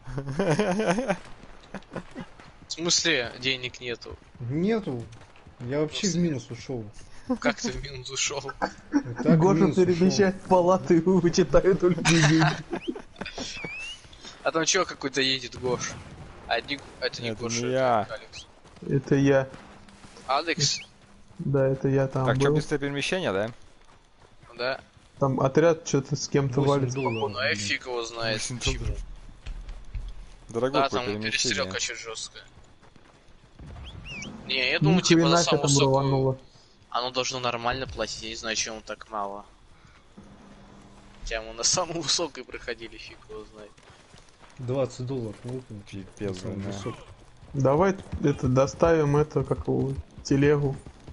В смысле денег нету? Нету. Я вообще в минус ушел. Как ты в минус ушел? Гоша перемещает в палаты и вычитает у людей деньги. А там чё какой-то едет Гош? Это не Это Гош, не я. это Алекс. Это я. Алекс? Да, это я там Так, что, был. быстрое перемещение, да? Да. Там отряд что-то с кем-то 8 валится. долларов. Ну и фиг его знает. 8 почему. долларов. Дорогое Да, какое там перемещение. перестрелка очень жесткая. Не, я думаю, типа Ни на хрена самую там высокую рвануло. оно должно нормально платить, я не знаю, чему так мало. Хотя мы на самой высокой проходили, фиг его знает. 20 долларов. Ну, Пипец, самый блин. высокий. Давай это доставим это какого телегу.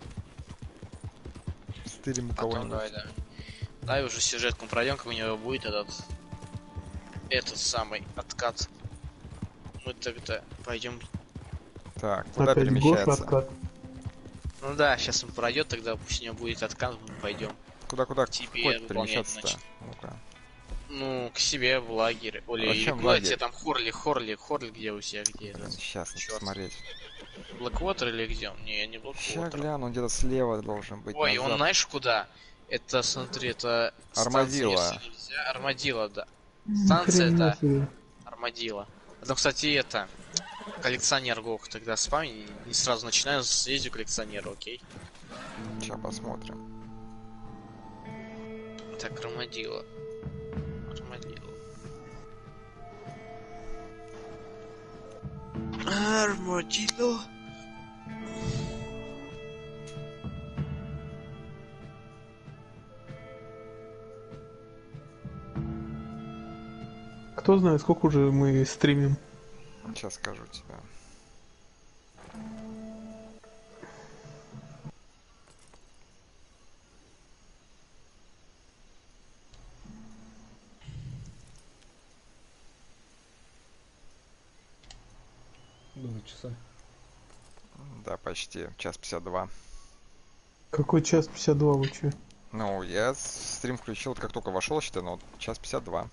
Стырим у Потом кого-нибудь. давай, да. Давай уже сюжетку пройдем, как у него будет этот самый откат. Мы тогда пойдем. Так, куда Опять Гоша перемещается? откат. Ну да, сейчас он пройдет, тогда пусть у него будет откат, мы пойдем. Куда Тебе входит выполнять, перемещаться-то? значит. Ну-ка. Ну, к себе в лагерь. Или, или зачем в куда лагерь? тебе там Хорли, где у тебя, где этот? Сейчас надо Чёрт. посмотреть. Блэквотер или где он? Не, не Сейчас Блэквотер. гляну, где-то слева должен быть. Ой, он назад. знаешь куда? Это, смотри, это... Армадило. станция нельзя. Армадило, да. Станция, Хрена да. себе. Армадило. Потом, кстати, это... Коллекционер Гох, тогда спамь, не сразу начинаю, съездю к коллекционеру, окей? Сейчас посмотрим. Так, Армадило. Армадило. Армадило. Кто знает, сколько уже мы стримим. Сейчас скажу тебе. Два часа. Да, почти. Час 52. Какой час 52 вы чё? Ну, я стрим включил, вот как только вошел, считай, но вот час 52.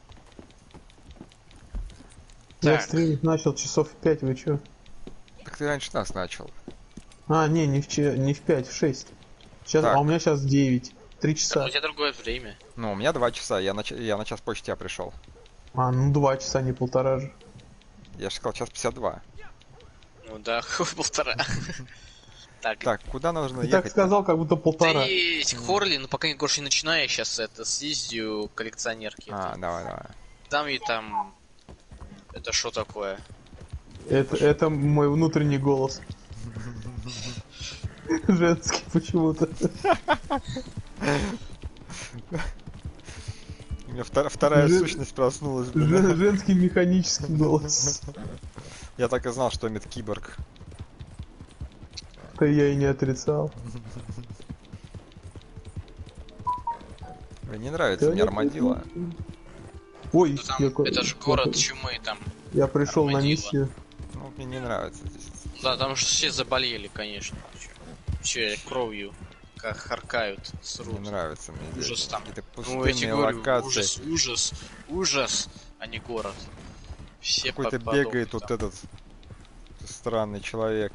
Я Так. стримить начал часов в 5, вы чё? Так ты раньше нас начал. А, не в 5, в 6. Сейчас, Так. а у меня сейчас 9. 3 Так, часа. у тебя другое время. Ну, у меня 2 часа, я на час позже тебя пришел. А, ну 2 часа, не полтора же. Я же сказал час 52. Ну да, полтора. Так, Так, куда нужно Ты ехать? так сказал, как будто полтора. есть Хорли, но пока Гош не начинаю, сейчас это съездю к коллекционерке. А, давай. Там и там... Это что такое? Это мой внутренний голос. Женский почему-то. У меня вторая Жен- сущность проснулась. блин. Женский механический голос. Я так и знал, что Мид Киборг. Это я и не отрицал. Мне не нравится, мне армадило. Ой, Ну, там, это же город чумы, там. Я пришел на Армадило. миссию. Ну, мне не нравится здесь. Да, там же все заболели, конечно. Че, кровью, как харкают, Не срут. нравится мне здесь. Ужас там. Какие-то Ну, я тебе пустынные говорю, локации. ужас, а не город. Все Какой-то подобные бегает там. вот этот странный человек.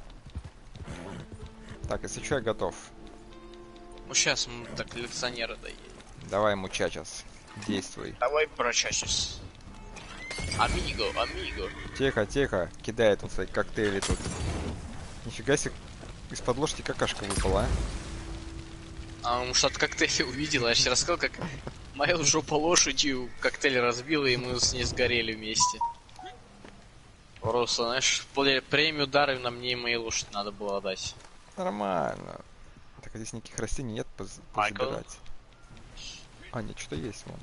Так, если что, я готов. Ну, сейчас мы до коллекционера доедем. Давай, мучачас. Действуй. Давай, брачачись. Амиго. Тихо. Кидает он свои коктейли тут. Нифига себе. Из-под ложки какашка выпала, а? А он что-то коктейли увидел, я же рассказал, как моя жопа лошадью коктейль разбила, и мы с ней сгорели вместе. Просто, знаешь, премию дары на мне и моей лошади надо было дать. Нормально. Так, а здесь никаких растений нет Майкл? позабирать. А, нет, что-то есть, вон.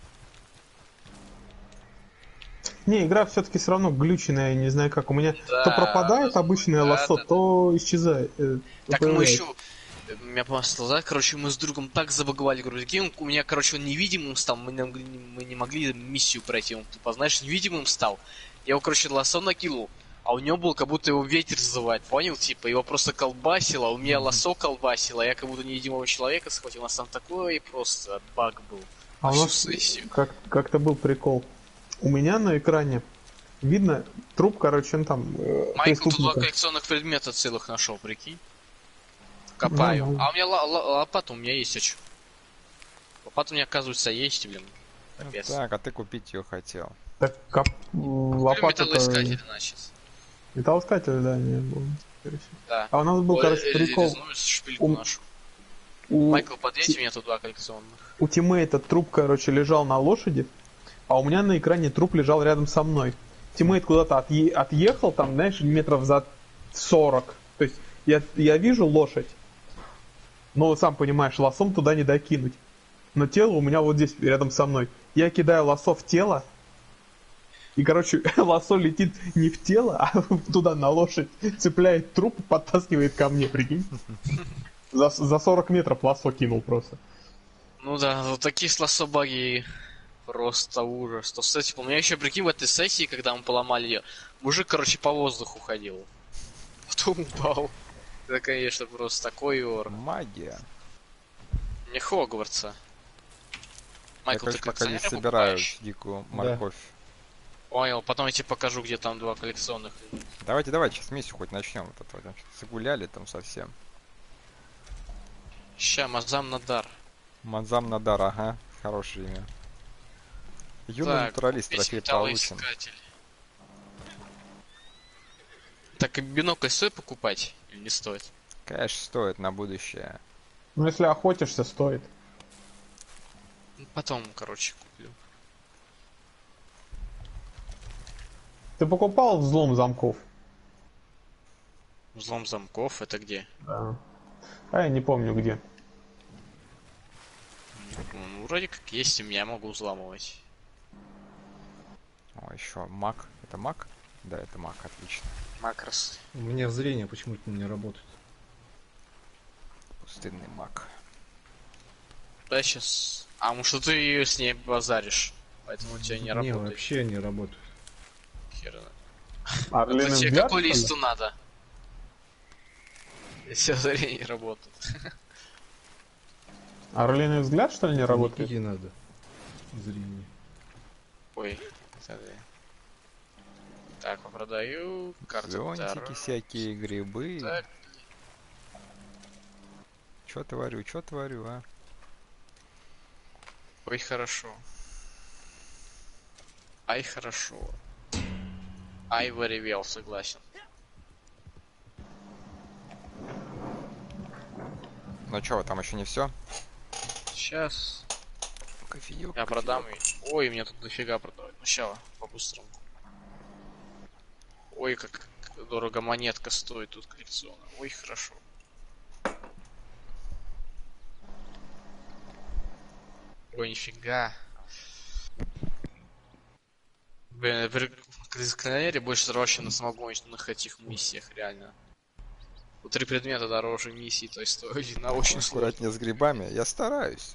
Не, игра все-таки все равно глюченная, я не знаю как. У меня Да, то пропадает обычное лассо, да. то исчезает. Так мы появляется. еще... Меня просто, да, короче, мы с другом так забаговали, говорю, у меня, короче, он невидимым стал, мы не могли миссию пройти, он, типа, знаешь, невидимым стал. Я его, короче, лассо накинул, а у него был, как будто его ветер сзывает, понял, типа, его просто колбасило, у меня лассо колбасило, я как будто невидимого человека схватил, у нас там такой просто баг был. А у Всю нас сессию. как-то был прикол. У меня на экране видно труп, короче, он там Майкл тут 2 преступника. коллекционных предмета целых нашел, прикинь. Копаю. Нормально. А у меня лопата у меня есть, а чё? Лопата у меня, оказывается, есть, блин. Ну Капец. так, а ты купить ее хотел. Так, лопата. Металлоискатель, значит. Металлоискатель, да, не было. скорее всего. Да. А у нас был, короче, прикол. Резную шпильку У- нашу. У, Майкл, подъедьте мне тут 2 коллекционных. у тиммейта труп, короче, лежал на лошади, а у меня на экране труп лежал рядом со мной. Тиммейт куда-то отъехал, там, знаешь, метров за 40. То есть я вижу лошадь, но, сам понимаешь, лассом туда не докинуть. Но тело у меня вот здесь, рядом со мной. Я кидаю лассо в тело, и, короче, лассо летит не в тело, а туда на лошадь, цепляет труп и подтаскивает ко мне, прикинь. За 40 метров лассо кинул просто. Ну да, вот такие сласобаги просто ужас. То, кстати, у меня еще, прикинь, в этой сессии, когда мы поломали ее, мужик, короче, по воздуху ходил. Потом упал. Это, конечно, просто такой ор. Магия. Не Хогвартса. Майкл, Я, ты конечно, не коллекционер собираю покупаешь? дикую морковь. Понял, потом я тебе покажу, где там 2 коллекционных. Давайте, сейчас миссию хоть начнем. Вот это, там что-то загуляли там совсем. Ща, Мазам Надар. Мадзам Надар, ага. Хорошее имя. Юный Так, натуралист, купить трофей получен. металлоискатель. Так, и бинокль стоит покупать или не стоит? Конечно, стоит на будущее. Ну, если охотишься, стоит. Ну, потом, короче, куплю. Ты покупал взлом замков? Взлом замков, это где? Да. А я не помню где. Ну, вроде как есть у меня, могу взламывать. О, еще маг. Это маг? Да, это маг, отлично. Макрос. У меня зрение почему-то не работает. Пустынный маг. Да, сейчас. А, может, ты ее с ней базаришь, поэтому у тебя не Не, работает. вообще не работает. Херно. Орлиный Это тебе взгляд, какой что ли? листу надо? Если зрение не работает. Орлиный взгляд, что ли, не работает? Никите надо. Зрение. Ой, смотри. Так, продаю карту. Зонтики всякие, грибы. Так. Чё творю, а? Ой, хорошо. Ай, хорошо. Ай, very согласен. Ну чё, там еще не все? Сейчас Кофеек. я продам. Ой, мне тут дофига продавать. Ну, ща, по-быстрому. Ой, как дорого монетка стоит тут коллекционная. Ой, хорошо. Ой, нифига. Блин, в коллекционере больше срочно на самогоночных этих миссиях, реально. 3 предмета дороже миссии, то есть стоили на очень сложно. Аккуратнее с грибами. Я стараюсь.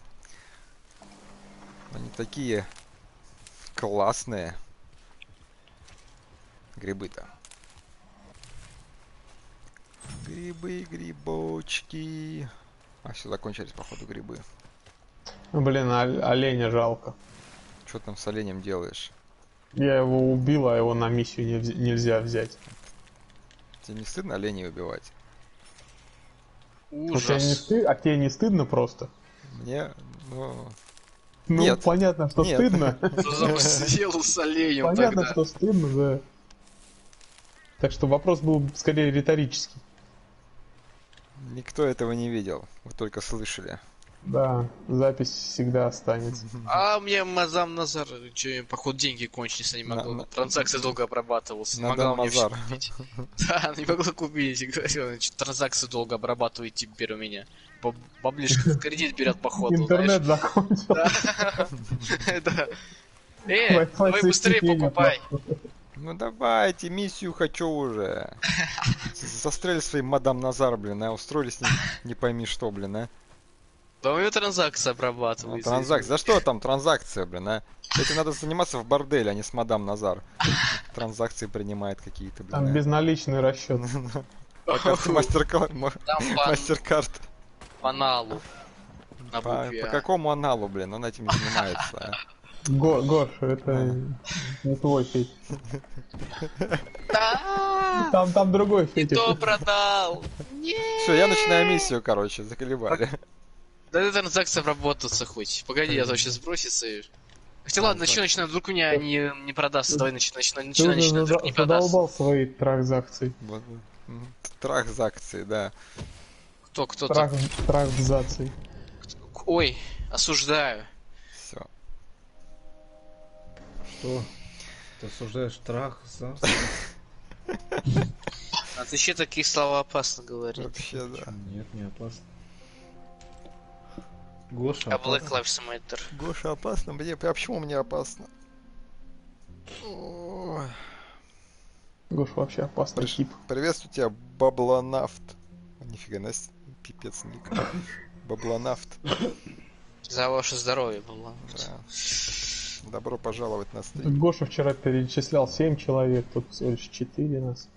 Они такие классные. Грибы-то. Грибы, грибочки. А, все, закончились, походу, грибы. Блин, оленя жалко. Что там с оленем делаешь? Я его убил, а его на миссию нельзя взять. Тебе не стыдно оленей убивать? Ужас. А тебе не стыдно просто? Мне, ну... Ну, Нет. понятно, что Нет. стыдно. Что сделал с оленем Понятно, тогда? что стыдно, да. Так что вопрос был скорее риторический. Никто этого не видел. Вы только слышали. Да, запись всегда останется. А мне Мазам Назар, че, походу, деньги кончились, я не могу. Транзакция долго обрабатывалась. Не могла мне всё купить. Да, не могла купить. Говорила, транзакции долго обрабатывает теперь у меня. Баблишка в кредит берет, походу, Интернет знаешь. закончился. Да. Wi-Fi Давай быстрее соединение покупай. Ну давайте, миссию хочу уже. Застрелили своим мадам Назар, блин, а устроились не пойми что, блин, а. Да у меня транзакция Ну, обрабатывается. транзакция. За что там транзакция, блин, а? Этим надо заниматься в борделе, а не с мадам Назар. Транзакции принимает какие-то, блин. Там а. безналичный расчет. По карте мастер-карт. По аналу. На По букве А. какому аналу, блин, он этим занимается, а? Гоша, это не твой фетиш. Да, Там другой не фетиш. то продал. Все, я начинаю миссию, короче, заколебали. Да эта транзакция обработаться хоть. Погоди, я вообще сбросится. Хотя ладно, начинаю, вдруг у меня не продастся. Давай начинай, Ты уже вдруг не продастся. задолбал свои транзакции. Трахзакции, да. Кто так? Транзакции. Ой, осуждаю. Все. Что? Ты осуждаешь трах, А ты еще такие слова опасно говорить. Вообще, да. Нет, не опасно. Гоша, А Black опасно. Lives Matter. Гоша опасно? Мне, а почему мне опасно? Ой. Гоша вообще опасный тип. Приветствую тебя, Баблонафт. Нифига, пипец ник. Баблонафт. За ваше здоровье было. Да. Добро пожаловать на стрим. Гоша вчера перечислял 7 человек, тут всего лишь 4 нас.